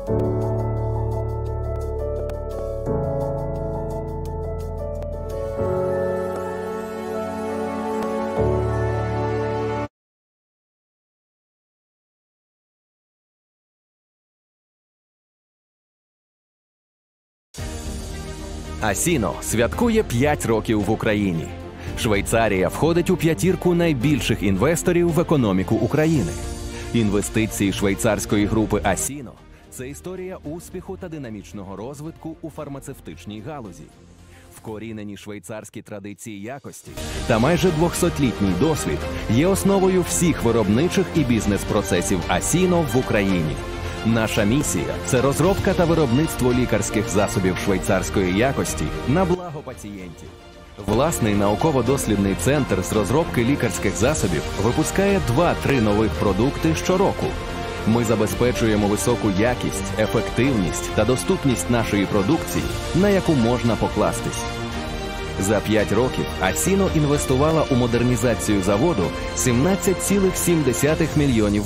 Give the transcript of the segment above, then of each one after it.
Асіно святкує 5 років в Україні. Швейцарія входить у п'ятірку найбільших інвесторів в економіку України. Інвестиції швейцарської групи Асіно – це історія успіху та динамічного розвитку у фармацевтичній галузі. Вкорінені швейцарські традиції якості та майже 200-літній досвід є основою всіх виробничих і бізнес-процесів Асіно в Україні. Наша місія – це розробка та виробництво лікарських засобів швейцарської якості на благо пацієнтів. Власний науково-дослідний центр з розробки лікарських засобів випускає 2-3 нових продукти щороку. Ми забезпечуємо високу якість, ефективність та доступність нашої продукції, на яку можна покластись. За 5 років Асіно інвестувала у модернізацію заводу $17,7 мільйонів.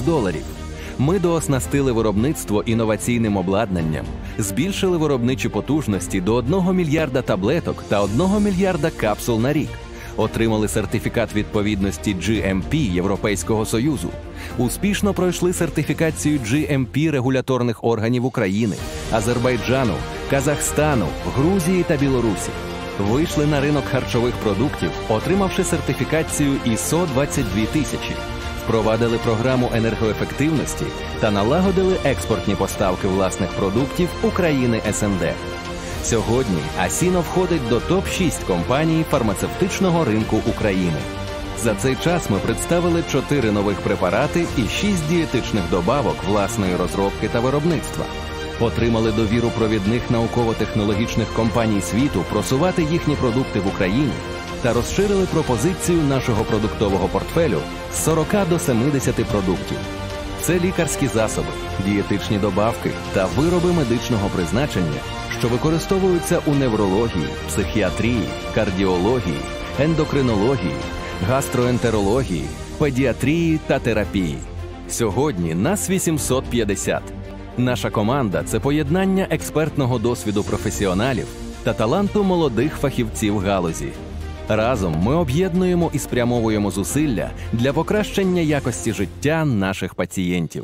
Ми дооснастили виробництво інноваційним обладнанням, збільшили виробничі потужності до 1 мільярда таблеток та 1 мільярда капсул на рік, отримали сертифікат відповідності GMP Європейського Союзу, успішно пройшли сертифікацію GMP регуляторних органів України, Азербайджану, Казахстану, Грузії та Білорусі. Вийшли на ринок харчових продуктів, отримавши сертифікацію ISO 22000. Впровадили програму енергоефективності та налагодили експортні поставки власних продуктів України СНД. Сьогодні Асіно входить до топ-6 компаній фармацевтичного ринку України. За цей час ми представили 4 нових препарати і 6 дієтичних добавок власної розробки та виробництва. Отримали довіру провідних науково-технологічних компаній світу просувати їхні продукти в Україні та розширили пропозицію нашого продуктового портфелю з 40 до 70 продуктів. Це лікарські засоби, дієтичні добавки та вироби медичного призначення, що використовуються у неврології, психіатрії, кардіології, ендокринології, гастроентерології, педіатрії та терапії. Сьогодні нас 850. Наша команда – це поєднання експертного досвіду професіоналів та таланту молодих фахівців галузі. Разом ми об'єднуємо і спрямовуємо зусилля для покращення якості життя наших пацієнтів.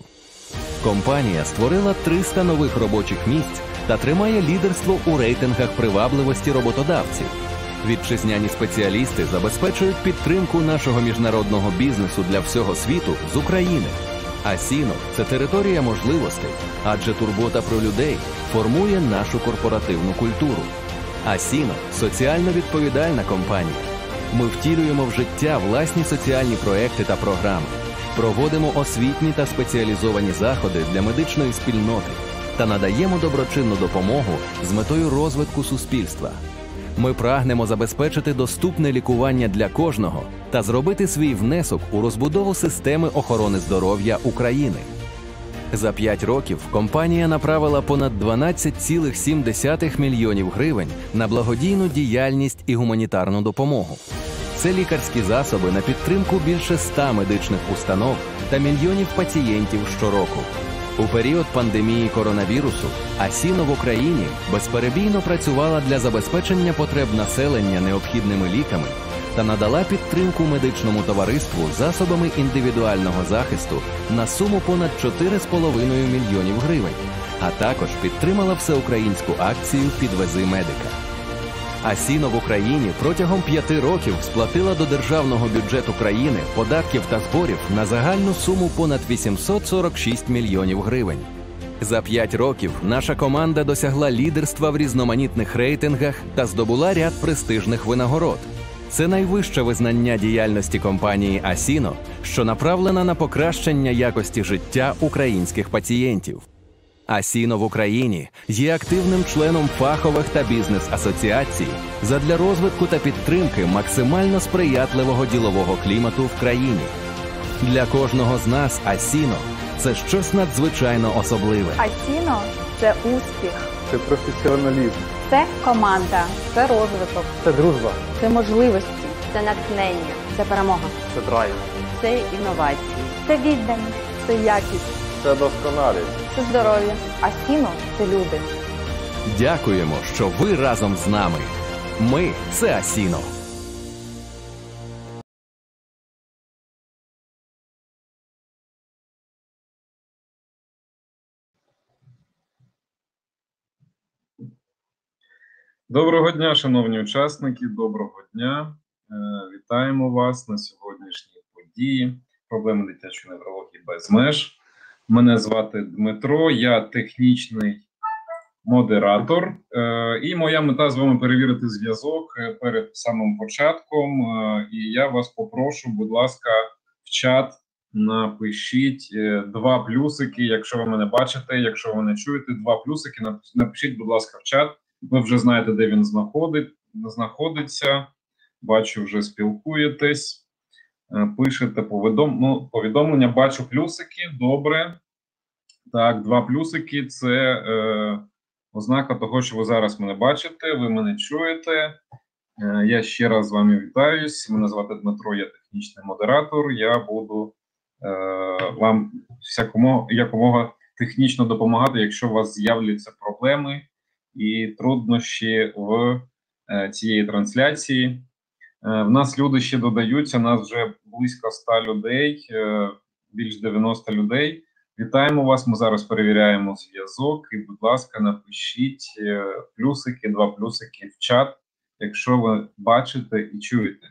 Компанія створила 300 нових робочих місць та тримає лідерство у рейтингах привабливості роботодавців. Вітчизняні спеціалісти забезпечують підтримку нашого міжнародного бізнесу для всього світу з України. Асіно – це територія можливостей, адже турбота про людей формує нашу корпоративну культуру. Асіно – соціально відповідальна компанія. Ми втілюємо в життя власні соціальні проекти та програми, проводимо освітні та спеціалізовані заходи для медичної спільноти та надаємо доброчинну допомогу з метою розвитку суспільства. Ми прагнемо забезпечити доступне лікування для кожного та зробити свій внесок у розбудову системи охорони здоров'я України. За 5 років компанія направила понад 12,7 мільйонів гривень на благодійну діяльність і гуманітарну допомогу. Це лікарські засоби на підтримку більше 100 медичних установ та мільйонів пацієнтів щороку. У період пандемії коронавірусу Асіно в Україні безперебійно працювала для забезпечення потреб населення необхідними ліками та надала підтримку медичному товариству засобами індивідуального захисту на суму понад 4,5 мільйонів гривень, а також підтримала всеукраїнську акцію «Підвези медика». Асіно в Україні протягом 5 років сплатила до державного бюджету країни податків та зборів на загальну суму понад 846 мільйонів гривень. За 5 років наша команда досягла лідерства в різноманітних рейтингах та здобула ряд престижних винагород. Це найвище визнання діяльності компанії Асіно, що направлена на покращення якості життя українських пацієнтів. Асіно в Україні є активним членом фахових та бізнес-асоціацій задля розвитку та підтримки максимально сприятливого ділового клімату в країні. Для кожного з нас Асіно – це щось надзвичайно особливе. Асіно – це успіх. Це професіоналізм. Це команда. Це розвиток. Це дружба. Це можливості. Це натхнення. Це перемога. Це драйв. Це інновації. Це відданість. Це якість. це досконалість. Це здоров'я. А сіно це люди. Дякуємо, що ви разом з нами. Ми – це Асіно. Доброго дня, шановні учасники, доброго дня. Вітаємо вас на сьогоднішній події «Проблеми дитячої неврології без меж». Мене звати Дмитро, я технічний модератор. І моя мета з вами перевірити зв'язок перед самим початком. І я вас попрошу, будь ласка, в чат напишіть 2 плюсики, якщо ви мене бачите, якщо ви мене чуєте, 2 плюсики, напишіть, будь ласка, в чат. Ви вже знаєте, де він знаходиться. Бачу, вже спілкуєтесь. Пишете повідомлення. Бачу плюсики. Добре. Так, 2 плюсики – це ознака того, що ви зараз мене бачите, ви мене чуєте. Я ще раз з вами вітаюсь. Мене звати Дмитро, я технічний модератор. Я буду вам якомога технічно допомагати, якщо у вас з'являться проблеми і труднощі в цієї трансляції. В нас люди ще додаються, нас вже близько 100 людей, більш 90 людей. Вітаємо вас, ми зараз перевіряємо зв'язок і, будь ласка, напишіть плюсики, 2 плюсики в чат, якщо ви бачите і чуєте.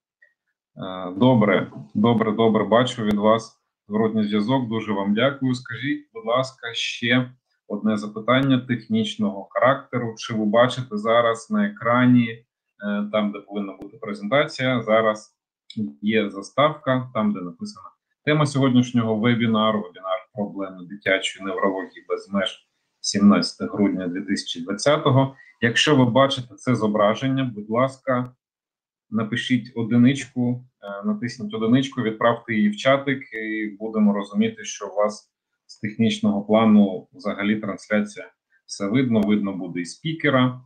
Добре, бачу від вас зворотній зв'язок, дуже вам дякую. Скажіть, будь ласка, ще одне запитання технічного характеру. Чи ви бачите зараз на екрані, там, де повинна бути презентація, зараз є заставка, там, де написано тема сьогоднішнього вебінару, вебінар «Проблеми дитячої неврології без меж» 17 грудня 2020-го. Якщо ви бачите це зображення, будь ласка, напишіть одиничку, натисніть одиничку, відправте її в чатик, і будемо розуміти, що у вас з технічного плану взагалі трансляція все видно. Видно буде і спікера,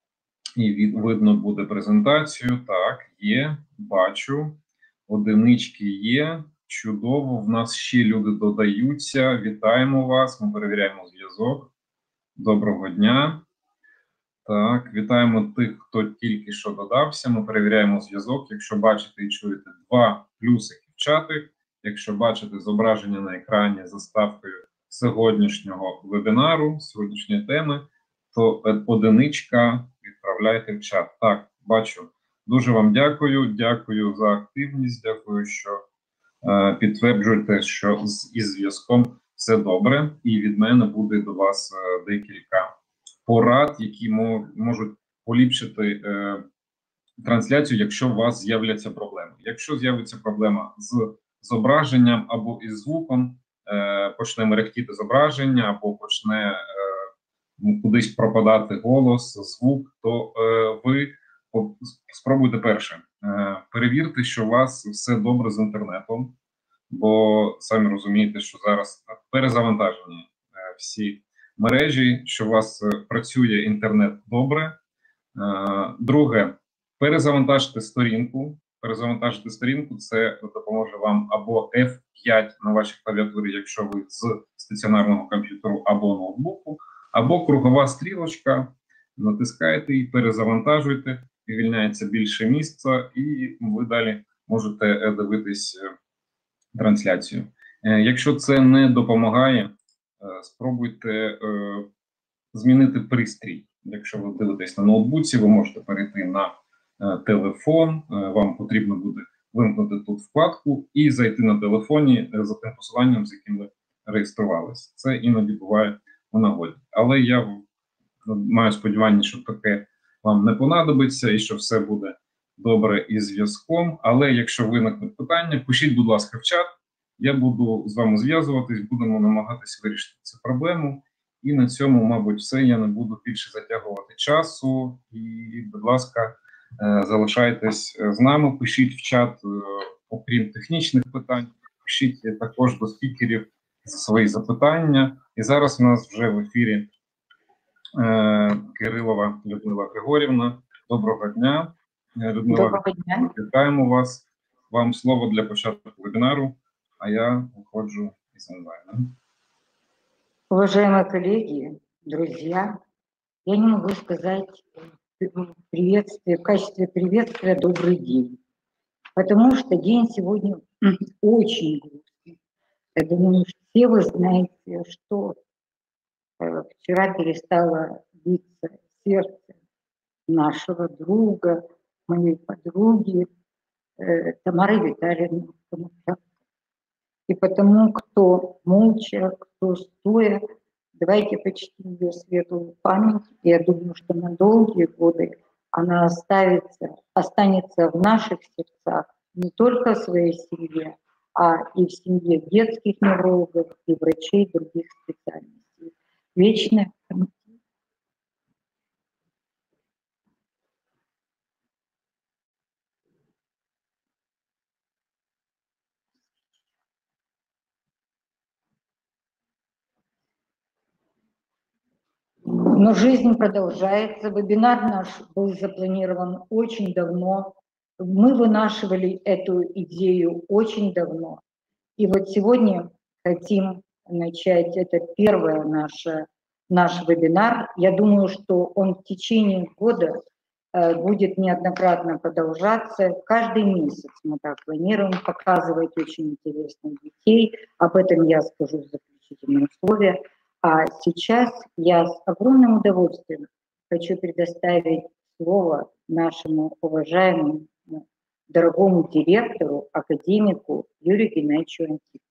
і видно буде презентацію. Так, є, бачу. Одинички є. Чудово. В нас ще люди додаються. Вітаємо вас. Ми перевіряємо зв'язок. Доброго дня. Так, вітаємо тих, хто тільки що додався. Ми перевіряємо зв'язок. Якщо бачите і чуєте, 2 плюсики в чатик. Якщо бачите зображення на екрані з заставкою сьогоднішнього вебінару, сьогоднішньої теми, то одиничка відправляйте в чат. Так, бачу. Дуже вам дякую. Дякую за активність. Дякую, що підтверджуєте, що із зв'язком все добре. І від мене буде до вас декілька порад, які можуть поліпшити трансляцію, якщо у вас з'являться проблеми. Якщо з'явиться проблема з зображенням або із звуком, почне мерехтіти зображення, або почне кудись пропадати голос, звук, то ви спробуйте перше. Перевірте, що у вас все добре з інтернетом, бо самі розумієте, що зараз перезавантажені всі мережі, що у вас працює інтернет добре. Друге, перезавантажте сторінку. Перезавантажити сторінку, це допоможе вам або F5 на вашій клавіатурі, якщо ви з стаціонарного комп'ютеру або ноутбуку, або кругова стрілочка, натискаєте і перезавантажуєте, вивільняється більше місця, і ви далі можете дивитись трансляцію. Якщо це не допомагає, спробуйте змінити пристрій. Якщо ви дивитесь на ноутбуці, ви можете перейти на телефон, вам потрібно буде вимкнути тут вкладку і зайти на телефоні за тим посиланням, з яким ви реєструвалися. Це іноді буває у нагоді. Але я маю сподівання, що таке вам не понадобиться і що все буде добре із зв'язком. Але якщо виникнуть питання, пишіть, будь ласка, в чат. Я буду з вами зв'язуватись, будемо намагатися вирішити цю проблему. І на цьому, мабуть, все. Я не буду більше затягувати часу. І, будь ласка, залишайтесь з нами, пишіть в чат, окрім технічних питань, пишіть також до спікерів свої запитання. І зараз у нас вже в ефірі Кирилова Людмила Григорівна. Доброго дня. Людмила, Доброго дня. вітаємо вас. Вам слово для початку вебінару, а я виходжу із онлайну. Уважаемые коллеги, друзья, я не могу сказать приветствие, в качестве приветствия добрый день, потому что день сегодня очень грустный. Я думаю, все вы знаете, что вчера перестало биться сердце нашего друга, моей подруги Тамары Витальевны Комарчак. И потому, кто молча, кто стоя, давайте почтим ее светлую память. Я думаю, что на долгие годы она останется в наших сердцах не только в своей семье, а и в семье детских неврологов и врачей других специальностей. Вечная память. Но жизнь продолжается. Вебинар наш был запланирован очень давно. Мы вынашивали эту идею очень давно. И вот сегодня хотим начать, это первый наш вебинар. Я думаю, что он в течение года будет неоднократно продолжаться. Каждый месяц мы так планируем показывать очень интересных детей. Об этом я скажу в заключительном слове. А сейчас я с огромным удовольствием хочу предоставить слово нашему уважаемому, дорогому директору, академику Юрию Геннадьевичу Антипину.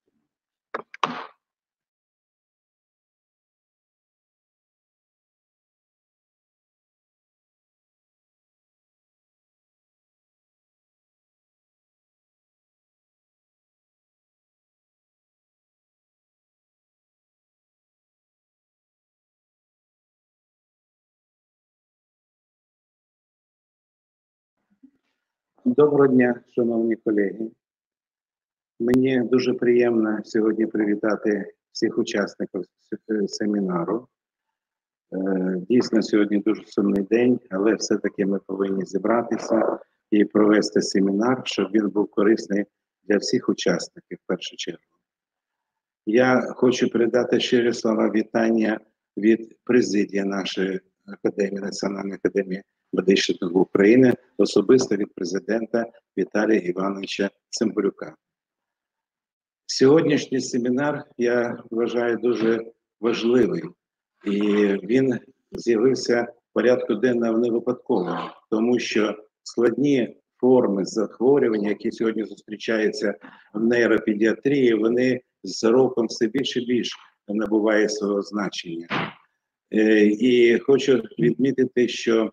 Доброго дня, шановні колеги. Мені дуже приємно сьогодні привітати всіх учасників семінару. Дійсно, сьогодні дуже сумний день, але все-таки ми повинні зібратися і провести семінар, щоб він був корисний для всіх учасників в першу чергу. Я хочу передати щирі слова вітання від президії нашої академії, Національної академії медичних наук України, особисто від президента Віталія Івановича Цимбалюка. Сьогоднішній семінар, я вважаю, дуже важливий, і він з'явився в порядку денного не випадково, тому що складні форми захворювання, які сьогодні зустрічаються в нейропедіатрії, вони з роком все більше і більше набувають свого значення. І хочу відмітити, що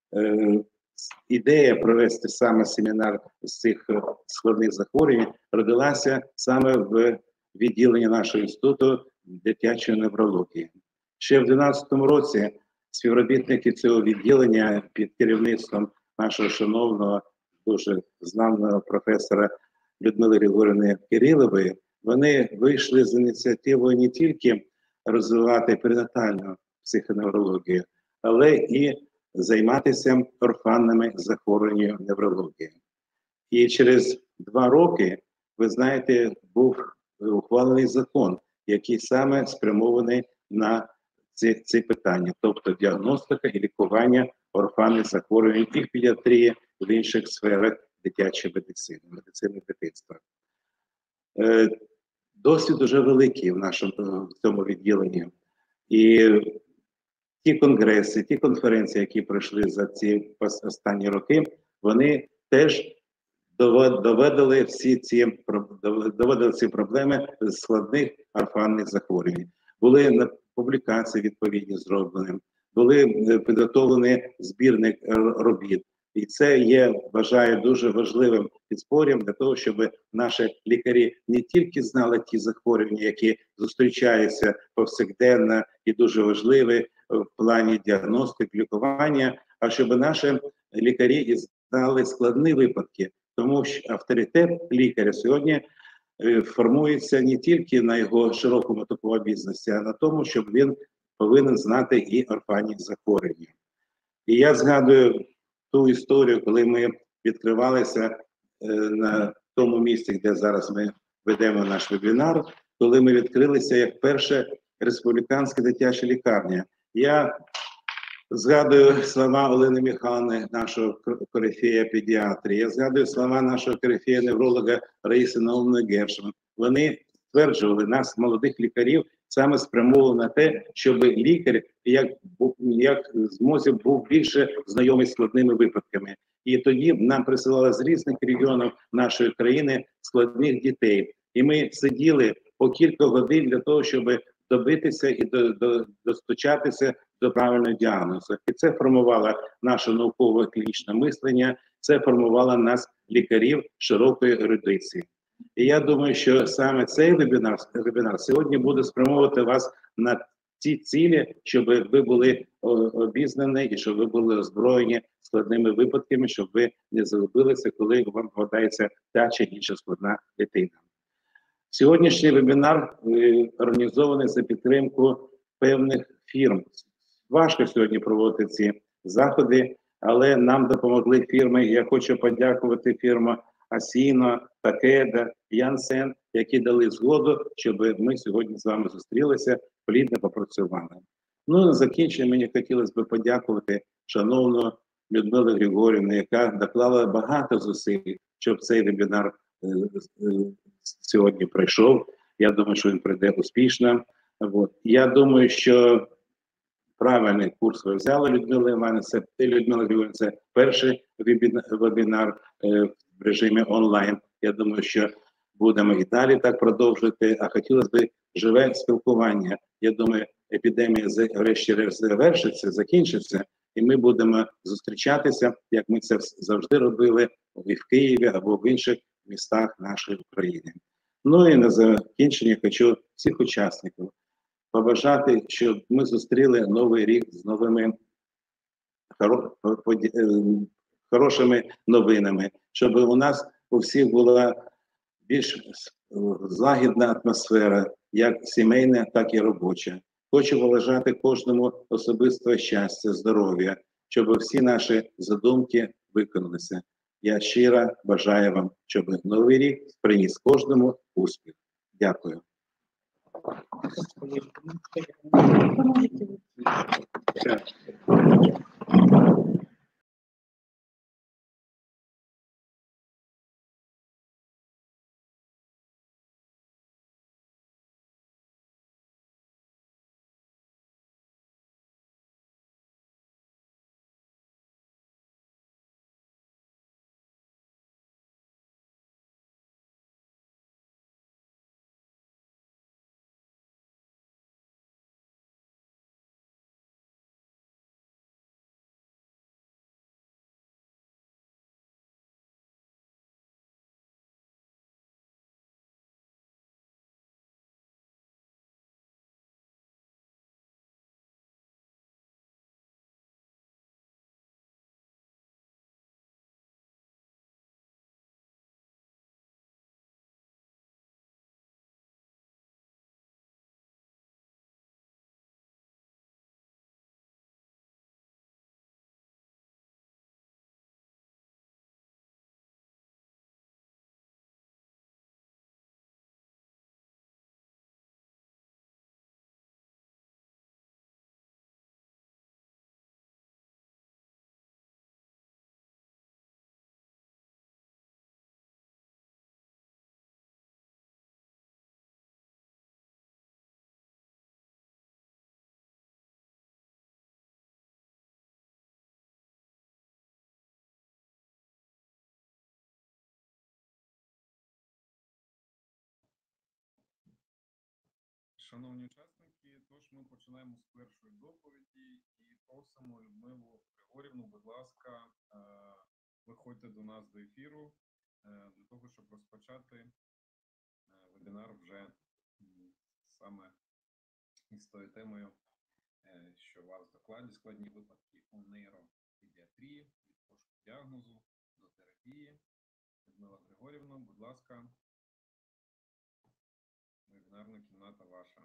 ідея провести саме семінар з цих складних захворювань родилася саме в відділенні нашого інституту дитячої неврології. Ще в 2012 році співробітники цього відділення під керівництвом нашого шановного, дуже знаного професора Людмили Григорівни Кирилової, вони вийшли з ініціативою не тільки розвивати перинатальну психоневрологію, але і займатися орфанними захворюваннями неврології. І через 2 роки, ви знаєте, був ухвалений закон, який саме спрямований на ці питання, тобто діагностика і лікування орфанних захворювань і в педіатрії, і в інших сферах дитячої медицини, медицини дитинства. Досвід дуже великий в цьому відділенні. І ті конгреси, ті конференції, які пройшли за ці останні роки, вони теж доводили ці проблеми складних орфанних захворювань. Були публікації відповідні зроблені, були підготовлені збірник робіт. І це є, вважаю, дуже важливим підспорям для того, щоб наші лікарі не тільки знали ті захворювання, які зустрічаються повсякденно і дуже важливі в плані діагностики, лікування, а щоб наші лікарі і знали складні випадки, тому що авторитет лікаря сьогодні формується не тільки на його широкому топовому бізнесі, а на тому, щоб він повинен знати і орфанні захворювання. І я згадую ту історію, коли ми відкривалися на тому місці, де зараз ми ведемо наш вебінар, коли ми відкрилися як перше республіканська дитяча лікарня. Я згадую слова Олени Михайлівни, нашого корифея педіатрії. Я згадую слова нашого корифея невролога Раїси Наумовни Гершман. Вони стверджували нас, молодих лікарів, саме спрямовували на те, щоб лікар як змозі був більше знайомий з складними випадками. І тоді нам присилали з різних регіонів нашої країни складних дітей. І ми сиділи по кілька годин для того, щоб добитися і достучатися до правильного діагнозу. І це формувало наше наукове клінічне мислення, це формувало нас, лікарів, широкої ерудиції. І я думаю, що саме цей вебінар сьогодні буде спрямовувати вас на ті цілі, щоб ви були обізнані і щоб ви були озброєні складними випадками, щоб ви не загубилися, коли вам попадається та чи інша складна дитина. Сьогоднішній вебінар організований за підтримку певних фірм. Важко сьогодні проводити ці заходи, але нам допомогли фірми. Я хочу подякувати фірмам Асіно, Такеда, Янсен, які дали згоду, щоб ми сьогодні з вами зустрілися, плідно попрацювали. Ну, на закінчення мені хотілося б подякувати шановну Людмилу Григорівну, яка доклала багато зусиль, щоб цей вебінар сьогодні пройшов. Я думаю, що він пройде успішно. Я думаю, що правильний курс ви взяли, Людмила Іванівна. Людмила Григорівна, це перший вебінар в режимі онлайн. Я думаю, що будемо і далі так продовжувати. А хотілося б живе спілкування. Я думаю, епідемія врешті-решт завершиться, закінчиться, і ми будемо зустрічатися, як ми це завжди робили і в Києві або в інших містах нашої України. Ну і на закінчення хочу всіх учасників побажати, щоб ми зустріли новий рік з новими хорошими новинами, щоб у нас у всіх була більш злагідна атмосфера, як сімейна, так і робоча. Хочу побажати кожному особистого щастя, здоров'я, щоб всі наші задумки виконалися. Я щиро бажаю вам, щоб новий рік приніс кожному успіх. Дякую. Шановні учасники, тож ми починаємо з першої доповіді і просимо Людмилу Григорівну, будь ласка, виходьте до нас до ефіру для того, щоб розпочати вебінар вже саме із тою темою, що у вас в докладі складні випадки у нейропедіатрії, від пошуку діагнозу до терапії. Людмила Григорівна, будь ласка. Вебинарная кімната ваша.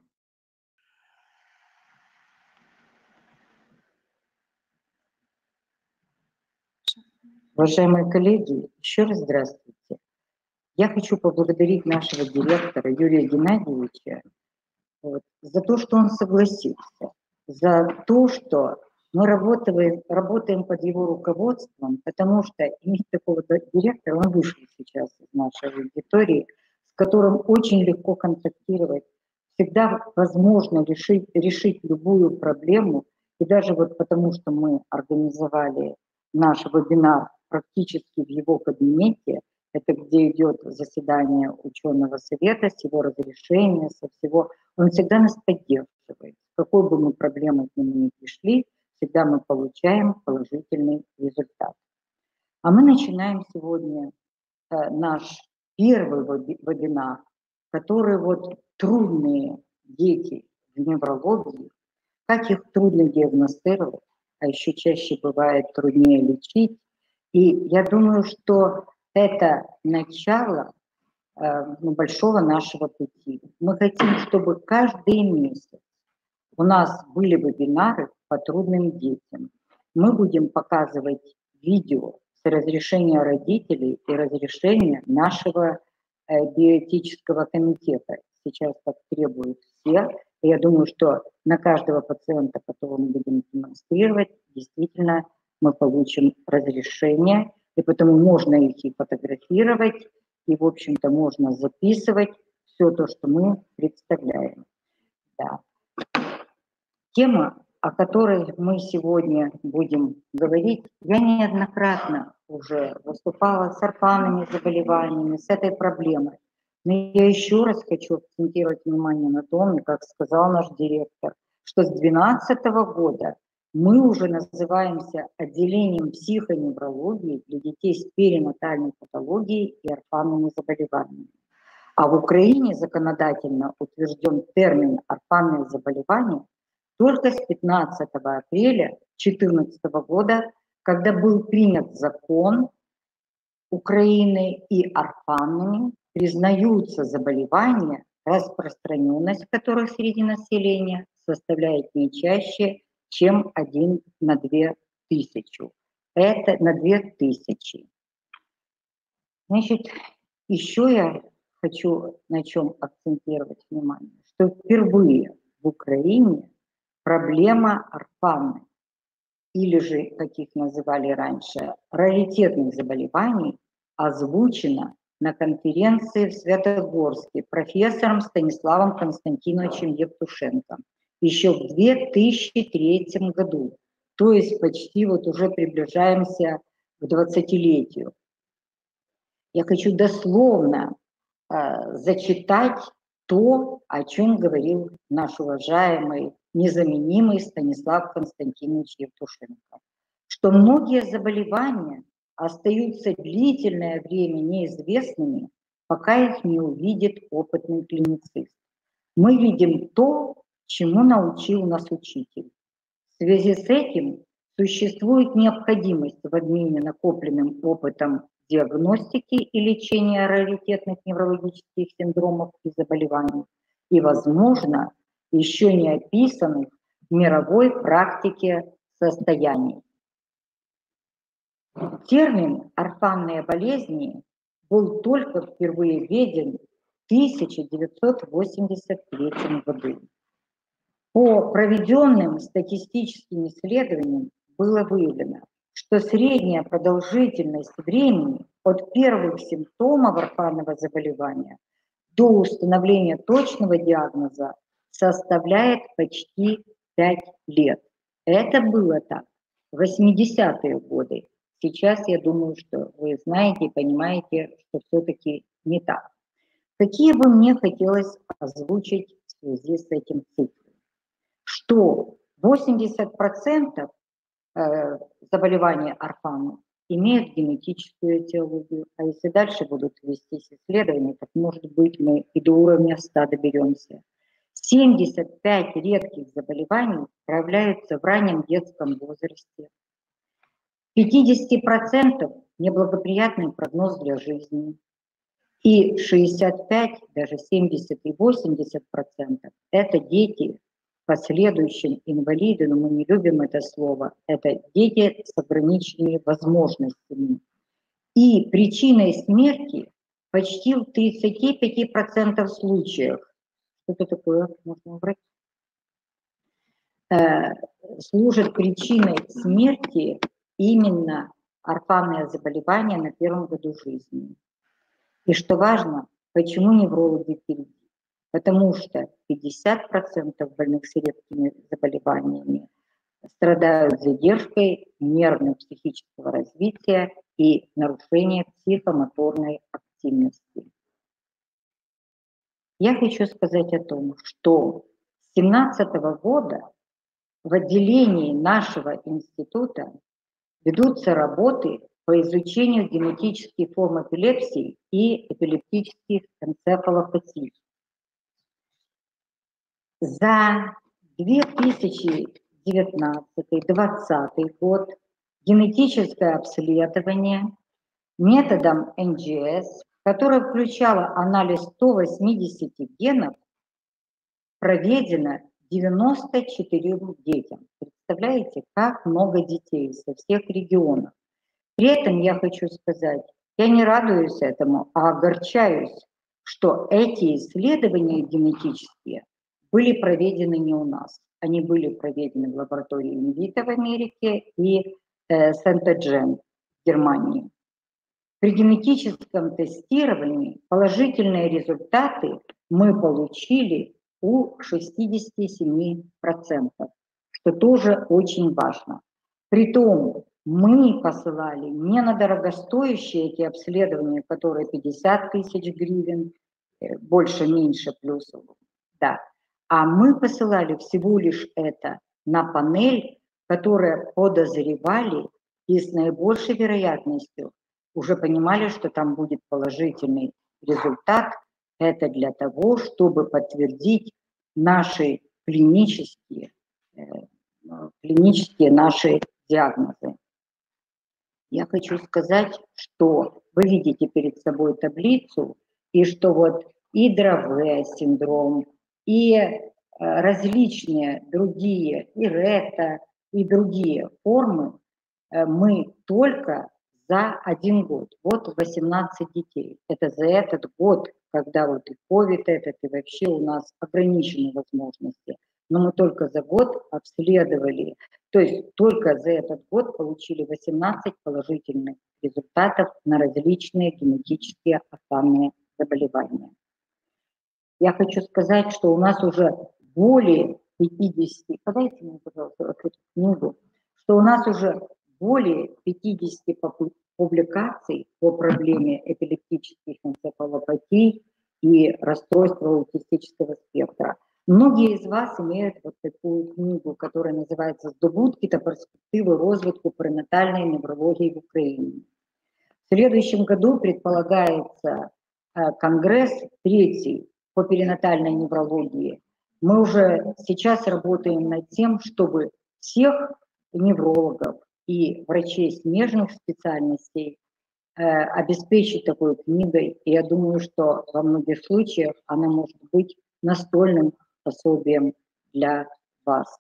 Уважаемые коллеги, еще раз здравствуйте. Я хочу поблагодарить нашего директора Юрия Геннадьевича вот, за то, что он согласился, за то, что мы работаем под его руководством, потому что иметь такого директора, он вышел сейчас из нашей аудитории, с которым очень легко контактировать, всегда возможно решить любую проблему, и даже вот потому, что мы организовали наш вебинар практически в его кабинете, это где идет заседание ученого совета, с его разрешения, со всего, он всегда нас поддерживает. Какой бы мы проблемой к нему ни пришли, всегда мы получаем положительный результат. А мы начинаем сегодня наш первый вебинар, который вот трудные дети в неврологии, как их трудно диагностировать, а еще чаще бывает труднее лечить. И я думаю, что это начало большого нашего пути. Мы хотим, чтобы каждый месяц у нас были вебинары по трудным детям. Мы будем показывать видео с разрешения родителей и разрешения нашего биоэтического комитета. Сейчас так требуют все. И я думаю, что на каждого пациента, которого мы будем демонстрировать, действительно мы получим разрешение. И потому можно их и фотографировать, и, в общем-то, можно записывать все то, что мы представляем. Да. Тема, о которой мы сегодня будем говорить, я неоднократно уже выступала с орфанными заболеваниями, с этой проблемой. Но я еще раз хочу акцентировать внимание на том, и как сказал наш директор, что с 2012 года мы уже называемся отделением психоневрологии для детей с перинатальной патологией и орфанными заболеваниями. А в Украине законодательно утвержден термин «орфанные заболевания» только с 15 апреля 2014 года, когда был принят закон Украины, и орфанными признаются заболевания, распространенность которых среди населения составляет не чаще, чем 1 на 2000. Это на 2000. Значит, еще я хочу на чем акцентировать внимание, что впервые в Украине проблема орфанных, или же, как их называли раньше, раритетных заболеваний, озвучена на конференции в Святогорске профессором Станиславом Константиновичем Евтушенко еще в 2003 году. То есть почти вот уже приближаемся к 20-летию. Я хочу дословно зачитать то, о чем говорил наш уважаемый, незаменимый Станислав Константинович Евтушенко, что многие заболевания остаются длительное время неизвестными, пока их не увидит опытный клиницист. Мы видим то, чему научил нас учитель. В связи с этим существует необходимость в обмене накопленным опытом диагностики и лечения раритетных неврологических синдромов и заболеваний и, возможно, еще не описанных в мировой практике состояний. Термин «орфанные болезни» был только впервые введен в 1983 году. По проведенным статистическим исследованиям было выявлено, что средняя продолжительность времени от первых симптомов орфанного заболевания до установления точного диагноза составляет почти 5 лет. Это было так в 80-е годы. Сейчас я думаю, что вы знаете и понимаете, что все-таки не так. Какие бы мне хотелось озвучить в связи с этим цифры? Что 80% заболеваний орфанных имеют генетическую этиологию, а если дальше будут вестись исследования, так, может быть, мы и до уровня 100 доберемся. 75 редких заболеваний проявляются в раннем детском возрасте. 50% неблагоприятный прогноз для жизни. И 65, даже 70 и 80% это дети, в последующем инвалиды, но мы не любим это слово, это дети с ограниченными возможностями. И причиной смерти почти в 35% случаев что-то такое можно убрать, служат причиной смерти именно орфанные заболевания на первом году жизни. И что важно, почему неврологи впереди? Потому что 50% больных с редкими заболеваниями страдают задержкой нервно-психического развития и нарушением психомоторной активности. Я хочу сказать о том, что с 2017 года в отделении нашего института ведутся работы по изучению генетических форм эпилепсии и эпилептических энцефалопатий. За 2019-2020 год генетическое обследование методом НГС, которое включало анализ 180 генов, проведено 94 детям. Представляете, как много детей со всех регионов. При этом я хочу сказать, я не радуюсь этому, а огорчаюсь, что эти исследования генетические были проведены не у нас. Они были проведены в лаборатории Инвита в Америке и Сент-Джен в Германии. При генетическом тестировании положительные результаты мы получили у 67%, что тоже очень важно. Притом мы посылали не на дорогостоящие эти обследования, которые 50 тысяч гривен, больше-меньше плюсов, да, а мы посылали всего лишь это на панель, которая подозревали и с наибольшей вероятностью уже понимали, что там будет положительный результат. Это для того, чтобы подтвердить наши клинические наши диагнозы. Я хочу сказать, что вы видите перед собой таблицу, и что вот и Дрave синдром, и различные другие, и РЭТА, и другие формы мы только за 1 год. Вот 18 детей. Это за этот год, когда вот и COVID этот, и вообще у нас ограничены возможности. Но мы только за год обследовали, то есть только за этот год получили 18 положительных результатов на различные генетические орфанные заболевания. Я хочу сказать, что у нас уже более 50, подайте мне, пожалуйста, эту книгу, что у нас уже более 50 публикаций по проблеме эпилептических энцефалопатий и расстройства аутистического спектра. Многие из вас имеют вот такую книгу, которая называется «Здобутки та перспективи розвитку перинатальной неврологии в Украине». В следующем году предполагается конгресс 3 по перинатальной неврологии. Мы уже сейчас работаем над тем, чтобы всех неврологов и врачей смежных специальностей обеспечить такой книгой. И я думаю, что во многих случаях она может быть настольным пособием для вас.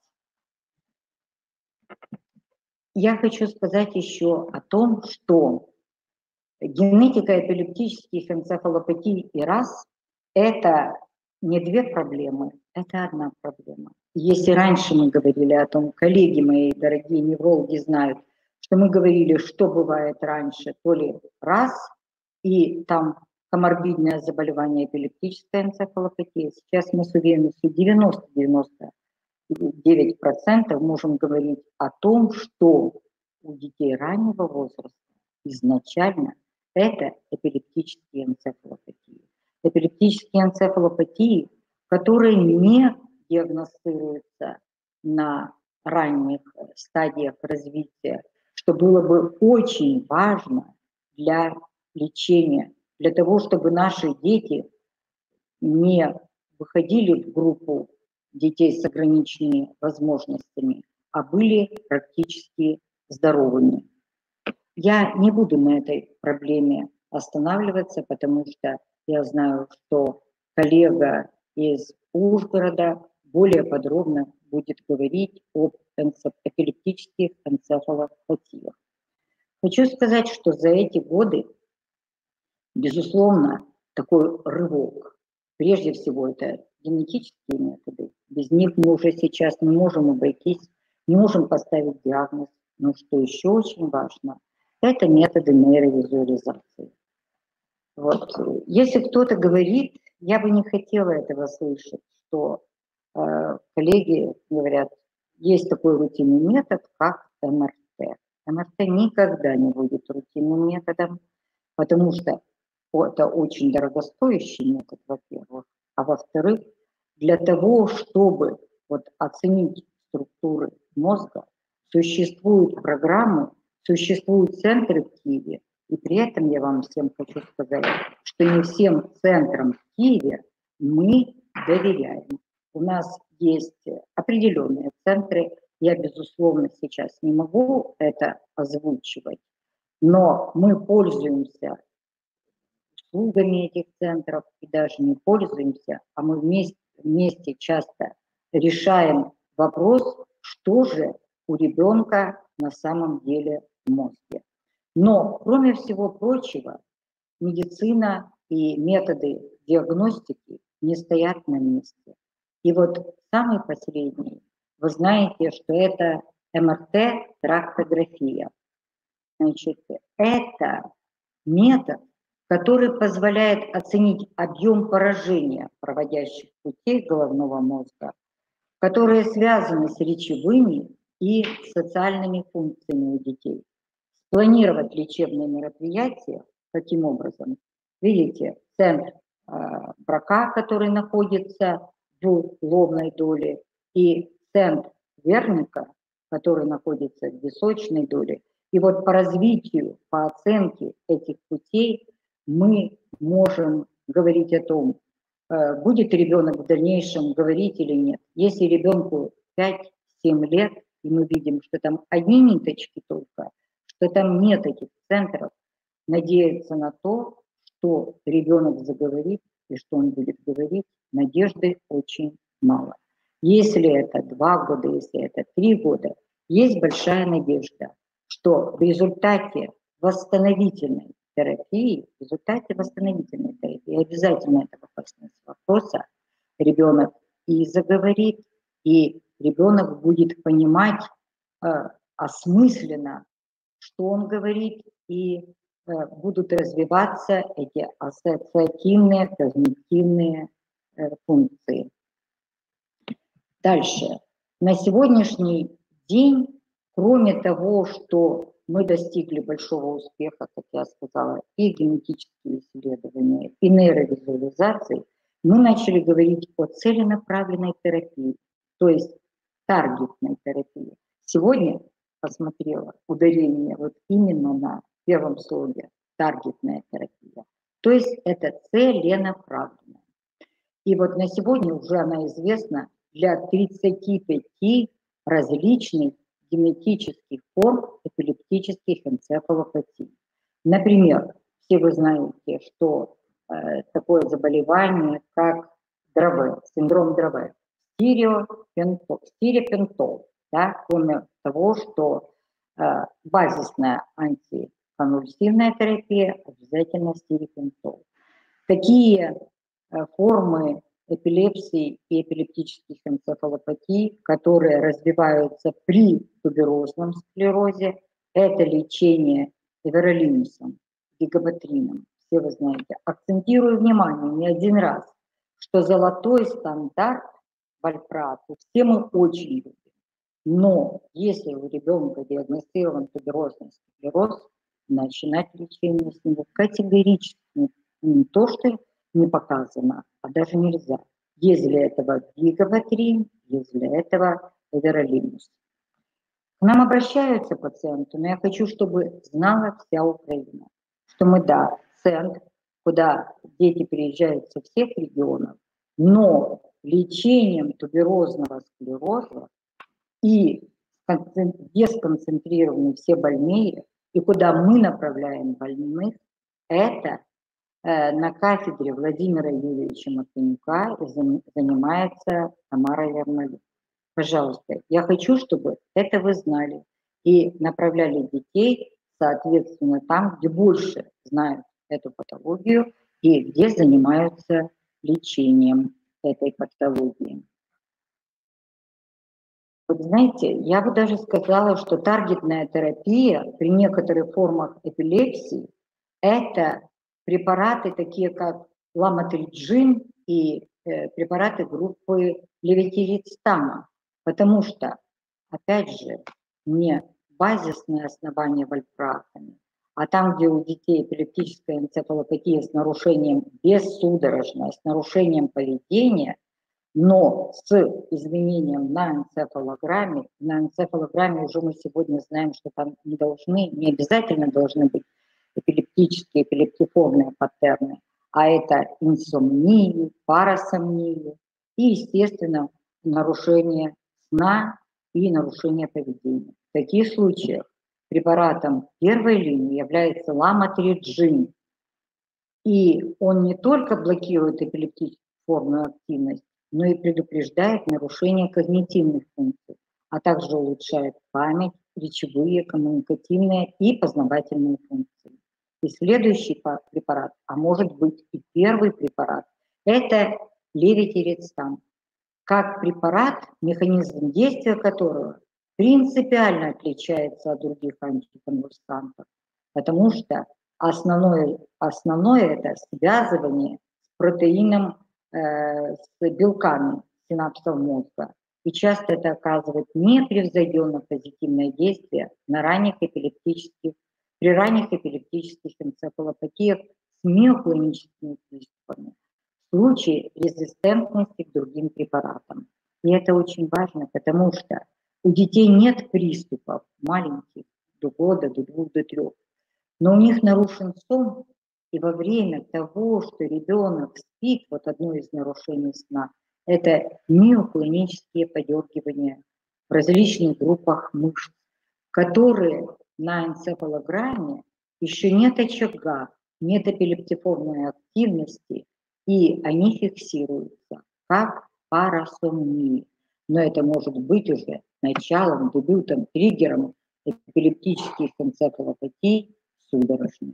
Я хочу сказать еще о том, что генетика эпилептических энцефалопатий и РАС – это не 2 проблемы, это одна проблема. Если раньше мы говорили о том, коллеги мои, дорогие неврологи, знают, что мы говорили, что бывает раньше, то ли РАС, и там коморбидное заболевание эпилептической энцефалопатии. Сейчас мы с уверенностью 90-99% можем говорить о том, что у детей раннего возраста изначально это эпилептические энцефалопатии. Эпилептические энцефалопатии, которые не диагностируются на ранних стадиях развития, что было бы очень важно для лечения, для того, чтобы наши дети не выходили в группу детей с ограниченными возможностями, а были практически здоровыми. Я не буду на этой проблеме останавливаться, потому что я знаю, что коллега из Ужгорода более подробно будет говорить об эпилептических энцефалопатиях. Хочу сказать, что за эти годы, безусловно, такой рывок. Прежде всего, это генетические методы. Без них мы уже сейчас не можем обойтись, не можем поставить диагноз. Но что еще очень важно, это методы нейровизуализации. Вот. Если кто-то говорит, я бы не хотела этого слышать, что коллеги говорят, есть такой рутинный метод, как МРТ. МРТ никогда не будет рутинным методом, потому что это очень дорогостоящий метод, во-первых, а во-вторых, для того, чтобы оценить структуры мозга, существуют программы, существуют центры в Киеве, и при этом я вам всем хочу сказать, что не всем центрам в Киеве мы доверяем. У нас есть определенные центры, я, безусловно, сейчас не могу это озвучивать, но мы пользуемся услугами этих центров и даже не пользуемся, а мы вместе часто решаем вопрос, что же у ребенка на самом деле в мозге. Но, кроме всего прочего, медицина и методы диагностики не стоят на месте. И вот самый последний, вы знаете, что это МРТ-трактография. Значит, это метод, который позволяет оценить объем поражения проводящих путей головного мозга, которые связаны с речевыми и социальными функциями у детей. Спланировать лечебные мероприятия таким образом. Видите, центр Брака, который находится в лобной доле, и центр Верника, который находится в височной доле. И вот по развитию, по оценке этих путей мы можем говорить о том, будет ребенок в дальнейшем говорить или нет. Если ребенку 5-7 лет, и мы видим, что там одни ниточки только, что там нет этих центров, надеяться на то, что ребенок заговорит и что он будет говорить, надежды очень мало. Если это 2 года, если это 3 года, есть большая надежда, что в результате восстановительной терапии, обязательно этого коснется вопроса, ребенок и заговорит, и ребенок будет понимать осмысленно, что он говорит, и будут развиваться эти ассоциативные, когнитивные функции. Дальше. На сегодняшний день, кроме того, что мы достигли большого успеха, как я сказала, и генетические исследования, и нейровизуализации, мы начали говорить о целенаправленной терапии, то есть таргетной терапии. Сегодня посмотрела ударение вот именно на первом слоге таргетная терапия, то есть это целенаправленная. И вот на сегодня уже она известна для 35 различных генетических форм эпилептических энцефалопатий. Например, все вы знаете, что такое заболевание, как Древе, синдром Древе, стиропентол, да, кроме того, что базисная антиконвульсивная терапия, обязательно стиропентол. Такие формы эпилепсии и эпилептических энцефалопатий, которые развиваются при туберозном склерозе, это лечение эверолимусом, гигабатрином. Все вы знаете. Акцентирую внимание не один раз, что золотой стандарт вольфрату все мы очень любим. Но если у ребенка диагностирован туберозный склероз, начинать лечение с него категорически не то, что не показано, а даже нельзя. Есть для этого гигабатрин, есть для этого эверолимус. К нам обращаются пациенты, но я хочу, чтобы знала вся Украина, что мы, да, центр, куда дети приезжают со всех регионов, но лечением туберозного склероза и где сконцентрированы все больные, и куда мы направляем больных, это на кафедре Владимира Юрьевича Мартынюка занимается Тамара Ярмолюк. Пожалуйста, я хочу, чтобы это вы знали и направляли детей, соответственно, там, где больше знают эту патологию и где занимаются лечением. этой патологии. Вот знаете, я бы даже сказала, что таргетная терапия при некоторых формах эпилепсии – это препараты, такие как ламотриджин и препараты группы левотирицетама, потому что, опять же, не базисное основание вольфратами, а там, где у детей эпилептическая энцефалопатия с нарушением бессудорожное, с нарушением поведения, но с изменением на энцефалограмме уже мы сегодня знаем, что там не обязательно должны быть эпилептические, эпилептиформные паттерны, а это инсомнии, парасомнии и, естественно, нарушение сна и нарушение поведения. В таких случаях препаратом первой линии является ламотриджин, и он не только блокирует эпилептическую активность, но и предупреждает нарушение когнитивных функций, а также улучшает память, речевые, коммуникативные и познавательные функции. И следующий препарат, а может быть и первый препарат, это левотирицетам. Как препарат, механизм действия которого принципиально отличается от других антиконвульсантов, потому что основное это связывание с протеином, с белками синапсов мозга. И часто это оказывает непревзойденно позитивное действие при ранних эпилептических энцефалопатиях с миоклоническими приступами, в случае резистентности к другим препаратам. И это очень важно, потому что у детей нет приступов маленьких, до года, до 2, до 3, но у них нарушен сон, и во время того, что ребенок спит, вот одно из нарушений сна, это миоклонические подергивания в различных группах мышц, которые на энцефалограмме еще нет очага, нет эпилептиформной активности, и они фиксируются как парасомнии. Но это может быть уже началом, дебютом, триггером эпилептических энцефалопатий судорожных.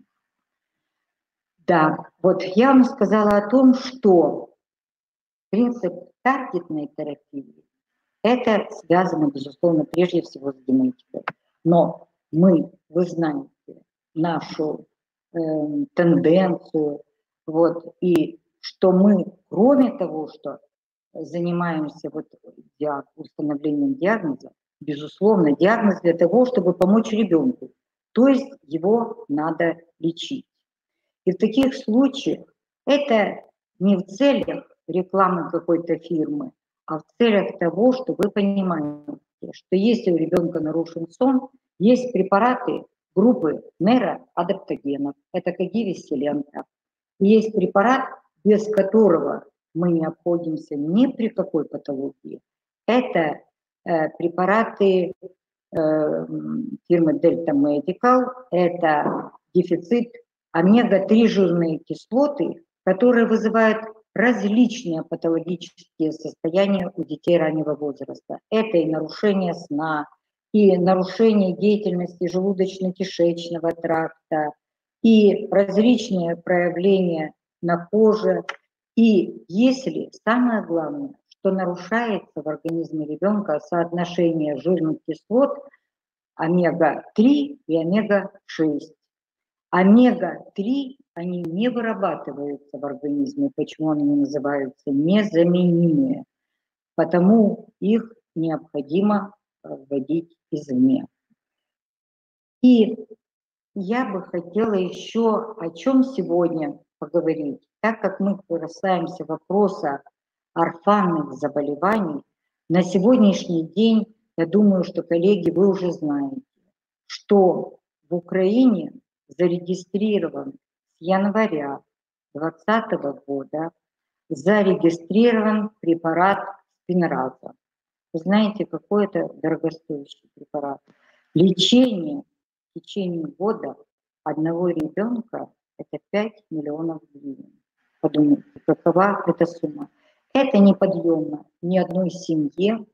Да, вот я вам сказала о том, что принцип таргетной терапии это связано, безусловно, прежде всего с генетикой. Но вы знаете нашу тенденцию, вот, и что мы, кроме того, что занимаемся вот установлением диагноза, безусловно, диагноз для того, чтобы помочь ребенку, то есть его надо лечить. И в таких случаях это не в целях рекламы какой-то фирмы, а в целях того, что вы понимаете, что если у ребенка нарушен сон, есть препараты группы нейроадаптогенов, это кагивисилента. Есть препарат, без которого мы не обходимся ни при какой патологии. Это препараты фирмы Delta Medical, это дефицит омега-3 жирные кислоты, которые вызывают различные патологические состояния у детей раннего возраста. Это и нарушение сна, и нарушение деятельности желудочно-кишечного тракта, и различные проявления на коже. И если самое главное, что нарушается в организме ребенка соотношение жирных кислот омега-3 и омега-6. Омега-3, они не вырабатываются в организме. Почему они называются незаменимые? Потому их необходимо вводить извне. И я бы хотела еще о чем сегодня поговорить. Так как мы касаемся вопроса орфанных заболеваний, на сегодняшний день, я думаю, что, коллеги, вы уже знаете, что в Украине зарегистрирован с января 2020 года зарегистрирован препарат Спинраза. Вы знаете, какой это дорогостоящий препарат. Лечение в течение года одного ребенка – это 5 миллионов гривен. Подумайте, какова эта сумма. Это неподъемно ни одной семье,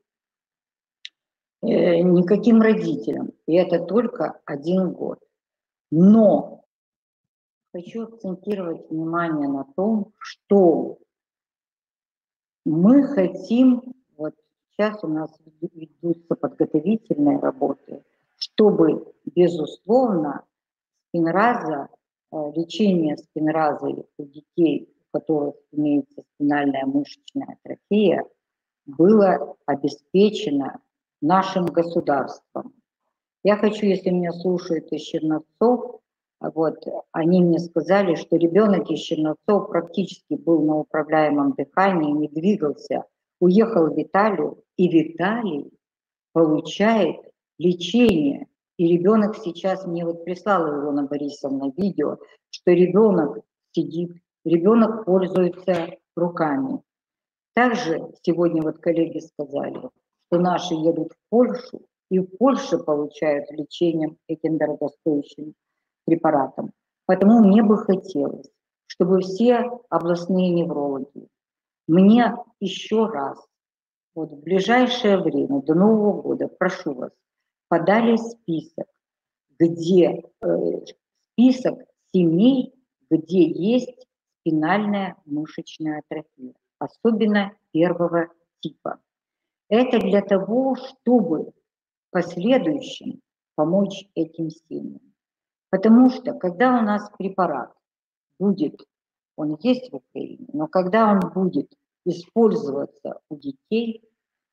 никаким родителям. И это только 1 год. Но хочу акцентировать внимание на том, что Мы хотим, вот сейчас у нас ведутся подготовительные работы, чтобы, безусловно, спинраза, лечение спинразой у детей, у которых имеется спинальная мышечная атрофия, было обеспечено нашим государством. Я хочу, если меня слушают из Черновцов, вот, они мне сказали, что ребенок из Черновцов практически был на управляемом дыхании, не двигался, уехал в Италию, и в Италии получает лечение. И ребенок сейчас, мне вот прислала Илона Борисовна видео, что ребенок сидит, ребенок пользуется руками. Также сегодня вот коллеги сказали, что наши едут в Польшу, и в Польше получают лечение этим дорогостоящим препаратом. Поэтому мне бы хотелось, чтобы все областные неврологи мне еще раз, вот в ближайшее время, до Нового года, прошу вас, подали список, где список семей, где есть спинальная мышечная атрофия, особенно первого типа. Это для того, чтобы в последующем помочь этим семьям. Потому что, когда у нас препарат будет, он есть в Украине, но когда он будет использоваться у детей,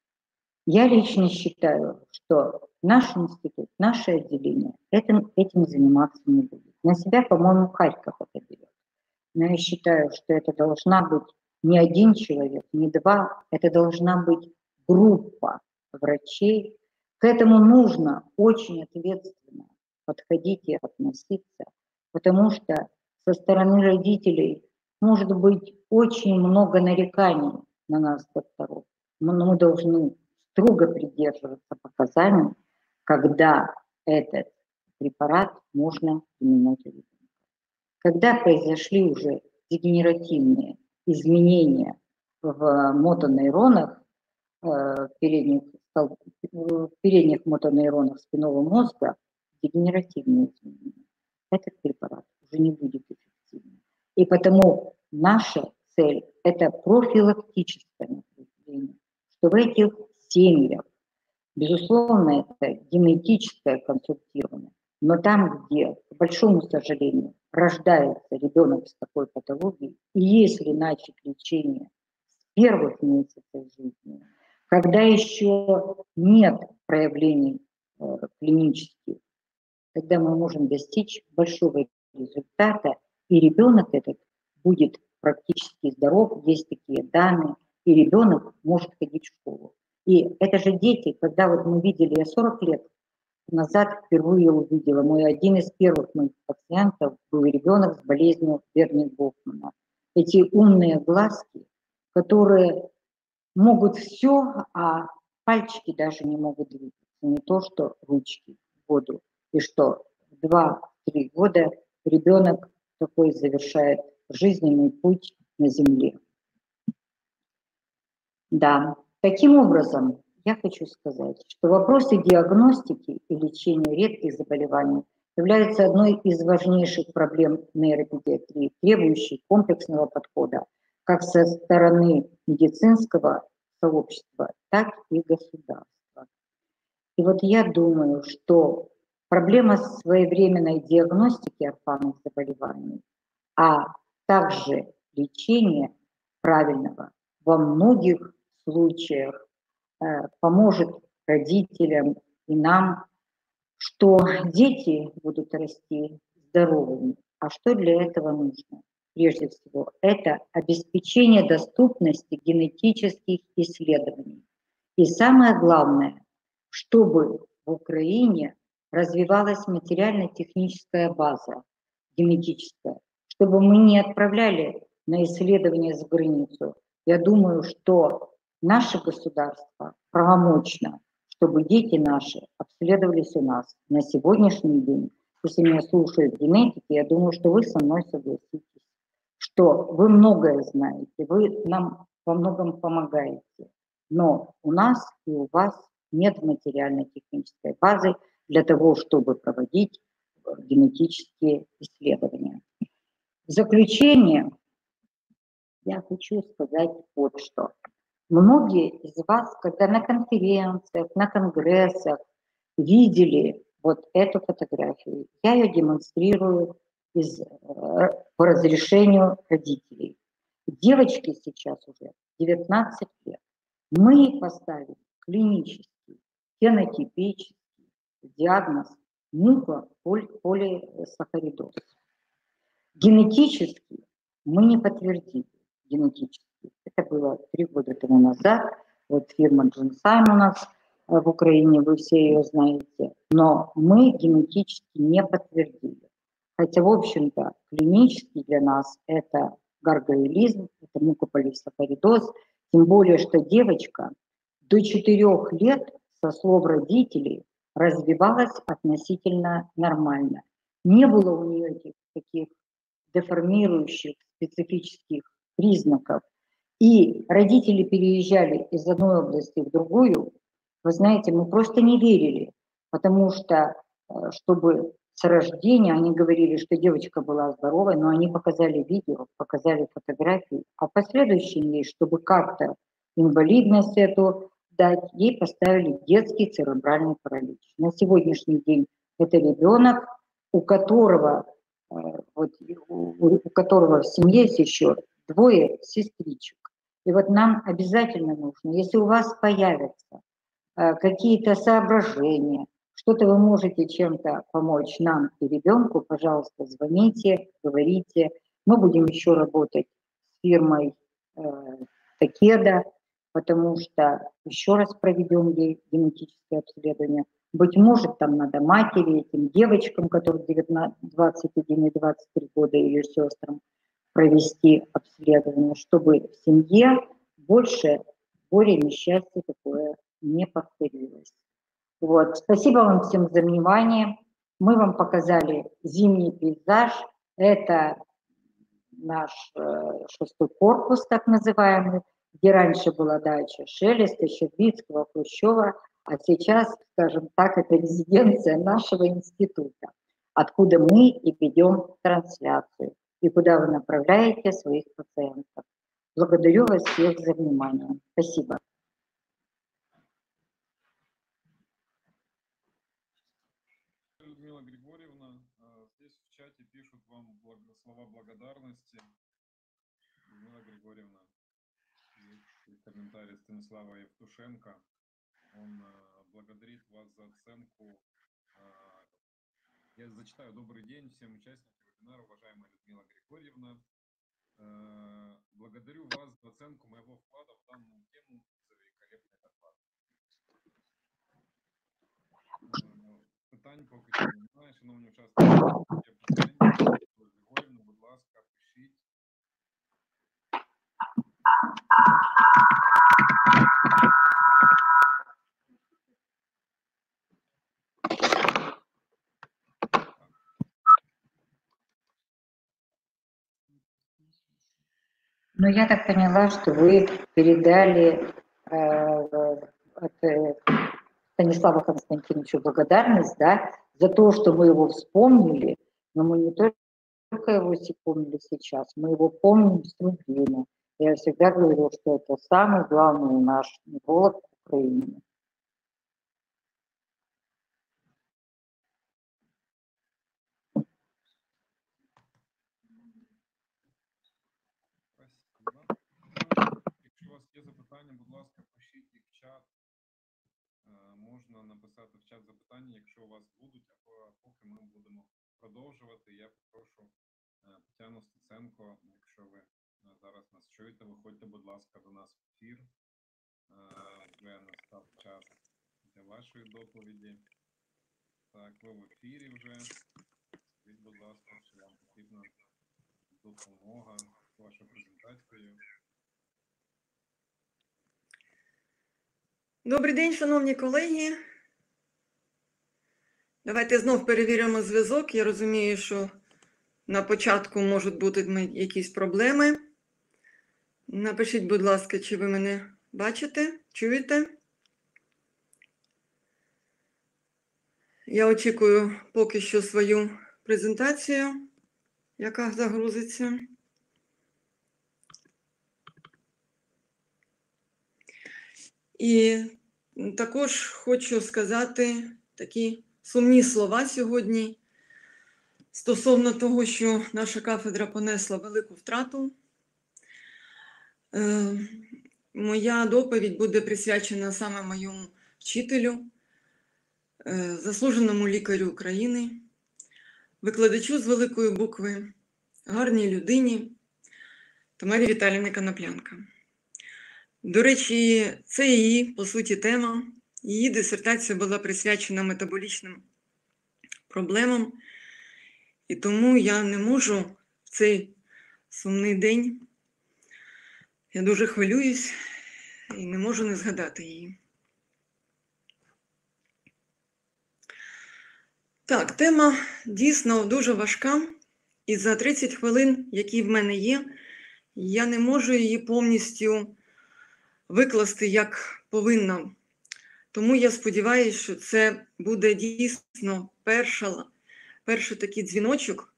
я лично считаю, что наш институт, наше отделение этим заниматься не будет. На себя, по-моему, Харьков это берет. Но я считаю, что это должна быть не один человек, не два, это должна быть группа врачей. К этому нужно очень ответственно подходить и относиться, потому что со стороны родителей может быть очень много нареканий на нас, докторов, но мы должны строго придерживаться показаний, когда этот препарат можно применять у ребенка. Когда произошли уже дегенеративные изменения в мотонейронах, передних мотонейронах спинного мозга, дегенеративные изменения, этот препарат уже не будет эффективным. И потому наша цель – это профилактическое наблюдение, что в этих семьях, безусловно, это генетическое консультирование, но там, где, к большому сожалению, рождается ребенок с такой патологией, и если начать лечение с первых месяцев жизни, когда еще нет проявлений клинических, тогда мы можем достичь большого результата, и ребенок этот будет практически здоров, есть такие данные, и ребенок может ходить в школу. И это же дети, когда вот мы видели, я 40 лет назад впервые увидела, один из первых моих пациентов был ребенок с болезнью Верни-Гофмана. Эти умные глазки, которые могут все, а пальчики даже не могут двигаться, не то что ручки в воду. И что в 2-3 года ребенок такой завершает жизненный путь на Земле. Да, таким образом, я хочу сказать, что вопросы диагностики и лечения редких заболеваний являются одной из важнейших проблем нейропедиатрии, требующей комплексного подхода как со стороны медицинского сообщества, так и государства. И вот я думаю, что проблема своевременной диагностики орфанных заболеваний, а также лечения правильного во многих случаях поможет родителям и нам, что дети будут расти здоровыми. А что для этого нужно? Прежде всего, это обеспечение доступности генетических исследований. И самое главное, чтобы в Украине развивалась материально-техническая база генетическая, чтобы мы не отправляли на исследования за границу. Я думаю, что наше государство правомочно, чтобы дети наши обследовались у нас на сегодняшний день. Если меня слушают генетики, я думаю, что вы со мной согласитесь, что вы многое знаете, вы нам во многом помогаете, но у нас и у вас нет материально-технической базы для того, чтобы проводить генетические исследования. В заключение я хочу сказать вот что. Многие из вас, когда на конференциях, на конгрессах видели вот эту фотографию, я ее демонстрирую по разрешению родителей. Девочке сейчас уже 19 лет. Мы ей поставили клинический, фенотипический диагноз мукополисахаридоз. Генетически мы не подтвердили. Генетически. Это было 3 года тому назад. Вот фирма Джинсайм у нас в Украине, вы все ее знаете. Но мы генетически не подтвердили. Хотя, в общем-то, клинически для нас это гаргаилизм, это мукополисахаридоз. Тем более, что девочка до 4 лет, со слов родителей, развивалась относительно нормально. Не было у нее этих таких деформирующих специфических признаков. И родители переезжали из одной области в другую. Вы знаете, мы просто не верили, потому что, чтобы с рождения они говорили, что девочка была здоровой, но они показали видео, показали фотографии, а в последующем ей, чтобы как-то инвалидность эту дать, ей поставили детский церебральный паралич. На сегодняшний день это ребенок, у которого у которого в семье есть еще 2 сестричек. И вот нам обязательно нужно, если у вас появятся какие-то соображения, что-то вы можете чем-то помочь нам и ребенку, пожалуйста, звоните, говорите. Мы будем еще работать с фирмой Такеда, потому что еще раз проведем ей генетическое обследование. Быть может, там надо матери, этим девочкам, которым 21 и 23 года, ее сестрам, провести обследование, чтобы в семье больше горя и несчастья такое не повторилось. Вот. Спасибо вам всем за внимание. Мы вам показали зимний пейзаж. Это наш 6-й корпус, так называемый, где раньше была дача Шелеста, Щербицкого, Хрущева, а сейчас, скажем так, это резиденция нашего института, откуда мы и ведем трансляцию, и куда вы направляете своих пациентов. Благодарю вас всех за внимание. Спасибо. Людмила Григорьевна, здесь в чате пишут вам слова благодарности. Людмила Григорьевна, есть комментарий Станислава Евтушенко. Он благодарит вас за оценку. Я зачитаю. Добрый день всем участникам вебинара, уважаемая Людмила Григорьевна. Благодарю вас за оценку моего вклада в данную тему за великолепный доклад. Питань поки що немає, шановні учасники. Є питання. Григорівна, будь ласка, пишіть. Ну, я так поняла, что вы передали Станиславу Константиновичу благодарность, да, за то, что мы его вспомнили, но мы не только его помнили сейчас, мы его помним с другими. Я всегда говорю, что это самый главный наш невролог в Украине. Якщо у вас є запитання, будь ласка, пишіть їх в чат. Можна написати в чат запитання, якщо у вас будуть, а поки ми будемо продовжувати, я попрошу Тетяну Стеценко, якщо ви зараз нас чуєте, виходьте, будь ласка, до нас в ефір. Вже настав час для вашої доповіді. Так, ви в ефірі вже. Скажіть, будь ласка, чи вам потрібна допомога з вашою презентацією. Добрий день, шановні колеги. Давайте знов перевіримо зв'язок. Я розумію, що на початку можуть бути якісь проблеми. Напишіть, будь ласка, чи ви мене бачите, чуєте? Я очікую поки що свою презентацію, яка загрузиться. І також хочу сказати такі сумні слова сьогодні стосовно того, що наша кафедра понесла велику втрату. Моя доповідь буде присвячена саме моєму вчителю, заслуженому лікарю України, викладачу з великої букви, гарній людині Тамарі Віталіївні Коноплянко. До речі, це її, по суті, тема. Її дисертація була присвячена метаболічним проблемам. І тому я не можу в цей сумний день, я дуже хвилююсь і не можу не згадати її. Так, тема дійсно дуже важка. І за 30 хвилин, які в мене є, я не можу її повністю викласти, як повинна. Тому я сподіваюся, що це буде дійсно перший такий дзвіночок,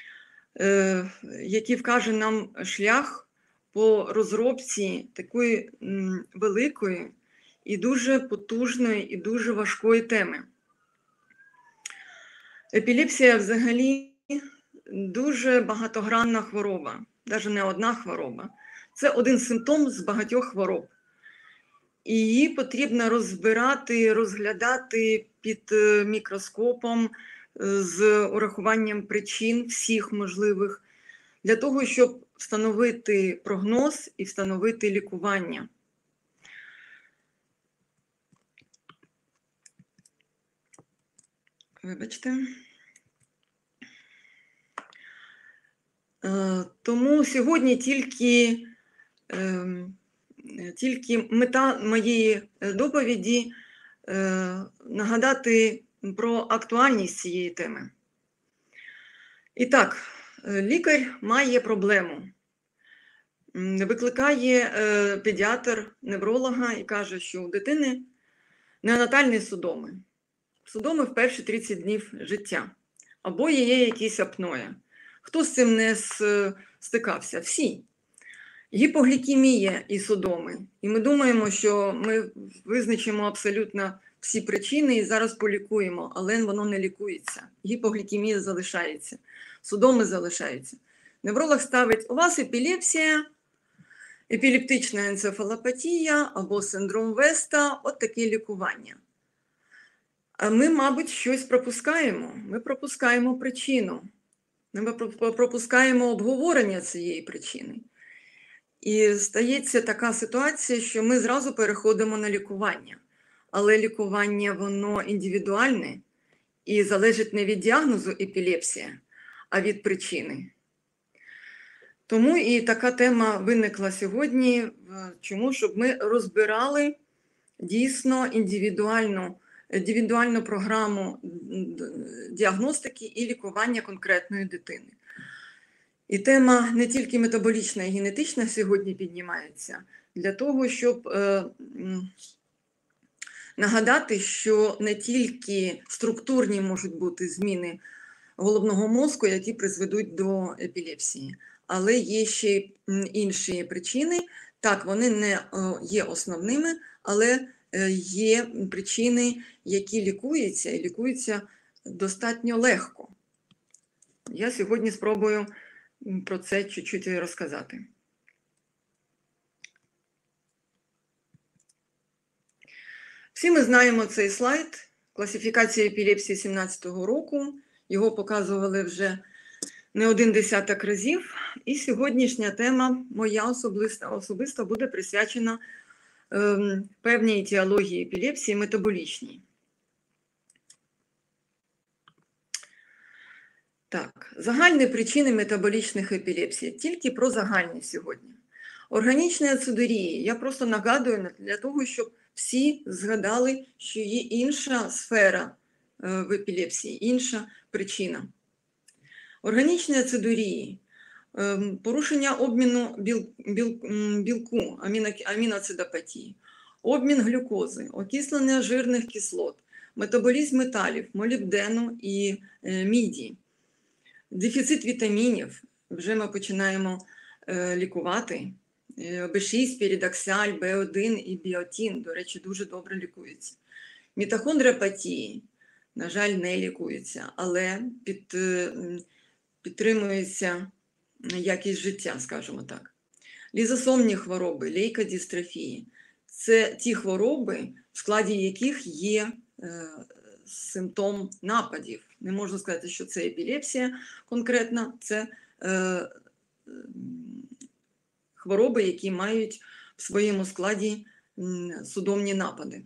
який вкаже нам шлях по розробці такої великої і дуже потужної, і дуже важкої теми. Епілепсія взагалі дуже багатогранна хвороба, навіть не одна хвороба. Це один симптом з багатьох хвороб. І її потрібно розбирати, розглядати під мікроскопом з урахуванням причин всіх можливих, для того, щоб встановити прогноз і встановити лікування. Вибачте. Тому сьогодні тільки мета моєї доповіді нагадати про актуальність цієї теми. І так, лікар має проблему. Викликає педіатр, невролога і каже, що у дитини неонатальні судоми. Судоми в перші 30 днів життя. Або є якісь апноє. Хто з цим не стикався? Всі. Гіпоглікемія і судоми. І ми думаємо, що ми визначимо абсолютно всі причини і зараз полікуємо, але воно не лікується. Гіпоглікемія залишається, судоми залишаються. Невролог ставить, у вас епілепсія, епілептична енцефалопатія або синдром Веста, от таке лікування. А ми, мабуть, щось пропускаємо. Ми пропускаємо причину. Ми пропускаємо обговорення цієї причини. І стається така ситуація, що ми зразу переходимо на лікування. Але лікування, воно індивідуальне і залежить не від діагнозу епілепсія, а від причини. Тому і така тема виникла сьогодні. Чому? Щоб ми розбирали дійсно індивідуальну програму діагностики і лікування конкретної дитини. І тема не тільки метаболічна і генетична сьогодні піднімається, для того, щоб нагадати, що не тільки структурні можуть бути зміни головного мозку, які призведуть до епілепсії, але є ще інші причини. Так, вони не є основними, але є причини, які лікуються, і лікуються достатньо легко. Я сьогодні спробую про це чуть-чуть розказати. Всі ми знаємо цей слайд, класифікація епілепсії 17-го року. Його показували вже не один десяток разів. І сьогоднішня тема моя особисто буде присвячена певній етіології епілепсії метаболічній. Так, загальні причини метаболічних епілепсій. Тільки про загальні сьогодні. Органічні ацидурії. Я просто нагадую для того, щоб всі згадали, що є інша сфера в епілепсії, інша причина. Органічні ацидурії. Порушення обміну білку, аміноацидопатії, обмін глюкози, окислення жирних кислот, метаболізм металів, молібдену і міді, дефіцит вітамінів, вже ми починаємо лікувати, B6, пірідоксаль, B1 і біотин, до речі, дуже добре лікуються. Мітохондріопатії, на жаль, не лікуються, але підтримується якість життя, скажімо так. Лізосомні хвороби, лейкодистрофії – це ті хвороби, в складі яких є симптом нападів. Не можна сказати, що це епілепсія конкретно, це хвороби, які мають в своєму складі судомні напади.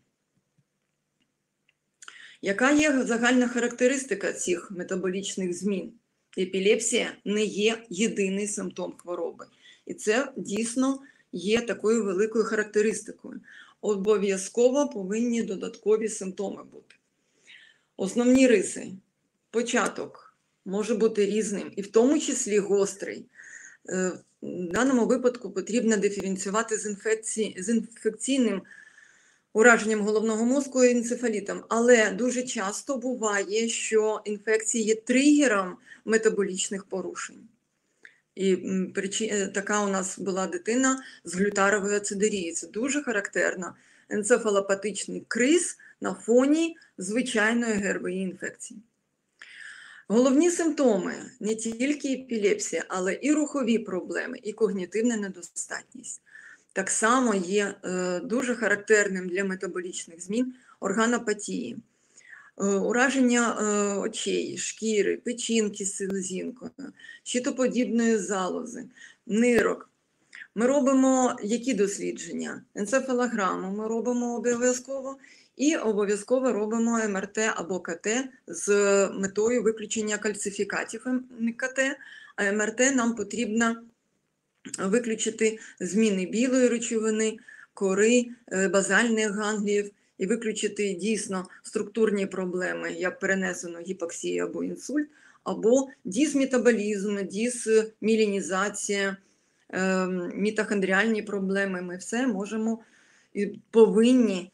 Яка є загальна характеристика цих метаболічних змін? Епілепсія не є єдиний симптом хвороби. І це дійсно є такою великою характеристикою. Обов'язково повинні додаткові симптоми бути. Основні риси. Початок може бути різним, і в тому числі гострий. В даному випадку потрібно диференціювати з інфекційним ураженням головного мозку і енцефалітом. Але дуже часто буває, що інфекція є тригером метаболічних порушень. І така у нас була дитина з глютаровою ацидерією. Це дуже характерно. Енцефалопатичний криз на фоні звичайної ГРВІ інфекції. Головні симптоми – не тільки епілепсія, але і рухові проблеми, і когнітивна недостатність. Так само є дуже характерним для метаболічних змін органопатії. Ураження очей, шкіри, печінки з селезінкою, щитоподібної залози, нирок. Ми робимо які дослідження? Енцефалограму ми робимо обов'язково і обов'язково робимо МРТ або КТ з метою виключення кальцифікатів КТ, а МРТ нам потрібно виключити зміни білої речовини, кори, базальних гангліїв і виключити дійсно структурні проблеми, як перенесену гіпоксію або інсульт, або дисметаболізм, дисмілінізація, мітохондріальні проблеми. Ми все можемо і повинні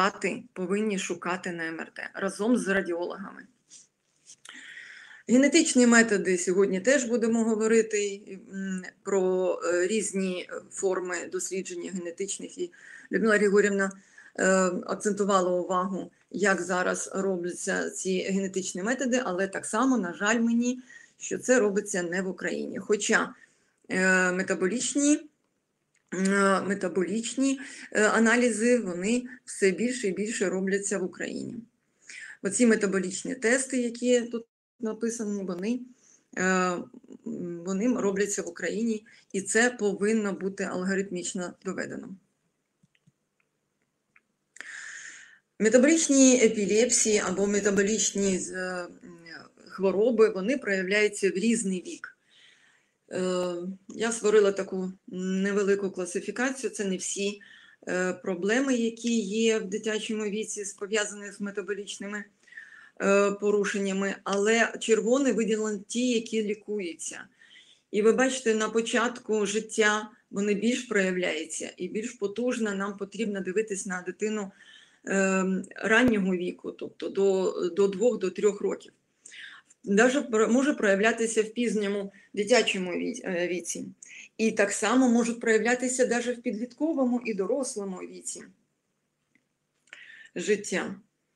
шукати на МРТ разом з радіологами. Генетичні методи сьогодні теж будемо говорити про різні форми дослідження генетичних. І Людмила Григорівна акцентувала увагу, як зараз робляться ці генетичні методи, але так само, на жаль, мені, що це робиться не в Україні. Хоча метаболічні аналізи, вони все більше і більше робляться в Україні. Оці метаболічні тести, які тут написані, вони робляться в Україні, і це повинно бути алгоритмічно доведено. Метаболічні епілепсії або метаболічні хвороби, вони проявляються в різний вік. Я створила таку невелику класифікацію, це не всі проблеми, які є в дитячому віці, пов'язані з метаболічними порушеннями, але червоні виділені ті, які лікуються. І ви бачите, на початку життя вони більш проявляються і більш потужно нам потрібно дивитись на дитину раннього віку, тобто до 2-3 років. Даже може проявлятися в пізньому дитячому віці. І так само можуть проявлятися навіть в підлітковому і дорослому віці життя.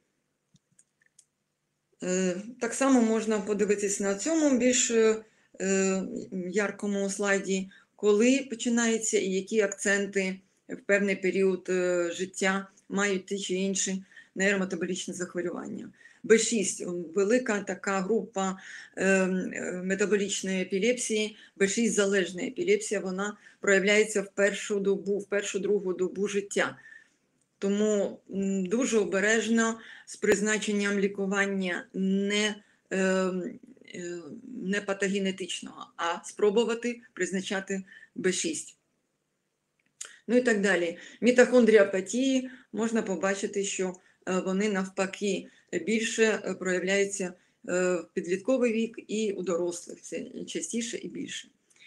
Так само можна подивитись на цьому більш яркому слайді, коли починається і які акценти в певний період життя мають ті чи інші нейрометаболічні захворювання. B6 – велика така група метаболічної епілепсії, B6 – залежна епілепсія, вона проявляється в першу-другу добу життя. Тому дуже обережно з призначенням лікування не патогенетичного, а спробувати призначати B6. Ну і так далі. Мітохондріопатії можна побачити, що вони навпаки більше проявляються в підлітковий вік і у дорослих. Це частіше і більше.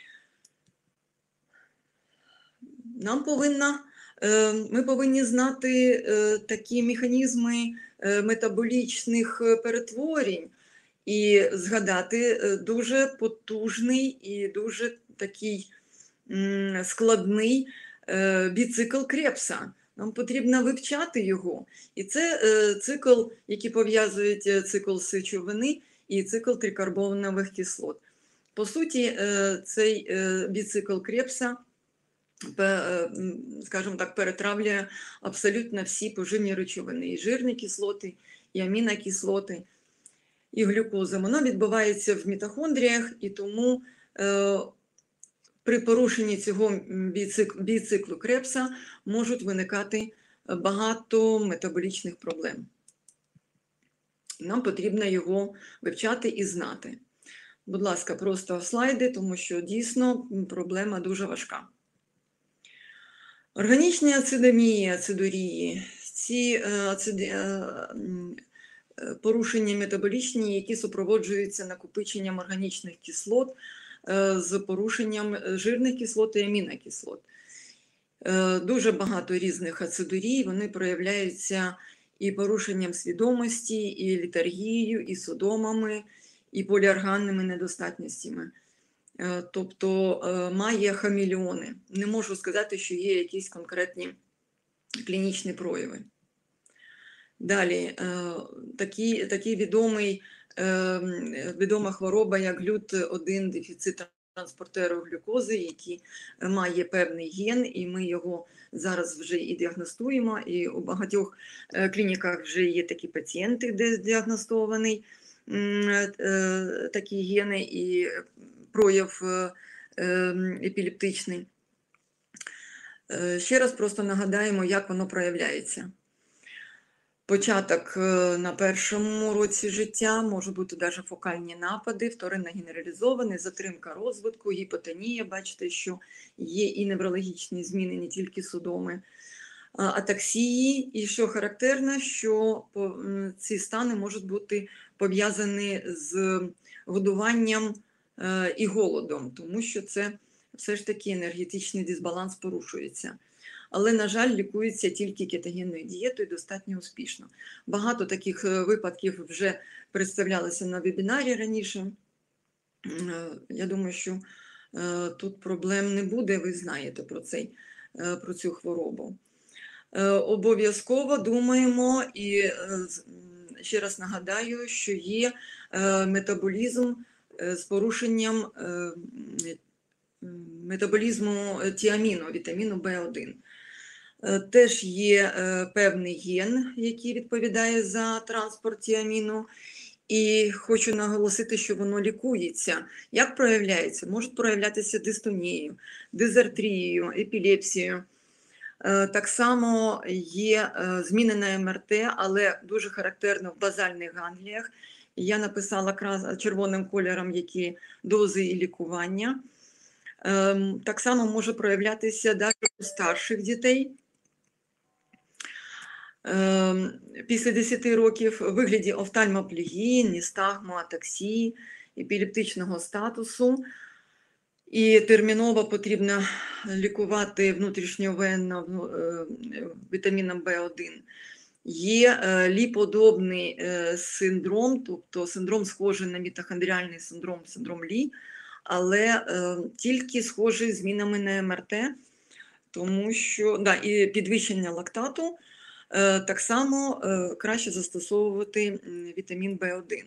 Ми повинні знати такі механізми метаболічних перетворень і згадати дуже потужний і дуже такий складний біцикл Крепса. Нам потрібно вивчати його. І це цикл, який пов'язує цикл сечовини і цикл трикарбонових кислот. По суті, цей біцикл Крепса, скажімо так, перетравлює абсолютно всі поживні речовини, і жирні кислоти, і амінокислоти, і глюкоза. Воно відбувається в мітохондріях, і тому при порушенні цього біциклу Крепса можуть виникати багато метаболічних проблем. Нам потрібно його вивчати і знати. Будь ласка, просто слайди, тому що дійсно проблема дуже важка. Органічні ацидемії, ацидурії – ці порушення метаболічні, які супроводжуються накопиченням органічних кислот з порушенням жирних кислот і амінокислот. Дуже багато різних ацидурій, вони проявляються і порушенням свідомості, і літаргією, і судомами, і поліорганними недостатностями. Тобто має хамелеони. Не можу сказати, що є якісь конкретні клінічні прояви. Далі, такий відома хвороба, як ГЛЮТ-1 дефіцит транспортеру глюкози, який має певний ген, і ми його зараз вже і діагностуємо, і у багатьох клініках вже є такі пацієнти, де діагностований такі гени і прояв епілептичний. Ще раз просто нагадаємо, як воно проявляється. Початок на першому році життя, може бути навіть фокальні напади, вторинно генералізований, затримка розвитку, гіпотонія, бачите, що є і неврологічні зміни, не тільки судоми, атаксії, і що характерно, що ці стани можуть бути пов'язані з годуванням і голодом, тому що це все ж таки енергетичний дисбаланс порушується. Але, на жаль, лікується тільки кетогенною дієтою достатньо успішно. Багато таких випадків вже представлялося на вебінарі раніше. Я думаю, що тут проблем не буде, ви знаєте про цю хворобу. Обов'язково думаємо, і ще раз нагадаю, що є метаболізм з порушенням метаболізму тіаміну, вітаміну В1. Теж є певний ген, який відповідає за транспорт тіаміну, і хочу наголосити, що воно лікується. Як проявляється? Можуть проявлятися дистонією, дизартрією, епілепсією. Так само є зміни на МРТ, але дуже характерно в базальних гангліях. Я написала червоним кольором, які дози і лікування. Так само може проявлятися навіть у старших дітей. Після 10 років у вигляді офтальмоплегії, ністагму, атаксії, епілептичного статусу. І терміново потрібно лікувати внутрішньовенно вітаміном В1. Є ліподобний синдром, тобто синдром схожий на мітохондріальний синдром Лі, але тільки схожий з змінами на МРТ, тому що, і підвищення лактату, так само краще застосовувати вітамін В1.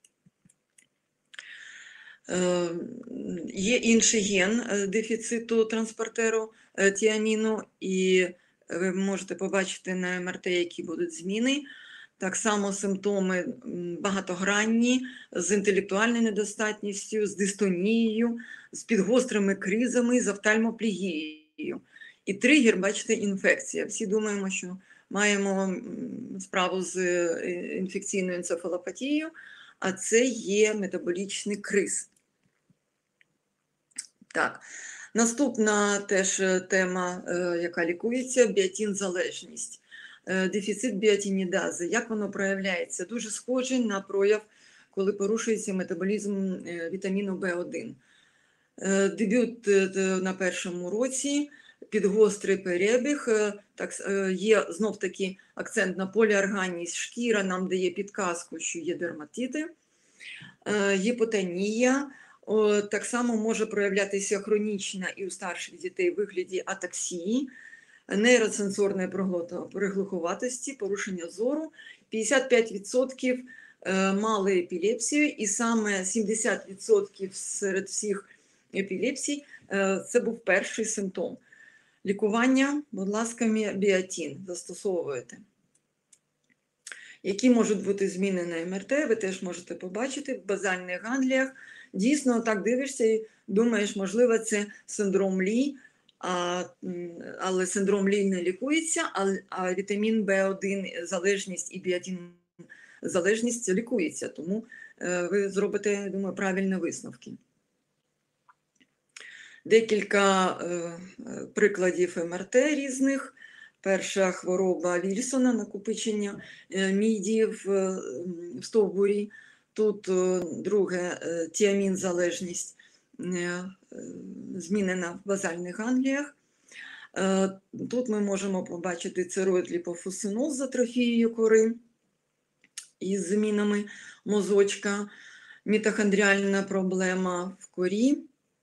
Є інший ген дефіциту транспортеру тіаміну, і ви можете побачити на МРТ, які будуть зміни. Так само симптоми багатогранні, з інтелектуальною недостатністю, з дистонією, з підгострими кризами, з офтальмоплегією. І тригер, бачите, інфекція. Всі думаємо, що маємо справу з інфекційною енцефалопатією, а це є метаболічний криз. Так, наступна теж тема, яка лікується – біотин-залежність. Дефіцит біотинідази. Як воно проявляється? Дуже схожий на прояв, коли порушується метаболізм вітаміну В1. Дебют на першому році, підгострий перебіг, є знов-таки акцент на поліорганність, шкіра нам дає підказку, що є дерматити, гіпотонія, Так само може проявлятися хронічна і у старших дітей в вигляді атаксії, нейросенсорної приглуховатості, порушення зору. 55% мали епілепсію, і саме 70% серед всіх епілепсій це був перший симптом. Лікування, будь ласка, біотин застосовуєте. Які можуть бути зміни на МРТ, ви теж можете побачити в базальних гангліях. Дійсно, так дивишся і думаєш, можливо, це синдром Лі, але синдром Лі не лікується, а вітамін В1 залежність і біотин залежність лікується. Тому ви зробите, я думаю, правильні висновки. Декілька прикладів МРТ різних. Перша хвороба Вільсона, накопичення мідії в стовбурі. Тут друге тіамін-залежність змінена в базальних гангліях. Тут ми можемо побачити цероїд-ліпофусциноз з атрофією кори із змінами мозочка, мітохондріальна проблема в корі.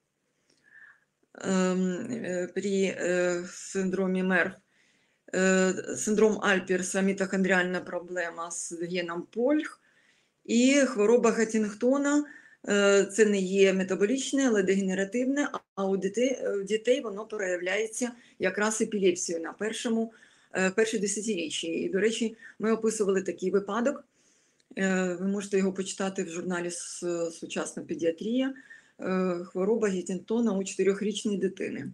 При синдромі МЕРФ, синдром Альперса, мітохондріальна проблема з геном Польг, і хвороба Гаттінгтона, це не є метаболічне, але дегенеративне, а у дітей воно проявляється якраз епілепсією на першій десятиріччі. І, до речі, ми описували такий випадок, ви можете його почитати в журналі «Сучасна педіатрія», хвороба Геттінгтона у 4-річної дитини.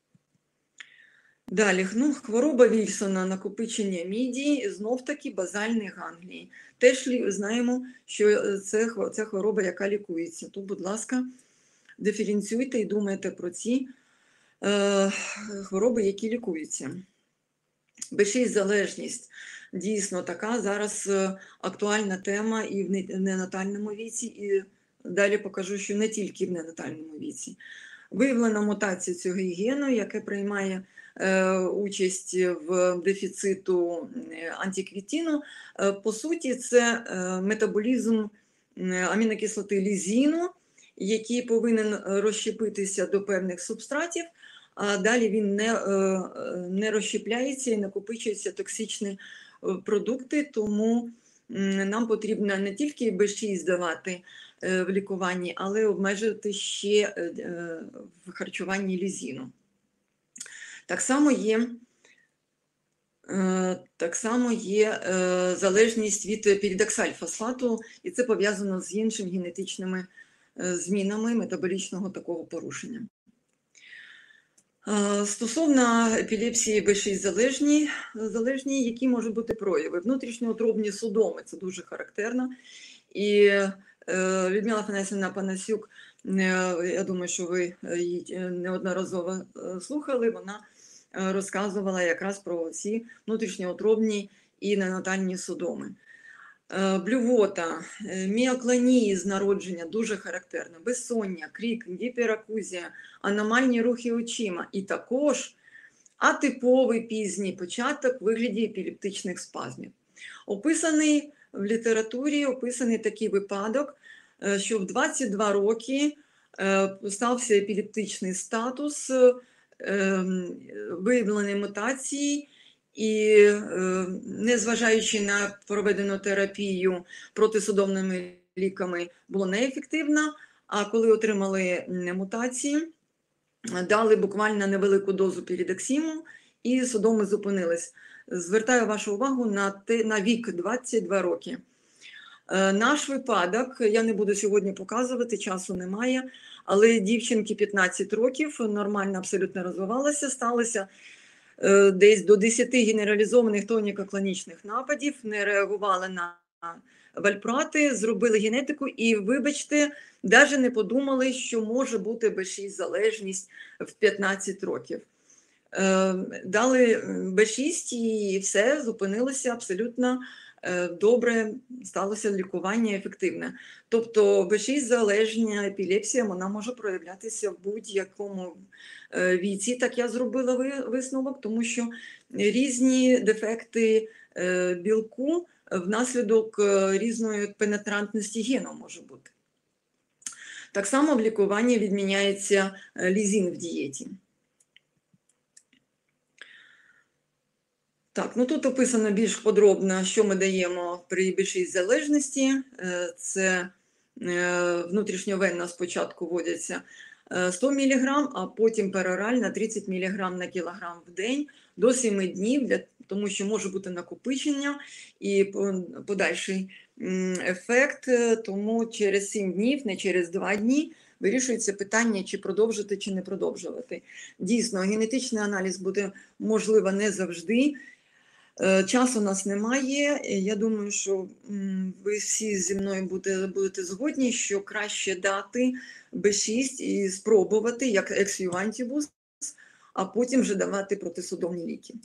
Далі, хвороба Вільсона, накопичення мідії, знов-таки базальні ганглії. Теж знаємо, що це хвороба, яка лікується. Тут, будь ласка, диференціюйте і думайте про ці хвороби, які лікуються. Б6-залежність. Дійсно, така зараз актуальна тема і в неонатальному віці, і далі покажу, що не тільки в неонатальному віці. Виявлена мутація цього гену, яке приймає участь в дефіциту антиквітіну. По суті, це метаболізм амінокислоти лізіну, який повинен розщепитися до певних субстратів, а далі він не розщепляється і накопичуються токсичні продукти, тому нам потрібно не тільки Б6 давати в лікуванні, але обмежити ще в харчуванні лізіну. Так само є залежність від піридоксальфосфату, і це пов'язано з іншими генетичними змінами метаболічного такого порушення. Стосовно епілепсії Б6 залежні, які можуть бути прояви? Внутрішньоутробні судоми, це дуже характерно. І Людмила Афанасівна Панасюк, я думаю, що ви її неодноразово слухали, вона розказувала якраз про ці внутрішньоутробні і неонатальні судоми. Блювота, міоклонії з народження дуже характерно, безсоння, крик, гіперакузія, аномальні рухи очима і також атиповий пізній початок в вигляді епілептичних спазмів. Описаний в літературі, описаний такий випадок, що в 22 роки стався епілептичний статус, виявлені мутації, і незважаючи на проведену терапію протисудомними ліками, було неефективно, а коли отримали мутації, дали буквально невелику дозу піридоксиму і судоми зупинились. Звертаю вашу увагу на вік 22 роки. Наш випадок, я не буду сьогодні показувати, часу немає, але дівчинки 15 років, нормально абсолютно розвивалася, сталося десь до 10 генералізованих тоніко-клонічних нападів, не реагували на вальпрати, зробили генетику і, вибачте, навіть не подумали, що може бути Б6-залежність в 15 років. Дали Б6 і все, зупинилося абсолютно добре, сталося лікування ефективне. Тобто Б6-залежна епілепсія, вона може проявлятися в будь-якому віці, так я зробила висновок, тому що різні дефекти білку внаслідок різної пенетрантності гену може бути. Так само в лікуванні відміняється лізин в дієті. Так, ну тут описано більш подробно, що ми даємо при більшій залежності. Це внутрішньовенно спочатку вводяться 100 мг, а потім перорально 30 мг на кілограм в день до 7 днів, тому що може бути накопичення і подальший ефект, тому через 7 днів, не через 2 дні, вирішується питання, чи продовжити, чи не продовжувати. Дійсно, генетичний аналіз буде можливо не завжди. Часу у нас немає. Я думаю, що ви всі зі мною будете згодні, що краще дати B6 і спробувати як екс-вівантібус, а потім вже давати протисудомні ліки.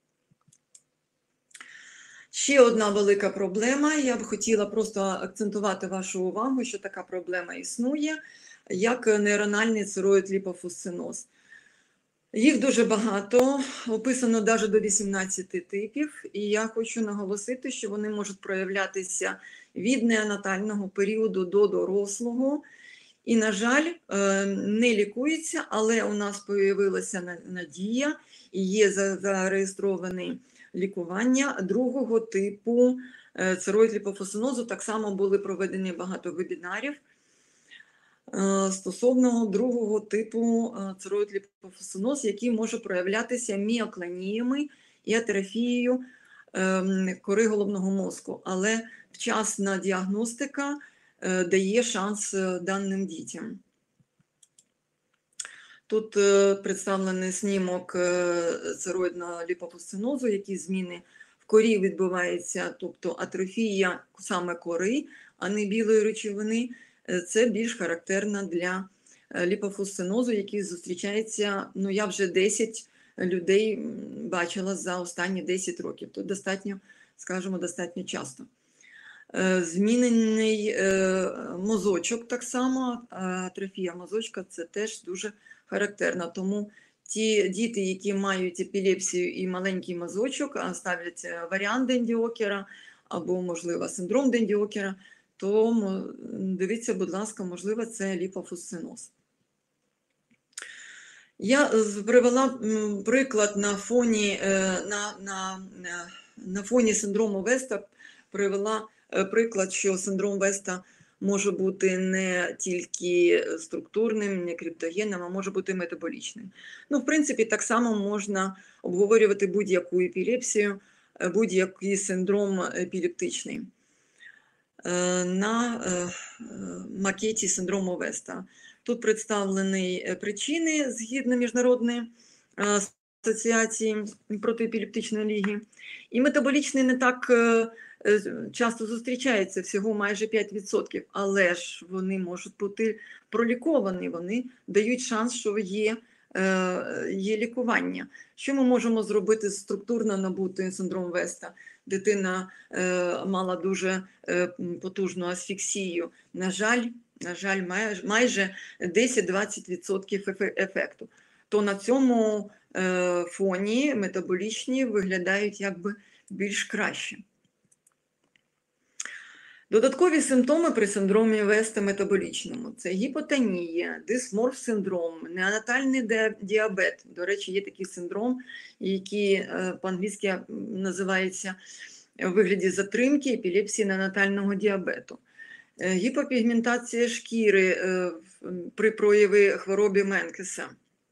Ще одна велика проблема. Я б хотіла просто акцентувати вашу увагу, що така проблема існує, як нейрональний цероїд ліпофусциноз. Їх дуже багато, описано навіть до 18 типів, і я хочу наголосити, що вони можуть проявлятися від неонатального періоду до дорослого. І, на жаль, не лікується, але у нас з'явилася надія і є зареєстроване лікування другого типу цероїд ліпофусцинозу. Так само були проведені багато вебінарів стосовно другого типу цероїд ліпофусциноз, який може проявлятися міоклоніями і атрофією кори головного мозку. Але вчасна діагностика дає шанс даним дітям. Тут представлений снімок цероїдного ліпофусцинозу, які зміни в корі відбуваються, тобто атрофія саме кори, а не білої речовини. Це більш характерно для ліпофусцинозу, який зустрічається, ну я вже 10 людей бачила за останні 10 років. Тут достатньо, скажімо, достатньо часто. Змінений мозочок так само, атрофія мозочка, це теж дуже характерно. Тому ті діти, які мають епілепсію і маленький мозочок, ставлять варіант Дендіокера або, можливо, синдром Дендіокера, то дивіться, будь ласка, можливо, це ліпофусциноз. Я привела приклад на фоні синдрому Веста, привела приклад, що синдром Веста може бути не тільки структурним, не криптогенним, а може бути метаболічним. Ну, в принципі, так само можна обговорювати будь-яку епілепсію, будь-який синдром епілептичний на макеті синдрому Веста. Тут представлені причини згідно Міжнародної асоціації протиепілептичної ліги. І метаболічний не так часто зустрічаються, всього майже 5%, але ж вони можуть бути проліковані, вони дають шанс, що є лікування. Що ми можемо зробити з структурно набутим синдромом Веста? Дитина мала дуже потужну асфіксію. На жаль, майже 10-20% ефекту. То на цьому фоні метаболічні виглядають якби більш краще. Додаткові симптоми при синдромі Веста метаболічному – це гіпотонія, дисморф-синдром, неонатальний діабет. До речі, є такий синдром, який по-англійськи називається у вигляді затримки епілепсії неонатального діабету. Гіпопігментація шкіри при прояві хвороби Менкеса,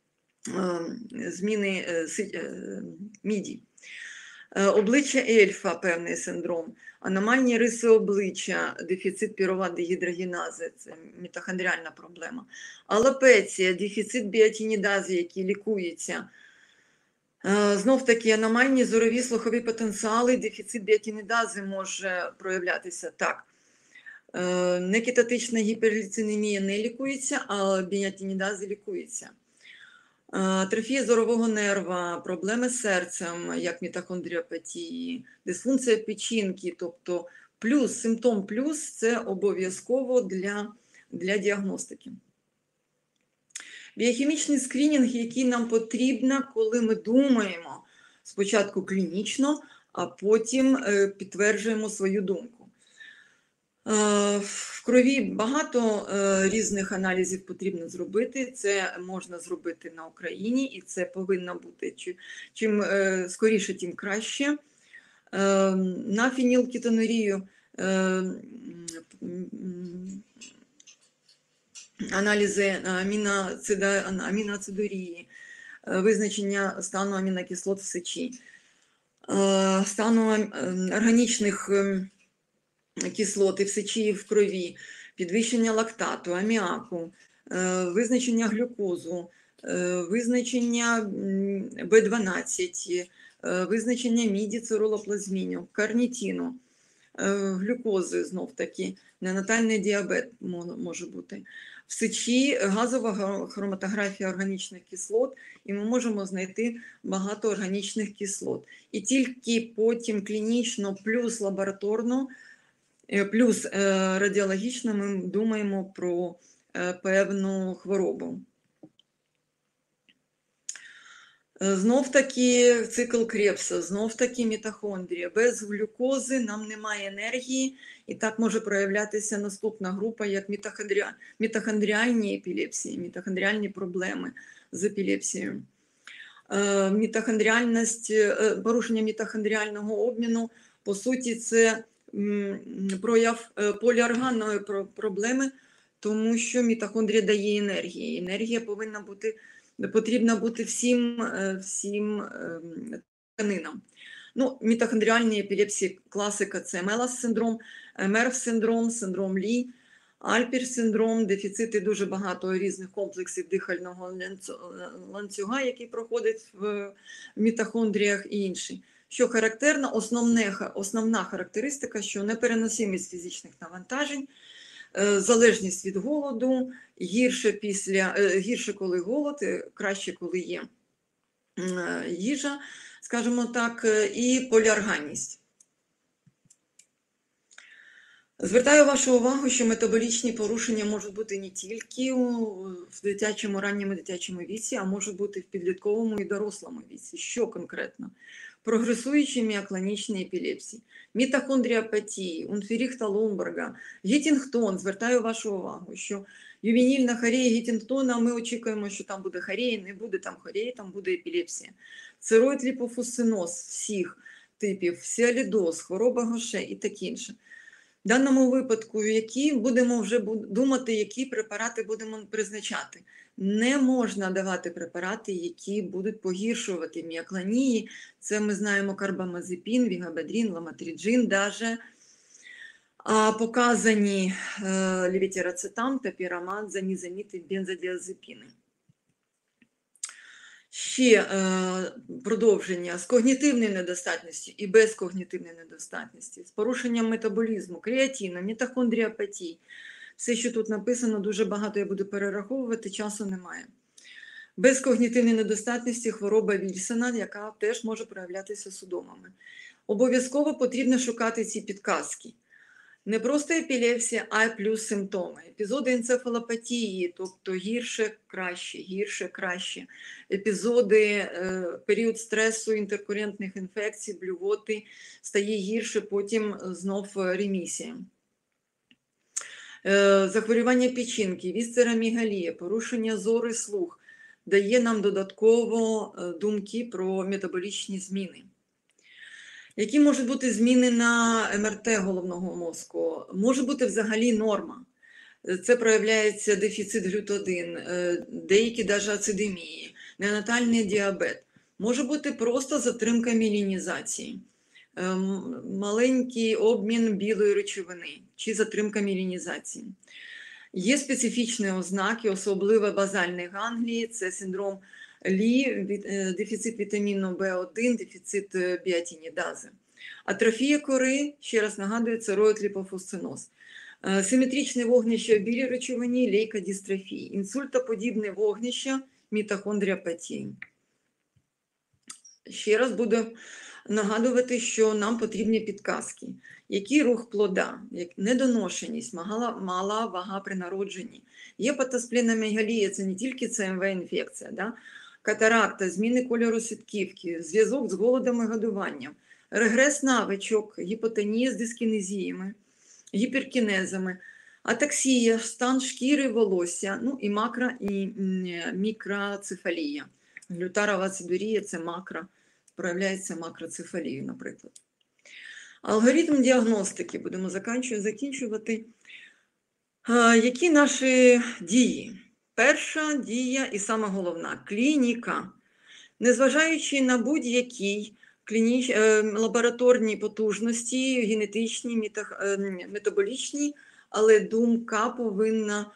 зміни міді. Обличчя ельфа, певний синдром, аномальні риси обличчя, дефіцит піруват-дегідрогенази, це мітохондріальна проблема, алопеція, дефіцит біотинідази, який лікується. Знов-таки аномальні зорові слухові потенціали, дефіцит біотинідази може проявлятися так. Некетатична гіпергліцинемія не лікується, а біотинідази лікується. Атрофія зорового нерва, проблеми з серцем, як мітохондріопатії, дисфункція печінки, тобто симптом плюс – це обов'язково для діагностики. Біохімічний скринінг, який нам потрібно, коли ми думаємо спочатку клінічно, а потім підтверджуємо свою думку. В крові багато різних аналізів потрібно зробити. Це можна зробити на Україні, і це повинно бути чим скоріше, тим краще. На фенілкетонурію аналізи аміноацидурії, визначення стану амінокислот в сечі, стану органічних кислот і в сечі, і в крові, підвищення лактату, аміаку, визначення глюкозу, визначення B12, визначення міді, цирулоплазміню, карнітіну, глюкози, знов-таки, неонатальний діабет може бути. В сечі газова хроматографія органічних кислот, і ми можемо знайти багато органічних кислот. І тільки потім клінічно плюс лабораторно, плюс радіологічно ми думаємо про певну хворобу. Знов-таки цикл Кребса, знов-таки мітохондрія. Без глюкози нам немає енергії, і так може проявлятися наступна група, як мітохондріальні епілепсії, мітохондріальні проблеми з епілепсією. Порушення мітохондріального обміну, по суті, це прояв поліорганної проблеми, тому що мітохондрія дає енергії. Енергія потрібна бути всім тканинам. Ну, мітохондріальні епілепсії, класика – це Мелас-синдром, Мерв-синдром, синдром Лі, Альпір-синдром, дефіцити дуже багато різних комплексів дихального ланцюга, які проходять в мітохондріях і інші. Що характерно, основна характеристика, що непереносимість фізичних навантажень, залежність від голоду, гірше, коли голод, краще, коли є їжа, скажімо так, і поліорганність. Звертаю вашу увагу, що метаболічні порушення можуть бути не тільки в ранньому дитячому віці, а можуть бути в підлітковому і дорослому віці. Що конкретно? Прогресуючі міоклонічні епілепсії, мітохондріопатії, Унферіхта Ломберга, Геттінгтон. Звертаю вашу увагу, що ювенільна хорея Геттінгтона, ми очікуємо, що там буде хорея, не буде там хореї, там буде епілепсія. Цероїд ліпофусциноз всіх типів, сіалідоз, хвороба Гоше і таке інше. В даному випадку, будемо вже думати, які препарати будемо призначати. Не можна давати препарати, які будуть погіршувати міоклонії. Це ми знаємо карбамазепін, вігабедрін, ламотріджин, даже показані левітірацетам, топірамат, занізамід і бензодіазепіни. Ще продовження з когнітивною недостатністю і без когнітивної недостатності, з порушенням метаболізму, креатину, мітохондріопатії. Все, що тут написано, дуже багато я буду перераховувати, часу немає. Без когнітивної недостатності хвороба Вільсона, яка теж може проявлятися судомами. Обов'язково потрібно шукати ці підказки. Не просто епілепсія, а й плюс симптоми. Епізоди енцефалопатії, тобто гірше, краще. Епізоди, період стресу, інтеркурентних інфекцій, блювоти, стає гірше, потім знов ремісія. Захворювання печінки, вісцерамігалія, порушення зору і слух дає нам додатково думки про метаболічні зміни. Які можуть бути зміни на МРТ головного мозку? Може бути взагалі норма. Це проявляється дефіцит глютодин, деякі навіть ацидемії, неонатальний діабет. Може бути просто затримка мілінізації, маленький обмін білої речовини чи затримка мілінізації. Є специфічні ознаки, особливо базальної ганглії, це синдром Лі, дефіцит вітаміну В1, дефіцит біотинідази. Атрофія кори, ще раз нагадую, цероїд ліпофусциноз. Симетричне вогнище в білій речовині, лейкодистрофії. Інсультоподібне вогнище, мітохондріопатії. Ще раз буду нагадувати, що нам потрібні підказки. Який рух плода, недоношеність, мала вага при народженні. Є патоспліномегалія, це не тільки ЦМВ-інфекція, да? Катаракта, зміни кольору сітківки, зв'язок з голодом і годуванням, регрес навичок, гіпотонія з дискінезіями, гіперкінезами, атаксія, стан шкіри, волосся, ну і макро- і мікроцефалія. Глютарова ацидурія – це макро, проявляється макроцефалією, наприклад. Алгоритм діагностики, будемо закінчувати. Які наші дії? Перша дія і саме головна – клініка. Незважаючи на будь-які лабораторні потужності, генетичні, метаболічні, але думка повинна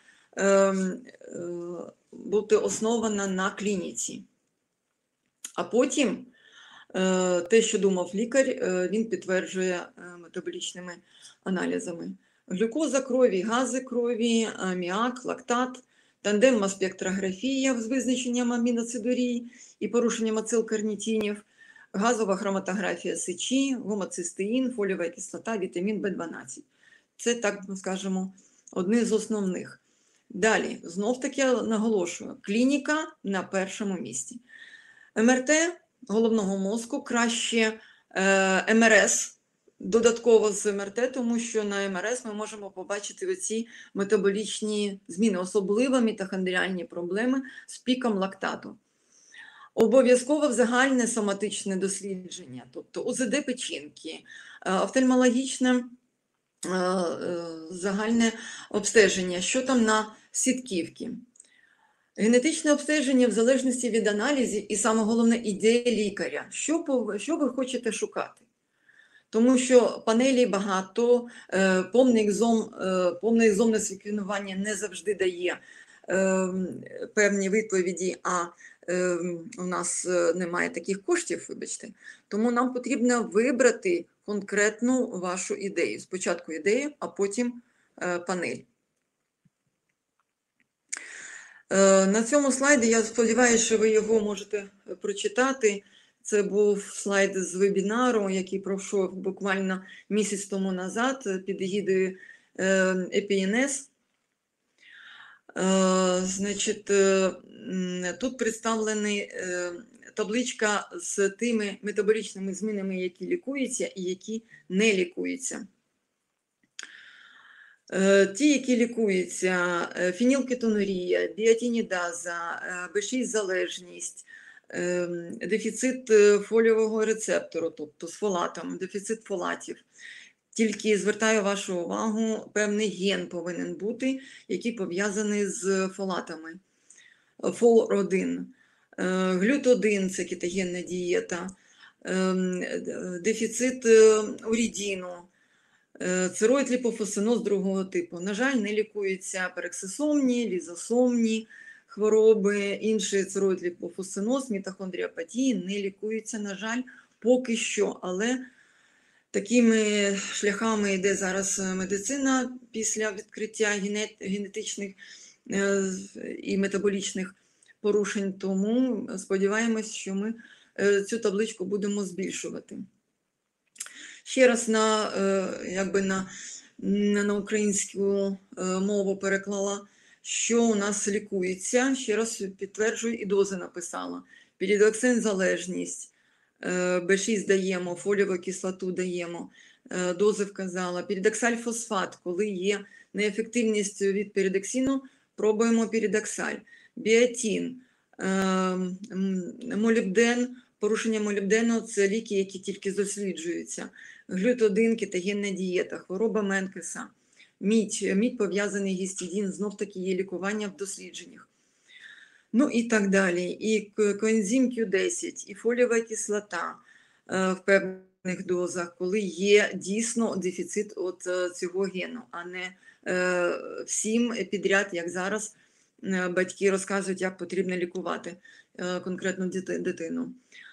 бути основана на клініці. А потім те, що думав лікар, він підтверджує метаболічними аналізами. Глюкоза крові, гази крові, аміак, лактат, тандемна спектрографія з визначенням аміноцидурій і порушенням ацилкарнітинів, газова хроматографія сечі, гомоцистеїн, фолієва кислота, вітамін В12. Це, так скажемо, одні з основних. Далі, знов-таки наголошую, клініка на першому місці. МРТ головного мозку, краще МРС, додатково з МРТ, тому що на МРС ми можемо побачити оці метаболічні зміни, особливо мітохондріальні проблеми з піком лактату. Обов'язково загальне соматичне дослідження, тобто УЗД печінки, офтальмологічне загальне обстеження, що там на сітківці. Генетичне обстеження в залежності від аналізів і, саме головне, ідея лікаря. Що ви хочете шукати? Тому що панелей багато, повне екзомне секвенування не завжди дає певні відповіді, а у нас немає таких коштів, вибачте. Тому нам потрібно вибрати конкретну вашу ідею. Спочатку ідею, а потім панель. На цьому слайді, я сподіваюся, що ви його можете прочитати. Це був слайд з вебінару, який пройшов буквально місяць тому назад під егідою ЕПІНС. Значить, тут представлена табличка з тими метаболічними змінами, які лікуються і які не лікуються. Ті, які лікуються, фенілкетонурія, біотинідаза, B6-залежність, дефіцит фолієвого рецептору, тобто з фолатом, дефіцит фолатів. Тільки звертаю вашу увагу, певний ген повинен бути, який пов'язаний з фолатами. FOL1, глютодин – це кетогенна дієта, дефіцит урідіну, цироїд ліпофусциноз другого типу. На жаль, не лікуються перексисомні, лізосомні хвороби, інші цироїд ліпофусциноз, мітохондріопатії не лікуються, на жаль, поки що. Але такими шляхами йде зараз медицина після відкриття генетичних і метаболічних порушень. Тому сподіваємось, що ми цю табличку будемо збільшувати. Ще раз на українську мову переклала, що у нас лікується. Ще раз підтверджую, і дози написала. Пірідоксин – залежність, B6 даємо, фолієву кислоту даємо, дози вказала. Пірідоксальфосфат, коли є неефективність від пірідоксину, пробуємо пірідоксаль. Біотин, молібден, порушення молібдену – це ліки, які тільки досліджуються. Глютодин, кетогенна дієта, хвороба Менкеса, мідь пов'язаний гістидін, знов-таки є лікування в дослідженнях. Ну і так далі. І коензим Q10, і фолієва кислота в певних дозах, коли є дійсно дефіцит от цього гену, а не всім підряд, як зараз батьки розказують, як потрібно лікувати конкретну дитину.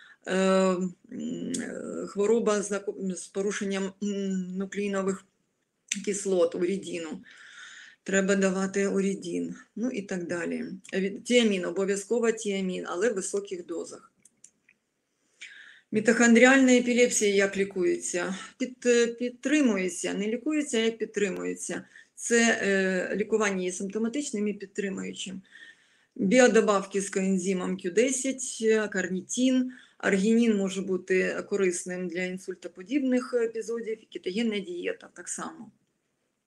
Хвороба з порушенням нуклеїнових кислот, урідіну. Треба давати урідін, ну і так далі. Тіамін, обов'язково тіамін, але в високих дозах. Мітохондріальна епілепсія як лікується? Підтримується, не лікується, а підтримується. Це лікування є симптоматичним і підтримуючим. Біодобавки з коензимом Q10, карнітин, аргінін може бути корисним для інсультоподібних епізодів, кетогенна дієта так само.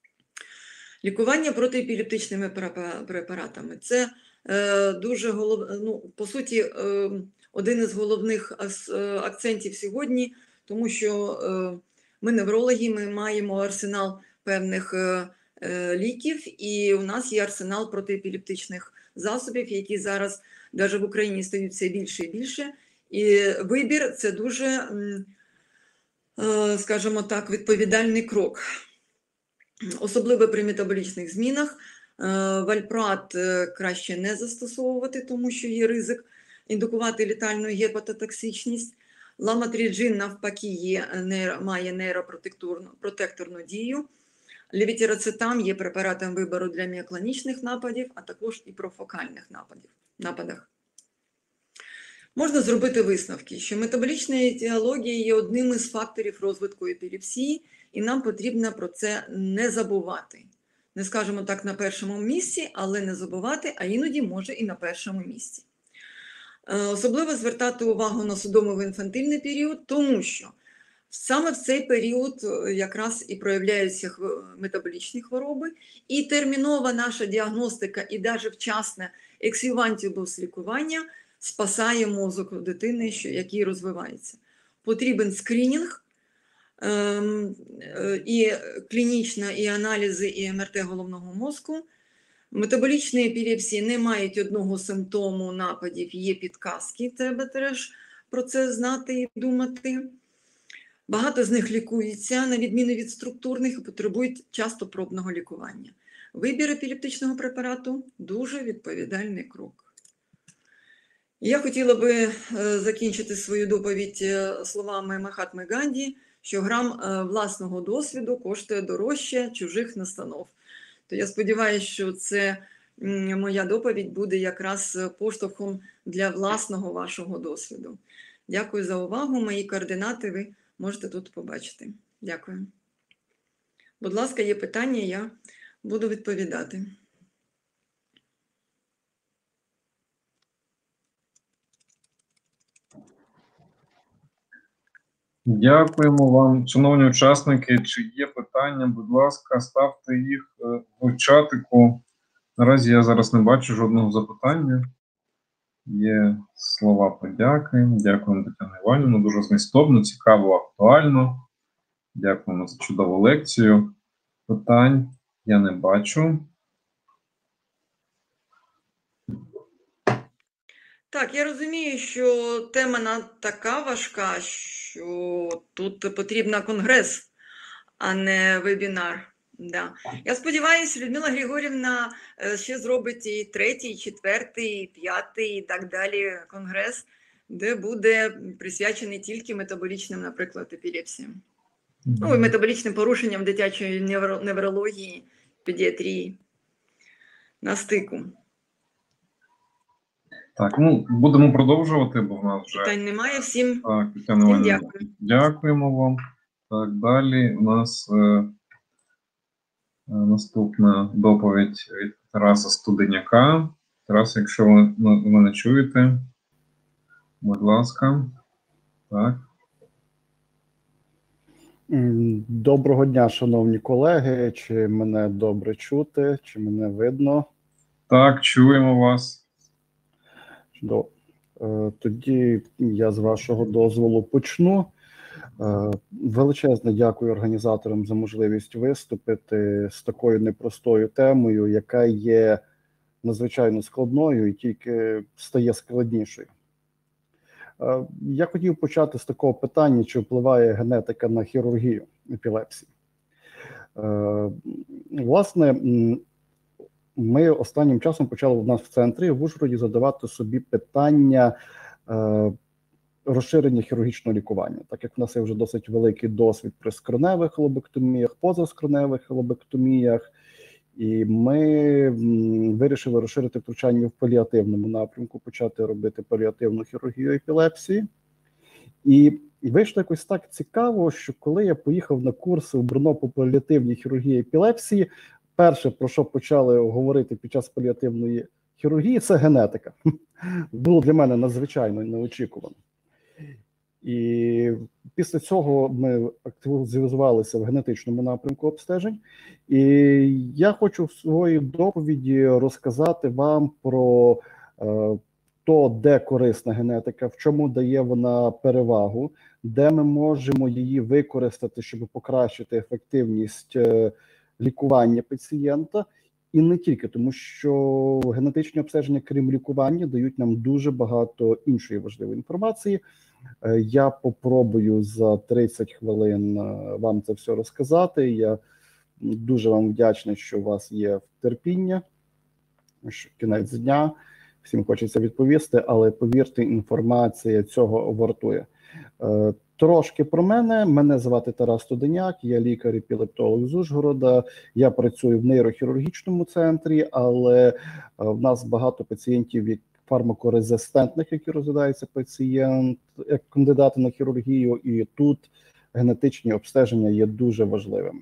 Лікування протиепілептичними препаратами – це дуже по суті, один із головних акцентів сьогодні, тому що ми неврологи, ми маємо арсенал певних ліків, і у нас є арсенал протиепілептичних засобів, які зараз навіть в Україні стають все більше і більше. І вибір – це дуже, скажімо так, відповідальний крок. Особливо при метаболічних змінах. Вальпроат краще не застосовувати, тому що є ризик індукувати летальну гепатотоксичність. Ламотріджин, навпаки, має нейропротекторну дію. Левітірацетам є препаратом вибору для міоклонічних нападів, а також і профокальних нападах. Можна зробити висновки, що метаболічна етіологія є одним із факторів розвитку епілепсії, і нам потрібно про це не забувати. Не скажемо так на першому місці, але не забувати, а іноді може і на першому місці. Особливо звертати увагу на судомо-інфантильний період, тому що саме в цей період якраз і проявляються метаболічні хвороби, і термінова наша діагностика, і навіть вчасне екс-вівантібус лікування спасає мозок дитини, який розвивається. Потрібен скринінг, і клінічна, і аналізи, і МРТ головного мозку. Метаболічні епілепсії не мають одного симптому нападів, є підказки, треба теж про це знати і думати. Багато з них лікуються, на відміну від структурних, і потребують часто пробного лікування. Вибір епілептичного препарату – дуже відповідальний крок. Я хотіла би закінчити свою доповідь словами Махатми Ганді, що грам власного досвіду коштує дорожче чужих настанов. То я сподіваюся, що моя доповідь буде якраз поштовхом для власного вашого досвіду. Дякую за увагу. Мої координати ви можете тут побачити. Дякую. Будь ласка, є питання, я буду відповідати. Дякуємо вам, шановні учасники. Чи є питання, будь ласка, ставте їх в чатику. Наразі я зараз не бачу жодного запитання. Є слова подяки. Дякуємо, Тетяна Іванівна. Дуже змістовно, цікаво, актуально. Дякуємо за чудову лекцію. Питань я не бачу. Так, я розумію, що тема така важка, що тут потрібен конгрес, а не вебінар. Да. Я сподіваюся, Людмила Григорівна ще зробить і 3-й, 4-й, 5-й і так далі конгрес, де буде присвячений тільки метаболічним, наприклад, епілепсіям. Ну, і метаболічним порушенням дитячої неврології, педіатрії на стику. Так, ну, будемо продовжувати, бо в нас вже... Питань немає. Всім дякую. Дякую. Вам. Так, далі у нас наступна доповідь від Тараса Студеняка. Тарас, якщо ви мене чуєте, будь ласка. Так. Доброго дня, шановні колеги. Чи мене добре чути, чи мене видно? Так, чуємо вас. Тоді я з вашого дозволу почну. Величезне дякую організаторам за можливість виступити з такою непростою темою, яка є надзвичайно складною і тільки стає складнішою. Я хотів почати з такого питання, чи впливає генетика на хірургію епілепсії. Власне, ми останнім часом почали в нас в центрі в Ужгороді задавати собі питання розширення хірургічного лікування. Так як в нас є вже досить великий досвід при скроневих лобектоміях, позаскроневих лобектоміях, і ми вирішили розширити втручання в паліативному напрямку, почати робити паліативну хірургію епілепсії. І вийшло якось так цікаво, що коли я поїхав на курси в Брно по паліативній хірургії епілепсії, перше, про що почали говорити під час паліативної хірургії, це генетика. Було для мене надзвичайно неочікувано. І після цього ми активізувалися в генетичному напрямку обстежень. І я хочу в своїй доповіді розказати вам про то, де корисна генетика, в чому дає вона перевагу, де ми можемо її використати, щоб покращити ефективність лікування пацієнта. І не тільки, тому що генетичні обстеження, крім лікування, дають нам дуже багато іншої важливої інформації. Я попробую за 30 хвилин вам це все розказати. Я дуже вам вдячний, що у вас є терпіння. Кінець дня, всім хочеться відповісти, але повірте, інформація цього вартує. Трошки про мене. Мене звати Тарас Студеняк, я лікар-епілептолог з Ужгорода. Я працюю в нейрохірургічному центрі, але в нас багато пацієнтів фармакорезистентних, які розглядаються пацієнт, як кандидати на хірургію, і тут генетичні обстеження є дуже важливими.